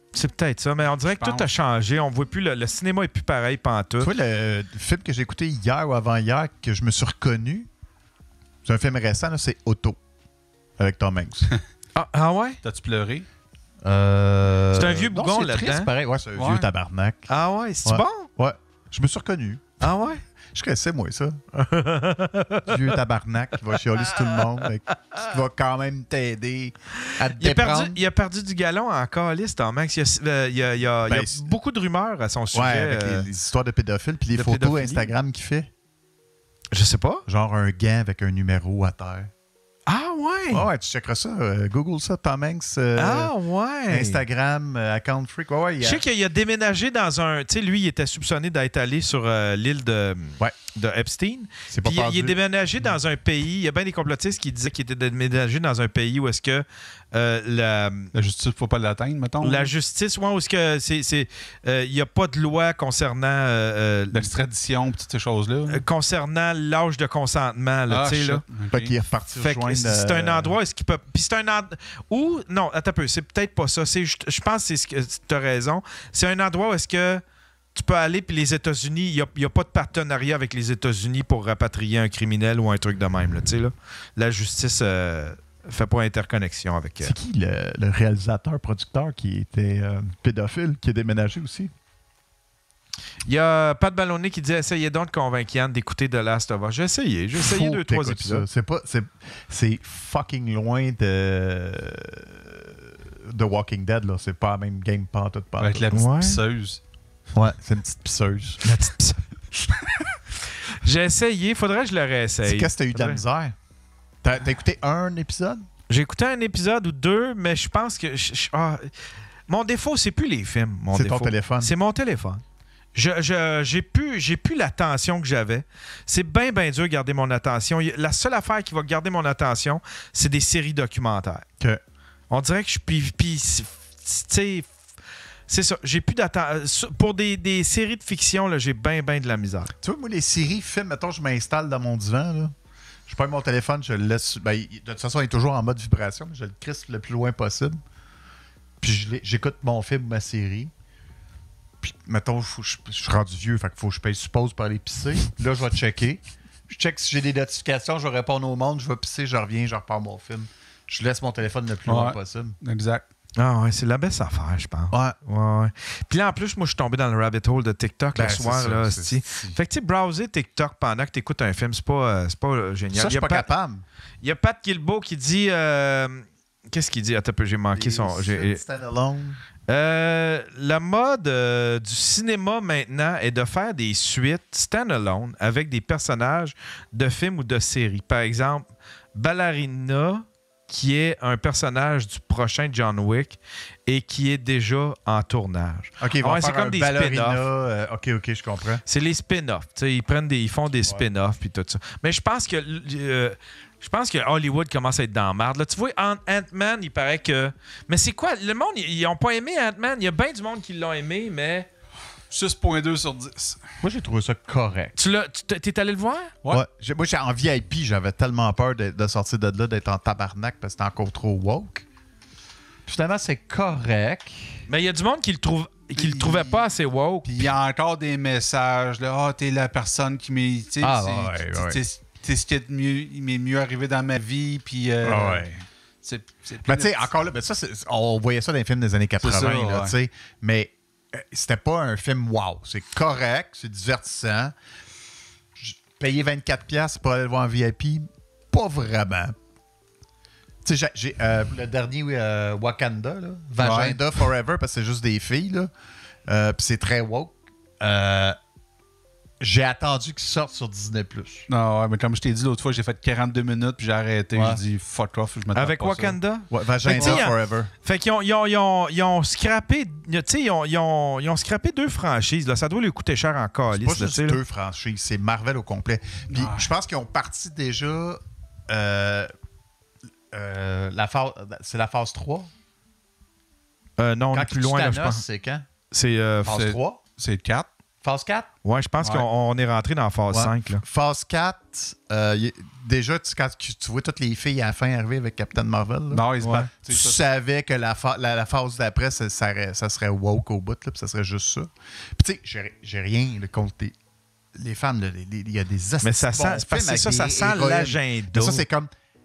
C'est peut-être ça, mais on dirait Je que tout pense. a changé. On voit plus le, le cinéma est plus pareil pantoute. Tu vois, le, le film que j'ai écouté hier ou avant-hier, que je me suis reconnu, c'est un film récent, là, c'est Auto, avec Tom Hanks. Ah, ah ouais? T'as-tu pleuré? Euh, C'est un vieux non, bougon c'est là-dedans? triste, pareil. Ouais, c'est un Ouais. vieux tabarnak. Ah ouais? C'est Ouais. bon? Ouais. Je me suis reconnu. Ah ouais? Je connaissais, moi, ça. Vieux tabarnak qui va chialer sur tout le monde, mais qui va quand même t'aider à te Il a, déprendre. perdu, il a perdu du galon en calice, Tom Hanks. Il y a, euh, il y a- il y a- il y a Ben, c'est- beaucoup de rumeurs à son sujet. Ouais, avec euh, les, les histoires de pédophiles puis les de photos pédophilie. Instagram qu'il fait. Je sais pas. Genre un gant avec un numéro à terre. Ah ouais? Ouais, ouais, tu checkeras ça. euh, Google ça, Tom Hanks. euh, Ah ouais? Instagram, euh, account freak. Ouais, ouais, il y Je a- sais qu'il a déménagé dans un... Tu sais, lui, il était soupçonné d'être allé sur euh, l'île de, Ouais. de Epstein. C'est pas Puis il- il perdu. est déménagé dans un pays... Il y a bien des complotistes qui disaient qu'il était déménagé dans un pays où est-ce que euh, la... La justice, faut pas l'atteindre, mettons. La justice, ouais, où est-ce que c'est... c'est, euh, il n'y a pas de loi concernant... euh, euh, L'extradition, toutes ces choses-là. euh, concernant l'âge de consentement, là, Ah, tu sais, là. shit. Ok. Fait qu'il est reparti Fait que rejoindre... c'est un euh, endroit où est-ce qu'il peut. Puis c'est un endroit. Ou. Non, attends un peu. C'est peut-être pas ça. C'est, je, je pense que c'est ce que tu as raison. C'est un endroit où est-ce que tu peux aller, puis les États-Unis, il n'y a, a pas de partenariat avec les États-Unis pour rapatrier un criminel ou un truc de même. Là, tu sais, là. La justice euh, fait pas interconnexion avec. euh, C'est qui le, le réalisateur, producteur qui était euh, pédophile, qui a déménagé aussi? Il y a Pat Ballonnet qui dit essayez donc de convaincre Yann d'écouter The Last of Us. J'ai essayé. J'ai essayé Faut deux, que trois t'écoutes épisodes. ça. C'est pas, c'est, c'est fucking loin de The Walking Dead, là. C'est pas la même game pantoute pantoute. Avec la petite Ouais. pisseuse. Ouais, c'est une petite pisseuse. La petite pisse- J'ai essayé. Faudrait que je le réessaye. C'est qu'est-ce que t'as eu de la Faudrait- misère? T'as, t'as écouté un épisode? J'ai écouté un épisode ou deux, mais je pense que. je- je- ah, mon défaut, c'est plus les films. Mon C'est ton défaut. téléphone. C'est mon téléphone. Je, je- j'ai plus, j'ai plus l'attention que j'avais. C'est bien, bien dur de garder mon attention. Il- La seule affaire qui va garder mon attention, c'est des séries documentaires. Que... On dirait que je. Puis, puis, tu sais, c'est ça. J'ai plus d'attention. Pour des, des séries de fiction, là, j'ai bien, bien de la misère. Tu vois, moi, les séries, films, mettons, je m'installe dans mon divan, là. Je prends mon téléphone, je le laisse. Ben, il- de toute façon, il est toujours en mode vibration, mais je le crispe le plus loin possible. Puis je l'ai- j'écoute mon film ou ma série. Puis, mettons, faut que je, je suis rendu vieux, fait qu'il faut que je paye suppose pour aller pisser. Là, je vais checker. Je check si j'ai des notifications, je vais répondre au monde, je vais pisser, je reviens, je repars mon film. Je laisse mon téléphone le plus loin Ouais. possible. Exact. Ah ouais, c'est la belle affaire, je pense. Ouais. Ouais, ouais. Puis là, en plus, moi, je suis tombé dans le rabbit hole de TikTok Ben, le c'est soir. ça, Là, c'est- hostie. c'est- Fait que, tu sais, browser TikTok pendant que tu écoutes un film, c'est pas, euh, c'est pas euh, génial. Ça, je Il y suis a pas Pat- capable. Il y a Pat Gilbo qui dit. euh, Qu'est-ce qu'il dit? Attends un peu, j'ai manqué Les son. j'ai- stand-alone. Euh, la mode euh, du cinéma maintenant est de faire des suites stand-alone avec des personnages de films ou de séries. Par exemple, Ballerina, qui est un personnage du prochain John Wick et qui est déjà en tournage. OK, ils vont Ouais, faire c'est comme un des ballerina, spin-offs. euh, OK, OK, je comprends. C'est les spin-offs. Tu sais, Ils, prennent des, ils font des spin-offs puis tout ça. Mais je pense que euh, je pense que Hollywood commence à être dans la marde. Là, tu vois, Ant- Ant-Man, il paraît que... Mais c'est quoi? Le monde, ils ils ont pas aimé Ant-Man. Il y a bien du monde qui l'ont aimé, mais... six virgule deux sur dix. Moi, j'ai trouvé ça correct. Tu l'as, tu t'es t'es allé le voir? Ouais. Ouais. J'ai- Moi, j'ai- en V I P, j'avais tellement peur de, de sortir de là, d'être en tabarnak parce que c'était encore trop woke. Puis finalement, c'est correct. Mais il y a du monde qui le trouve qui le trouvait pas assez woke. Puis il y a encore des messages, là, ah, t'es la personne qui m'est. tu sais, Ah, c'est- ouais, tu- ouais. t'es- T'es ce qui est de mieux, il m'est mieux arrivé dans ma vie, puis. euh, Ah ouais. c'est- c'est Mais plein tu sais, de- encore là, ben ça, c'est- on voyait ça dans les films des années quatre-vingts, ça, là, ouais. tu sais. Mais euh, c'était pas un film wow. C'est correct, c'est divertissant. J- Payer vingt-quatre dollars pour aller le voir en V I P, pas vraiment. Tu sais, j'ai- j'ai euh, le dernier euh, Wakanda, là, Vagenda Forever, parce que c'est juste des filles, là. Euh, Puis c'est très woke. Euh, j'ai attendu qu'il sorte sur Disney plus. Non, ouais, mais comme je t'ai dit l'autre fois, j'ai fait quarante-deux minutes, puis j'ai arrêté. Ouais. J'ai dit fuck off, je me tape Avec pas ça. Wakanda? Ouais, Fait Vagenda que, tu sais, y a- Forever. Fait qu'ils ont, ils ont, ils ont, ils ont scrappé... Tu sais, ils ont, ils, ont, ils ont scrappé deux franchises. Là. Ça doit lui coûter cher en C'est pas calice. là, juste tu sais, là. deux franchises, c'est Marvel au complet. Puis Ah. je pense qu'ils ont parti déjà. euh, euh, la phase, c'est la phase trois. Euh, non, on Quand est plus loin, là, je Thanos, pense. c'est quand? C'est... euh, Phase c'est- trois? C'est le quatre. Phase quatre? Ouais, je pense Ouais. qu'on on est rentré dans phase Ouais. cinq. Là. Phase quatre, euh, y- déjà, tu, quand tu, tu vois toutes les filles à la fin arriver avec Captain Marvel, là, Non, ils se Ouais. battent. tu C'est ça. savais que la, fa- la, la phase d'après, ça, ça, serait- ça serait woke au bout, là, puis ça serait juste ça. Puis tu sais, j'ai, j'ai rien là, contre les, les femmes. là, les- les- Il y a des Mais ça bons sent, c'est parce films que c'est ça, avec ça des sent héroïnes. l'agenda. Mais ça, c'est comme...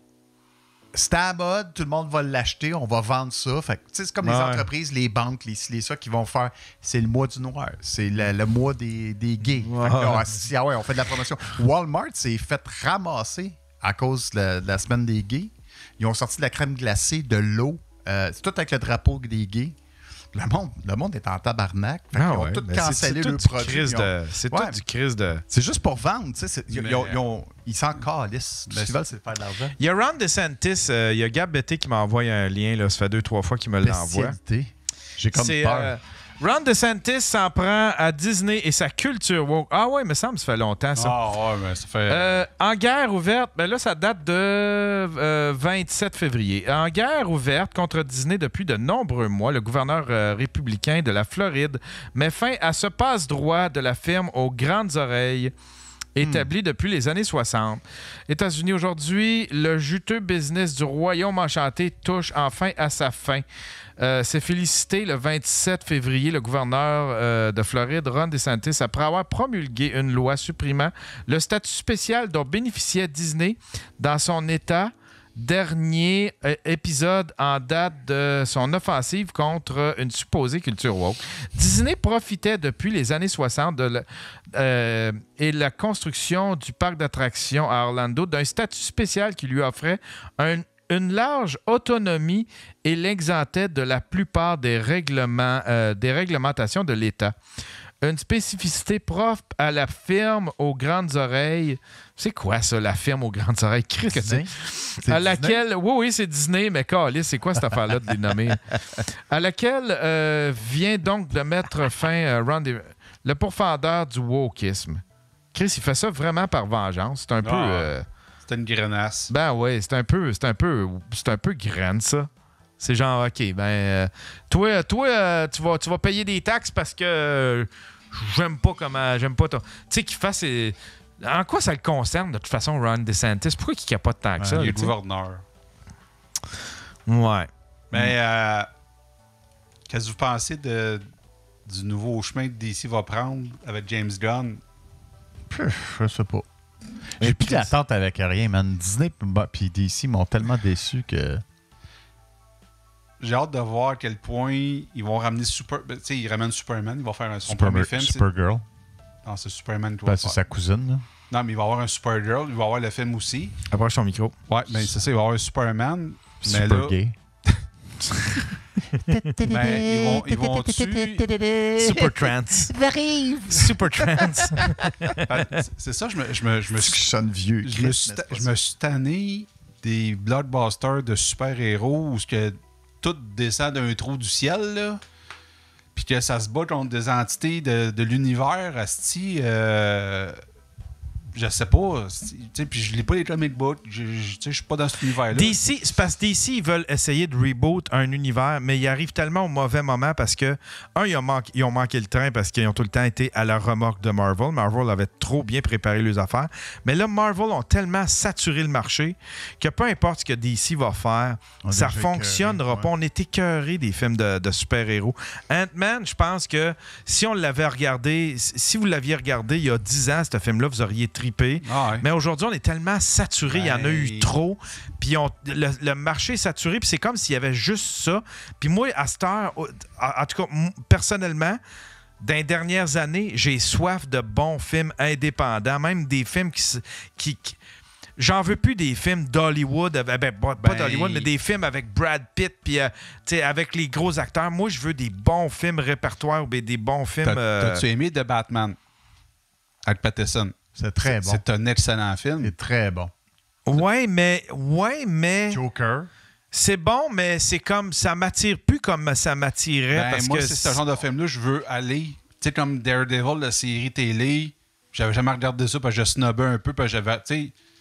C'est à la mode, tout le monde va l'acheter, on va vendre ça. Fait que, tu sais, c'est comme les Ouais. entreprises, les banques, les, les ça qui vont faire. C'est le mois du noir. C'est le, le mois des, des gays. Ouais. Fait que, ah, si, ah ouais, on fait de la promotion. Walmart s'est fait ramasser à cause de la, de la semaine des gays. Ils ont sorti de la crème glacée, de l'eau. Euh, c'est tout avec le drapeau des gays. Le monde, le monde est en tabarnak. Fait Ah qu'ils ont ouais, tout mais c'est- cancellé c'est le tout du produit. crise Ils ont- de- C'est Ouais. tout du crise de... C'est juste pour vendre. tu sais, c'est- Ils, Mais- ils ont- ils ont- ils s'en calissent. Tout ce qu'ils veulent, c'est faire de l'argent. Il y a Ron DeSantis, euh, il y a Gab Betté qui m'a envoyé un lien. Là, ça fait deux, trois fois qu'il me l'envoie. Spécialité. J'ai comme C'est, peur. euh, Ron DeSantis s'en prend à Disney et sa culture woke. Ah ouais, il me semble que ça fait longtemps, ça. Ah ouais, mais ça fait. Euh, en guerre ouverte, ben là, ça date de euh, vingt-sept février. En guerre ouverte contre Disney depuis de nombreux mois, le gouverneur euh, républicain de la Floride met fin à ce passe-droit de la firme aux grandes oreilles établi depuis les années soixante. États-Unis aujourd'hui, le juteux business du Royaume enchanté touche enfin à sa fin. Euh, c'est félicité le vingt-sept février, le gouverneur euh, de Floride, Ron DeSantis, après avoir promulgué une loi supprimant le statut spécial dont bénéficiait Disney dans son État. Dernier euh, épisode en date de son offensive contre une supposée culture woke. Disney profitait depuis les années soixante de la, euh, et la construction du parc d'attractions à Orlando d'un statut spécial qui lui offrait un une large autonomie et l'exemptait de la plupart des règlements, euh, des réglementations de l'État. Une spécificité propre à la firme aux grandes oreilles. C'est quoi ça, la firme aux grandes oreilles? Qu'est-ce que c'est? C'est À Disney? laquelle, oui, oui, c'est Disney, mais câlisse, c'est quoi cette affaire-là de les nommer? À laquelle euh, vient donc de mettre fin euh, Ron De- le pourfendeur du wokisme. Chris, il fait ça vraiment par vengeance. C'est un Ah. peu... euh, C'était une grenasse. ben ouais, c'est un peu, c'est un peu, c'est un peu graine ça. C'est genre ok, ben euh, toi, toi, euh, tu vas, tu vas payer des taxes parce que euh, j'aime pas comment, j'aime pas ton. Tu sais qu'il fasse, euh, en quoi ça le concerne de toute façon Ron DeSantis? Pourquoi il capote tant que ça? Il là, est tu sais? gouverneur. Ouais. Mais euh, qu'est-ce que vous pensez de, du nouveau chemin que D C va prendre avec James Gunn? Pff, je sais pas. J'ai plus d'attente avec rien, man. Disney et D C m'ont tellement déçu que. J'ai hâte de voir à quel point ils vont ramener Super. Tu sais, ils ramènent Superman, il va faire un son Super- premier film. c'est- Supergirl. Non, c'est Superman qui va Ben, le c'est faire. sa cousine, là. Non, mais il va avoir un Supergirl, il va avoir le film aussi. Approche ton micro. Ouais, mais c'est ça, il va avoir un Superman. Mais Super là, gay. ben, ils vont, ils vont dessus. Super trans. Super trans. Ben, c'est- c'est ça, je me, je me, je me Je suis sonne vieux. Je Chris, me mais suis, c'est ta- pas je ça. me suis tanné des blockbusters de super-héros où ce que tout descend d'un trou du ciel, là. Puis que ça se bat contre des entités de, de l'univers, asti. Euh, je sais pas. asti, tu sais, puis je lis pas les comic books. Je, je, tu sais, je suis pas dans cet univers-là. D C, c'est parce que D C, ils veulent essayer de reboot un univers, mais ils arrivent tellement au mauvais moment parce que, un, ils ont, manqué, ils ont manqué le train parce qu'ils ont tout le temps été à la remorque de Marvel. Marvel avait trop bien préparé leurs affaires. Mais là, Marvel ont tellement saturé le marché que peu importe ce que D C va faire, On est ça déjà fonctionnera écœuré, pas. On est écœuré des films de, de super-héros. Ant-Man, je pense que si on l'avait regardé, si vous l'aviez regardé il y a dix ans, ce film-là, vous auriez tripé. Ah ouais. Mais aujourd'hui, on est tellement saturé, il y en a eu Ben- trop. Puis on- le, le marché est saturé, puis c'est comme s'il y avait juste ça. Puis moi, à cette heure, en, en tout cas, m- personnellement, dans les dernières années, j'ai soif de bons films indépendants, même des films qui... se- qui, qui- J'en veux plus des films d'Hollywood, avec- ben, pas, pas Ben- d'Hollywood, mais des films avec Brad Pitt, puis euh, tu sais, avec les gros acteurs. Moi, je veux des bons films répertoires, ou bien des bons films... T'as- euh, T'as-tu aimé The Batman avec Pattinson? C'est très bon. C'est un excellent film. C'est très bon. Ouais, mais... Ouais, mais... Joker. C'est bon, mais c'est comme ça m'attire plus comme ça m'attirait. Ben, parce moi, que c'est ce genre de film-là, je veux aller. Tu sais, comme Daredevil, la série télé, j'avais jamais regardé ça parce que je snobais un peu, parce que j'avais. Tu sais,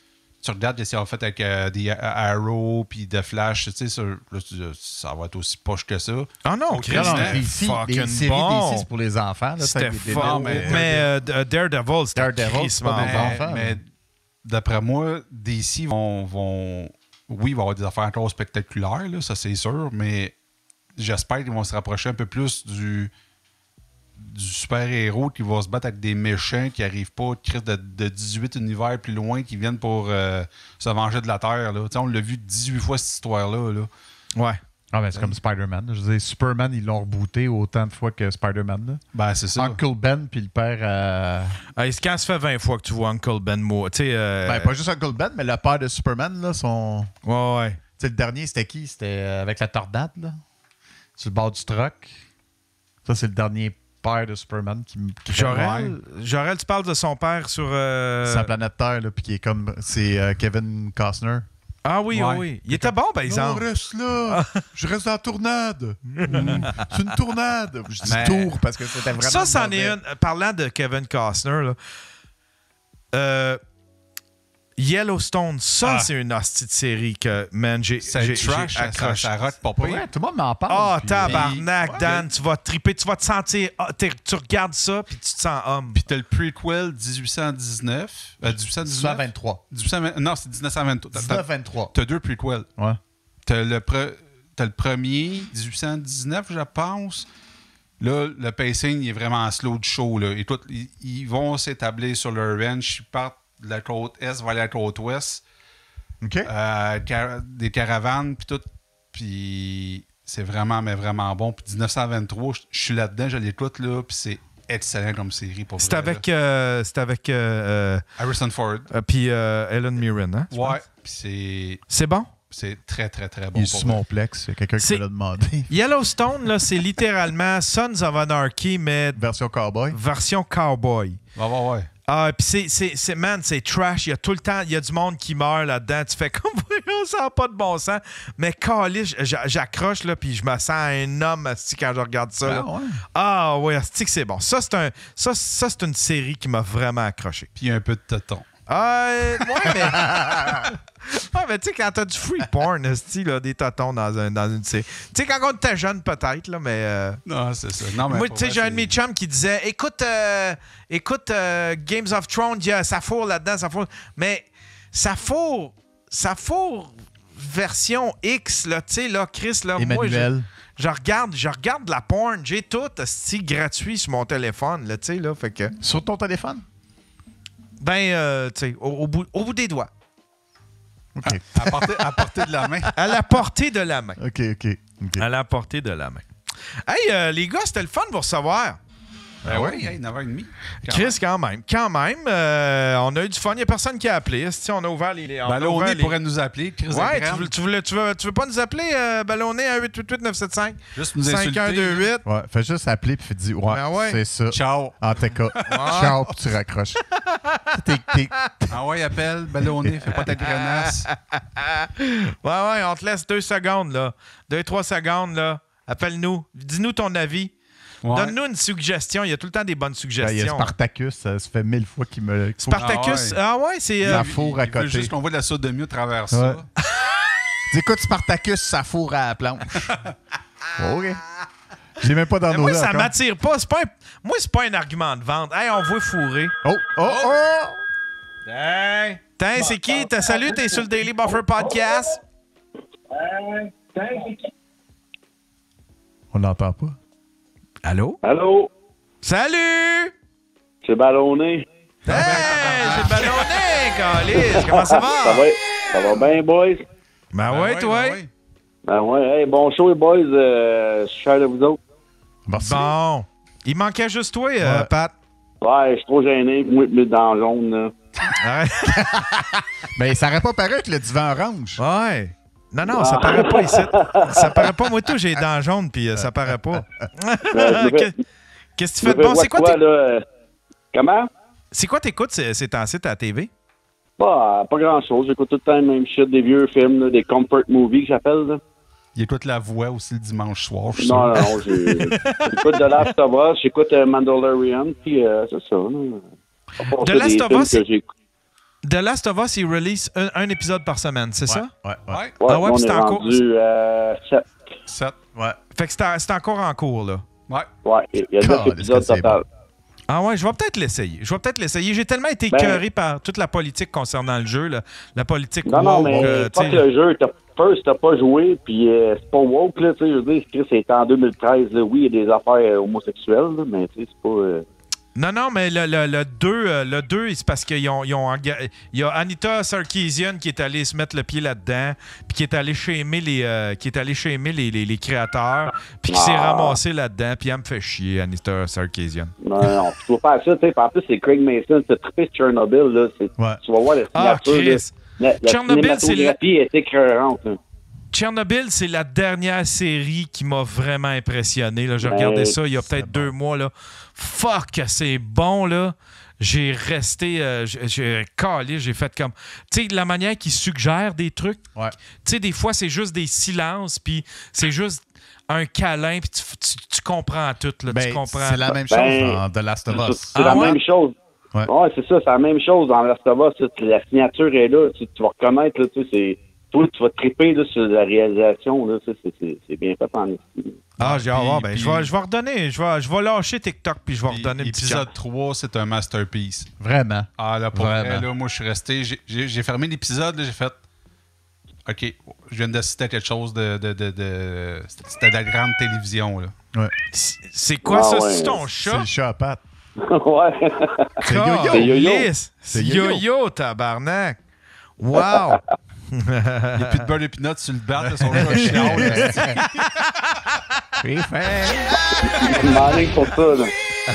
tu regardes ce qu'ils ont fait avec euh, des Arrow puis The Flash, tu sais, ça, là, tu- ça va être aussi poche que ça. Ah non, Au Chris, Non, non, c'était D C, fucking les séries bon. D C, c'est pour les enfants. Là, C'était ça, des- fort, des- mais, des- mais euh, D- Daredevil, c'était Daredevil, crissement c'est pas bon. des Mais, enfants, mais là. d'après moi, D C vont, vont. Oui, il va y avoir des affaires encore spectaculaires, là, ça c'est sûr, mais j'espère qu'ils vont se rapprocher un peu plus du, du super-héros qui va se battre avec des méchants qui n'arrivent pas Chris, de, de dix-huit univers plus loin, qui viennent pour euh, se venger de la Terre. Là. Tu sais, on l'a vu dix-huit fois cette histoire-là. Là. Ouais. Ah, ben, c'est comme Spider-Man. Je veux dire, Superman, ils l'ont rebooté autant de fois que Spider-Man. Là. Ben, c'est ça. Uncle Ben, puis le père. euh, Hey, c'est quand ça fait vingt fois que tu vois Uncle Ben mourir. Tu sais. euh, Ben, pas juste Uncle Ben, mais le père de Superman, là, son. Ouais, ouais. Tu sais, le dernier, c'était qui? C'était euh, avec la tornade, là. Sur le bord du truck. Ça, c'est le dernier père de Superman qui. qui Jorel, Jorel, tu parles de son père sur. euh, Sa planète Terre, là, puis qui est comme. C'est euh, Kevin Costner. Ah oui, Ouais. oui, oui. Il était bon, par exemple. Non, reste là! Je reste dans la tournade! C'est une tournade! Je dis Mais- tour parce que c'était vraiment. Ça, c'en mauvais. est une. Parlant de Kevin Costner, là, euh, Yellowstone, ça, Ah. c'est une hostie de série que, man, j'ai C'est j'ai- trash, j'ai ça, accroché. ça rock pas Pour pire. vrai, tout le monde m'en parle. Ah, puis- tabarnak, puis- Dan, tu vas triper, tu vas te sentir. ah, t'es- tu regardes ça, puis tu te sens homme. Puis t'as le prequel dix-huit cent dix-neuf. Euh, dix-huit cent dix-neuf? dix-neuf vingt-trois. dix-huit cent vingt Non, c'est dix-neuf cent vingt-trois. T'as- dix-neuf vingt-trois. T'as deux prequels. Ouais. T'as le, pre- t'as le premier, dix-huit cent dix-neuf, je pense. Là, le pacing il est vraiment slow de show. Là. Et tout, ils, ils vont s'établir sur leur ranch. Ils partent de la côte est vers la côte ouest. OK. Euh, car- des caravanes, puis tout. Puis c'est vraiment, mais vraiment bon. Puis dix-neuf cent vingt-trois, je je suis là-dedans, je l'écoute, là. Puis c'est excellent comme série pour C'est vrai, avec. là. euh, c'est avec. euh, Harrison Ford. euh, puis euh, Ellen Mirren, hein? tu Ouais. penses? Puis c'est, C'est bon? c'est très, très, très bon. Il est pour sur vrai. mon plex. Il y a quelqu'un qui C'est- me l'a demandé. Yellowstone, là, c'est littéralement Sons of Anarchy, mais Version cowboy. version cowboy. Va voir, ouais. Ah, puis c'est, c'est, c'est, man, c'est trash. Il y a tout le temps, il y a du monde qui meurt là-dedans. Tu fais comme, voyons, ça n'a pas de bon sens. Mais calice, j'a- j'accroche, là, puis je me sens un homme, asti, quand je regarde ça. là. Ah, ouais. Ah, ouais, asti, que c'est bon. Ça, c'est un, ça, ça, c'est une série qui m'a vraiment accroché. Puis un peu de téton. Ah, euh, ouais, mais. ouais, mais tu sais, quand t'as du free porn, asti, là, des totons dans, un, dans une série. Tu sais, quand on était jeune, peut-être, là, mais. euh, Non, c'est ça. Non, mais Moi, pour tu sais, vrai, j'ai un c'est- de mes chums qui disait écoute, euh, écoute euh, Games of Thrones, il y a ça fourre là-dedans, ça fourre. Mais ça fourre, ça fourre version X, là, tu sais, là, Chris, là. Moi, je, Emmanuel. je regarde, je regarde de la porn, j'ai tout, asti, gratuit sur mon téléphone, là, tu sais, là, fait que. Sur ton téléphone? Ben, euh, tu sais, au, au bout, au bout des doigts. OK. À portée, à portée de la main. À la portée de la main. OK, OK. OK. À la portée de la main. Hey, euh, les gars, c'était le fun de vous recevoir. Ben oui, hey, neuf heures trente. Chris, quand même. Quand même, euh, on a eu du fun. Il n'y a personne qui a appelé. Si on a ouvert les. on a Ballonné ouvert les- pourrait nous appeler. Chris Ouais, Graham. tu veux, tu, veux, tu, veux, tu veux pas nous appeler, euh, Ballonné à huit huit huit neuf sept cinq Juste nous cinq insulter. un deux huit. Ouais, fais juste appeler puis dis ouais, Ben ouais. c'est ça. Ciao. En T K. Ciao, puis tu raccroches. T'es- t'es- Ah ouais, appelle, ballonné, fais pas ta grenasse. Ouais, ouais, on te laisse deux secondes, là. Deux, trois secondes, là. Appelle-nous. Dis-nous ton avis. Ouais. Donne-nous une suggestion. Il y a tout le temps des bonnes Ben, il y a suggestions. Spartacus, ça se fait mille fois qu'il me. Spartacus. Ah Ah ouais, c'est. Il euh, a four à Il veut côté. juste qu'on voit de la sodomie à travers Ouais. ça. Dis, écoute, Spartacus, ça fourre à la planche. OK. J'ai même pas dans Mais nos moi, yeux ça encore. m'attire pas. C'est pas un- Moi, c'est pas un argument de vente. Hey, on veut fourrer. Oh, oh, oh! Hey! Tiens, c'est qui? T'as salut, t'es sur le Daily Buffer Podcast? On n'entend pas. Allô? Allô? Salut! C'est ballonné. Hey! J'ai le ballonné, Calice! Comment ça va? Ça va, ça va bien, boys? Ben, Ben ouais, toi? ben ouais. Ben ouais, hey, bon show, les boys. Euh, je suis fier de vous autres. Merci. Bon. Il manquait juste toi, euh, Ouais. Pat. Ouais, je suis trop gêné pour moi de mettre dans le jaune, là. Arrête. Ben, ça aurait pas paru avec le divan orange. Ouais. Non, non, ça paraît pas ici. Ça paraît pas. Moi, tout, j'ai les dents jaunes, puis euh, ça paraît pas. je me fais- Qu'est- Qu'est-ce que tu Je fais de fais bon? C'est quoi, quoi, t'éc- là? euh, Comment? c'est quoi t'écoutes ces, ces temps-ci à la T V? Bah, pas grand-chose. J'écoute tout le temps le même shit, des vieux films, là, des comfort movies que j'appelle, là. Il écoute la voix aussi le dimanche soir, je suis Non, sûr. non, non, j'ai- j'écoute The Last of Us, j'écoute euh, Mandalorian, puis euh, c'est ça. là. À part The ça, Last des of films Us, que j'ai- The Last of Us, il release un, un épisode par semaine, c'est Ouais, ça? ouais, ouais. Ouais. Ouais, Ah ouais, on puis est c'est en cours. rendu euh, sept. sept. Ouais. Fait que c'est en- c'est encore en cours, là. Ouais. Ouais, il y a God, neuf épisodes est-ce que c'est total. Ah ouais, je vais peut-être l'essayer. Je vais peut-être l'essayer. J'ai tellement été Ben- écœuré par toute la politique concernant le jeu, là. La politique Non, non, woke, mais euh, pas tu que sais. le jeu, t'as first, t'as pas joué, puis euh, c'est pas woke, là, tu sais, je veux dire, Chris, c'est en deux mille treize, là, oui, il y a des affaires euh, homosexuelles, là, mais tu sais, c'est pas... euh, Non, non, mais le, le, le deux, euh, le deux, c'est parce qu'ils ont, ils ont enga- il y a Anita Sarkeesian qui est allée se mettre le pied là-dedans, puis qui est allée shamer les, euh, qui est allée shamer les, les, les créateurs, puis qui s'est Ah. ramassé là-dedans, puis elle me fait chier, Anita Sarkeesian. Non, non, tu dois faire ça, tu sais, puis en plus, c'est Craig Mason, c'est trippé Chernobyl, là, c'est, Ouais. tu vas voir la Ah, signature, là. Chris. La, la Chernobyl, c'est cinématographie est écœurante, là. Tchernobyl, c'est la dernière série qui m'a vraiment impressionné. Là. J'ai Ben, regardé ça il y a c'est peut-être bon. deux mois. Là. Fuck, que c'est bon, là. J'ai resté... Euh, j'ai- j'ai calé, j'ai fait comme... Tu sais, la manière qu'ils suggèrent des trucs. Ouais. Tu sais, des fois, c'est juste des silences, puis c'est juste un câlin, puis tu, tu- tu comprends tout, là. Ben, tu comprends. c'est la même chose Ben, dans The Last of C'est Us. c'est Ah la ouais? même chose. Ouais. Ouais, c'est ça, c'est la même chose dans Last of Us, là, tu- la signature est là, tu, tu vas reconnaître, là, tu sais, c'est... Toi, tu vas triper là, sur la réalisation, là, ça, c'est, c'est, c'est bien fait en estime. Ah, j'ai hâte. Puis- Ah, ben, puis- je, vais, je vais redonner. Je vais, je vais lâcher TikTok, puis je vais Puis redonner une petite Épisode chance. trois, c'est un masterpiece. Vraiment. Ah, là, pour Vraiment. vrai, là, moi, je suis resté. J'ai, j'ai- j'ai fermé l'épisode, là, j'ai fait. OK, je viens d'assister à quelque chose de. de, de, de- C'était de la grande télévision, là. Ouais. C'est c'est quoi Ah, ça? ouais. C'est ton C'est chat? le chat à pattes. ouais. C'est Yo-Yo. C'est Yo-Yo. Calisse. C'est C'est Yo-Yo. Yo-Yo, tabarnak. Wow! Il n'y a plus de beurre de pinot sur le bat, là, son chat chiant, là. Je m'enligne pour ça, là.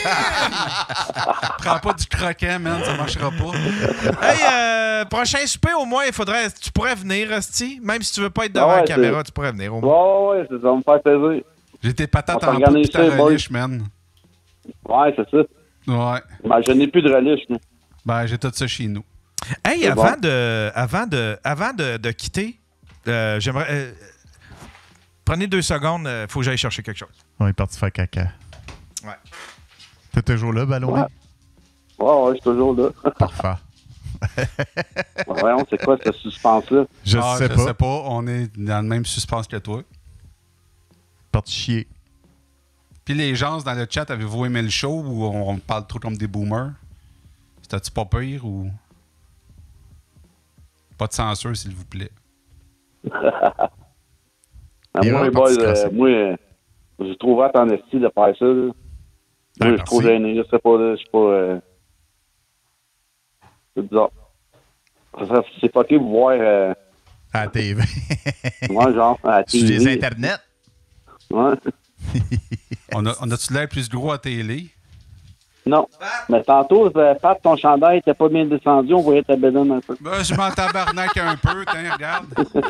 Prends pas du croquant, man, ça marchera pas. Hey, euh, prochain souper, au moins, il faudrait. Tu pourrais venir, Asti. Même si tu veux pas être devant Ah ouais, la caméra, c'est- tu pourrais venir au moins. Ouais, ouais, c'est ça va me faire plaisir. J'ai tes patates On en s'organise poudre pis ta ça, boys. relish, man. Ouais, c'est ça. Ouais. Ben, je n'ai plus de relish, moi. Ben, j'ai tout ça chez nous. Hey, C'est avant, bon. de, avant, de, avant de, de quitter, euh, j'aimerais. euh, prenez deux secondes, il faut que j'aille chercher quelque chose. On est parti faire caca. Ouais. T'es toujours là, Ballonné? Ouais. Ouais, ouais, je suis toujours là. Parfait. Voyons, c'est quoi ce suspense-là? Je Ah, sais je pas. sais pas, on est dans le même suspense que toi. Parti chier. Puis les gens dans le chat, avez-vous aimé le show ou on parle trop comme des boomers? C'était-tu pas pire ou. Pas de censure, s'il vous plaît. Ah, Il moi, est les boys, parti crosser. euh, moi, euh, je trouve hâte en esti de faire ça, là. Ben, Moi, je suis trop merci. gêné, je sais pas, là, je suis pas... Euh... C'est bizarre. Ça, ça, c'est fucké de voir, euh, À la T V. moi, genre, à la Sur T V. les internets. Ouais. On a- on a-tu l'air plus gros à télé? Non. Mais tantôt, euh, Pat, ton chandail était pas bien descendu, on voyait ta bédaine un peu. Ben, je m'en tabarnak un peu, tiens, regarde.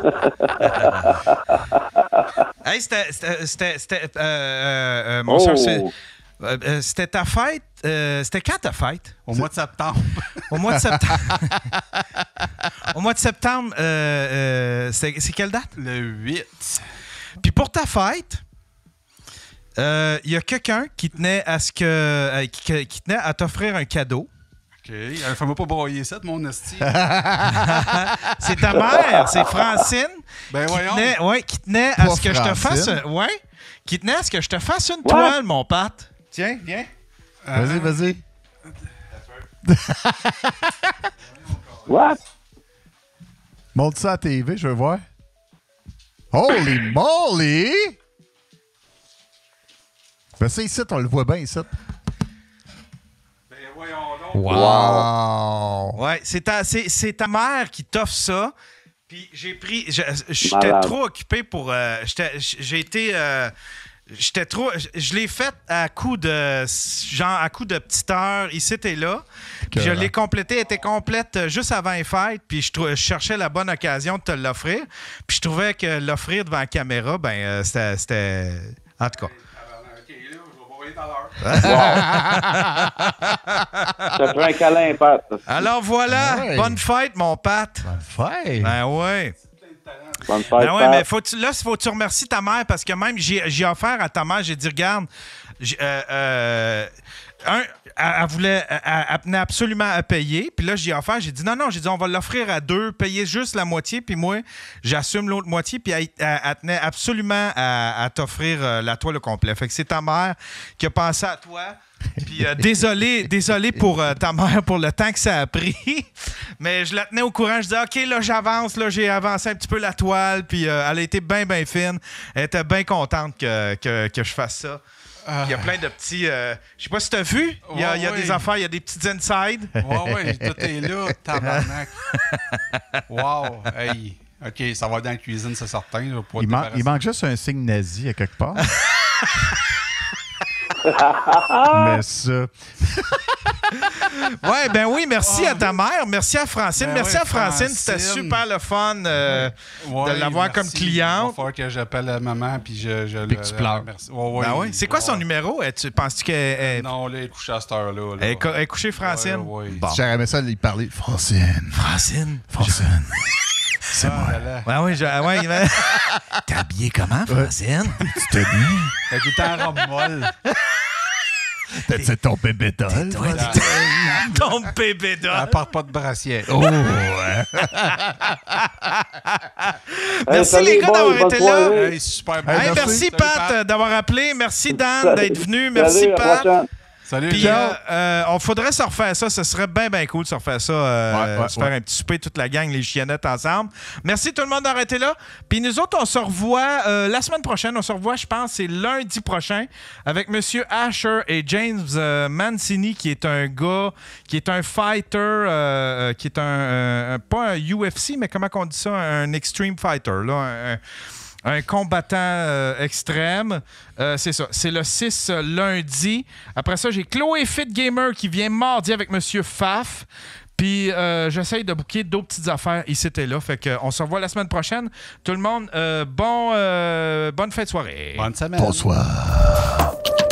Hey, c'était. C'était. C'était. c'était, euh, euh, euh, mon Oh! cher, c'est- euh, euh, c'était ta fête. euh, c'était quand ta fête? Au mois de septembre. Au mois de septembre. Au mois de septembre, euh, euh, c'est c'est quelle date? Le huit. Puis pour ta fête, il euh, y a quelqu'un qui tenait à ce que euh, qui, qui tenait à t'offrir un cadeau. OK. Euh, Fais-moi pas broyer ça, de mon esti. C'est ta mère, c'est Francine. Ben qui voyons. tenait, ouais, qui tenait à Pas ce que je te fasse, Francine. un- ouais, qui tenait à ce que je te fasse une Ouais. toile, mon Pat. Tiens, viens. Vas-y, vas-y. What? Montre ça à la T V, je veux voir. Holy moly! Ben ça ici, on le voit bien ici. Ben voyons donc. Wow! Ouais, c'est ta, c'est, c'est ta mère qui t'offre ça. Puis j'ai pris. je- J'étais Malade. trop occupé pour. euh, j'étais- j'ai été. euh, J'étais trop. Je, je l'ai fait à coup de. Genre, à coup de petites heures, ici et là. Puis je Écœurant. l'ai complété. Elle était complète euh, juste avant les fêtes. Puis je, trou- je cherchais la bonne occasion de te l'offrir. Puis je trouvais que l'offrir devant la caméra, ben, euh, c'était, c'était. En tout cas. OK, là, je vais broyer tout à l'heure. Ça fait un câlin, Pat. Alors voilà. Ouais. Bonne fête, mon Pat. Fait! Ben ouais. Bonne fête, Ben ouais, Pat. mais faut -tu, là, il faut que tu remercies ta mère parce que même j'ai j'ai offert à ta mère, j'ai dit, regarde, j'ai, euh, euh, un, elle, elle voulait, elle, elle tenait absolument à payer. Puis là, j'ai offert, j'ai dit non, non, j'ai dit on va l'offrir à deux, payer juste la moitié, puis moi, j'assume l'autre moitié. Puis elle, elle, elle tenait absolument à, à t'offrir euh, la toile au complet. Fait que c'est ta mère qui a pensé à toi. Puis euh, désolé, désolé pour euh, ta mère pour le temps que ça a pris. Mais je la tenais au courant. Je disais, OK, là, j'avance. Là, j'ai avancé un petit peu la toile. Puis euh, elle a été bien, bien fine. Elle était bien contente que, que, que je fasse ça. Ah. Il y a plein de petits... Euh, je sais pas si tu as vu. Il y a, Ouais, il y a ouais. des affaires, il y a des petites inside. Ouais, ouais, tout est là, tabarnak. Wow, hey. OK, ça va être dans la cuisine, c'est certain. Là, pour Il, te man- débarrasser. il manque juste un signe nazi à quelque part. Mais ça. Ouais, ben oui, merci à ta mère. Merci à Francine. Ben merci ouais, à Francine. Francine. C'était super le fun euh, Ouais, de l'avoir merci. comme cliente. Il va falloir que j'appelle la maman puis je, je Puis le- que tu pleures. Merci. Ouais, ouais. Ben oui. C'est quoi son numéro? Eh, Tu penses-tu qu'elle est, Non, là, elle est couchée à cette heure-là. là. elle est cou- elle est couchée, Francine? Ouais, ouais. Bon. J'aurais aimé ça lui parler. Francine. Francine. Francine. C'est Ah, moi. là, là. Ouais, oui, je, ouais, mais- T'es habillé comment, Francine? Tu t'es bien? Elle est tout le temps en robe molle. T'as ton bébé doll? Ouais, t'es- Ton bébé Elle d'or. porte pas de brassière. Oh, ouais. Merci Hey, les salut, gars boys, d'avoir bonne été soirée. là. Hey, super bien. Hey, merci. merci Salut, Pat euh, d'avoir appelé. Merci Dan d'être venu. Merci Salut, à la Pat. prochaine. Salut, Puis, ciao. euh, euh, on faudrait se refaire ça. Ce serait bien, bien cool de se refaire ça. euh, Ouais, ouais, se faire ouais. un petit souper, toute la gang, les chiennettes ensemble. Merci tout le monde d'avoir été là. Puis nous autres, on se revoit euh, la semaine prochaine. On se revoit, je pense, c'est lundi prochain avec Monsieur Asher et James euh, Mancini, qui est un gars, qui est un fighter, euh, euh, qui est un, euh, un- pas un U F C, mais comment on dit ça? Un extreme fighter, là. Un, un- un combattant euh, extrême. Euh, c'est ça. C'est le six euh, lundi. Après ça, j'ai Chloé Fit Gamer qui vient mardi avec Monsieur Faf. Puis euh, j'essaye de booker d'autres petites affaires ici et là. Fait que, on se revoit la semaine prochaine. Tout le monde, euh, bon, euh, bonne fin de soirée. Bonne semaine. Bonsoir.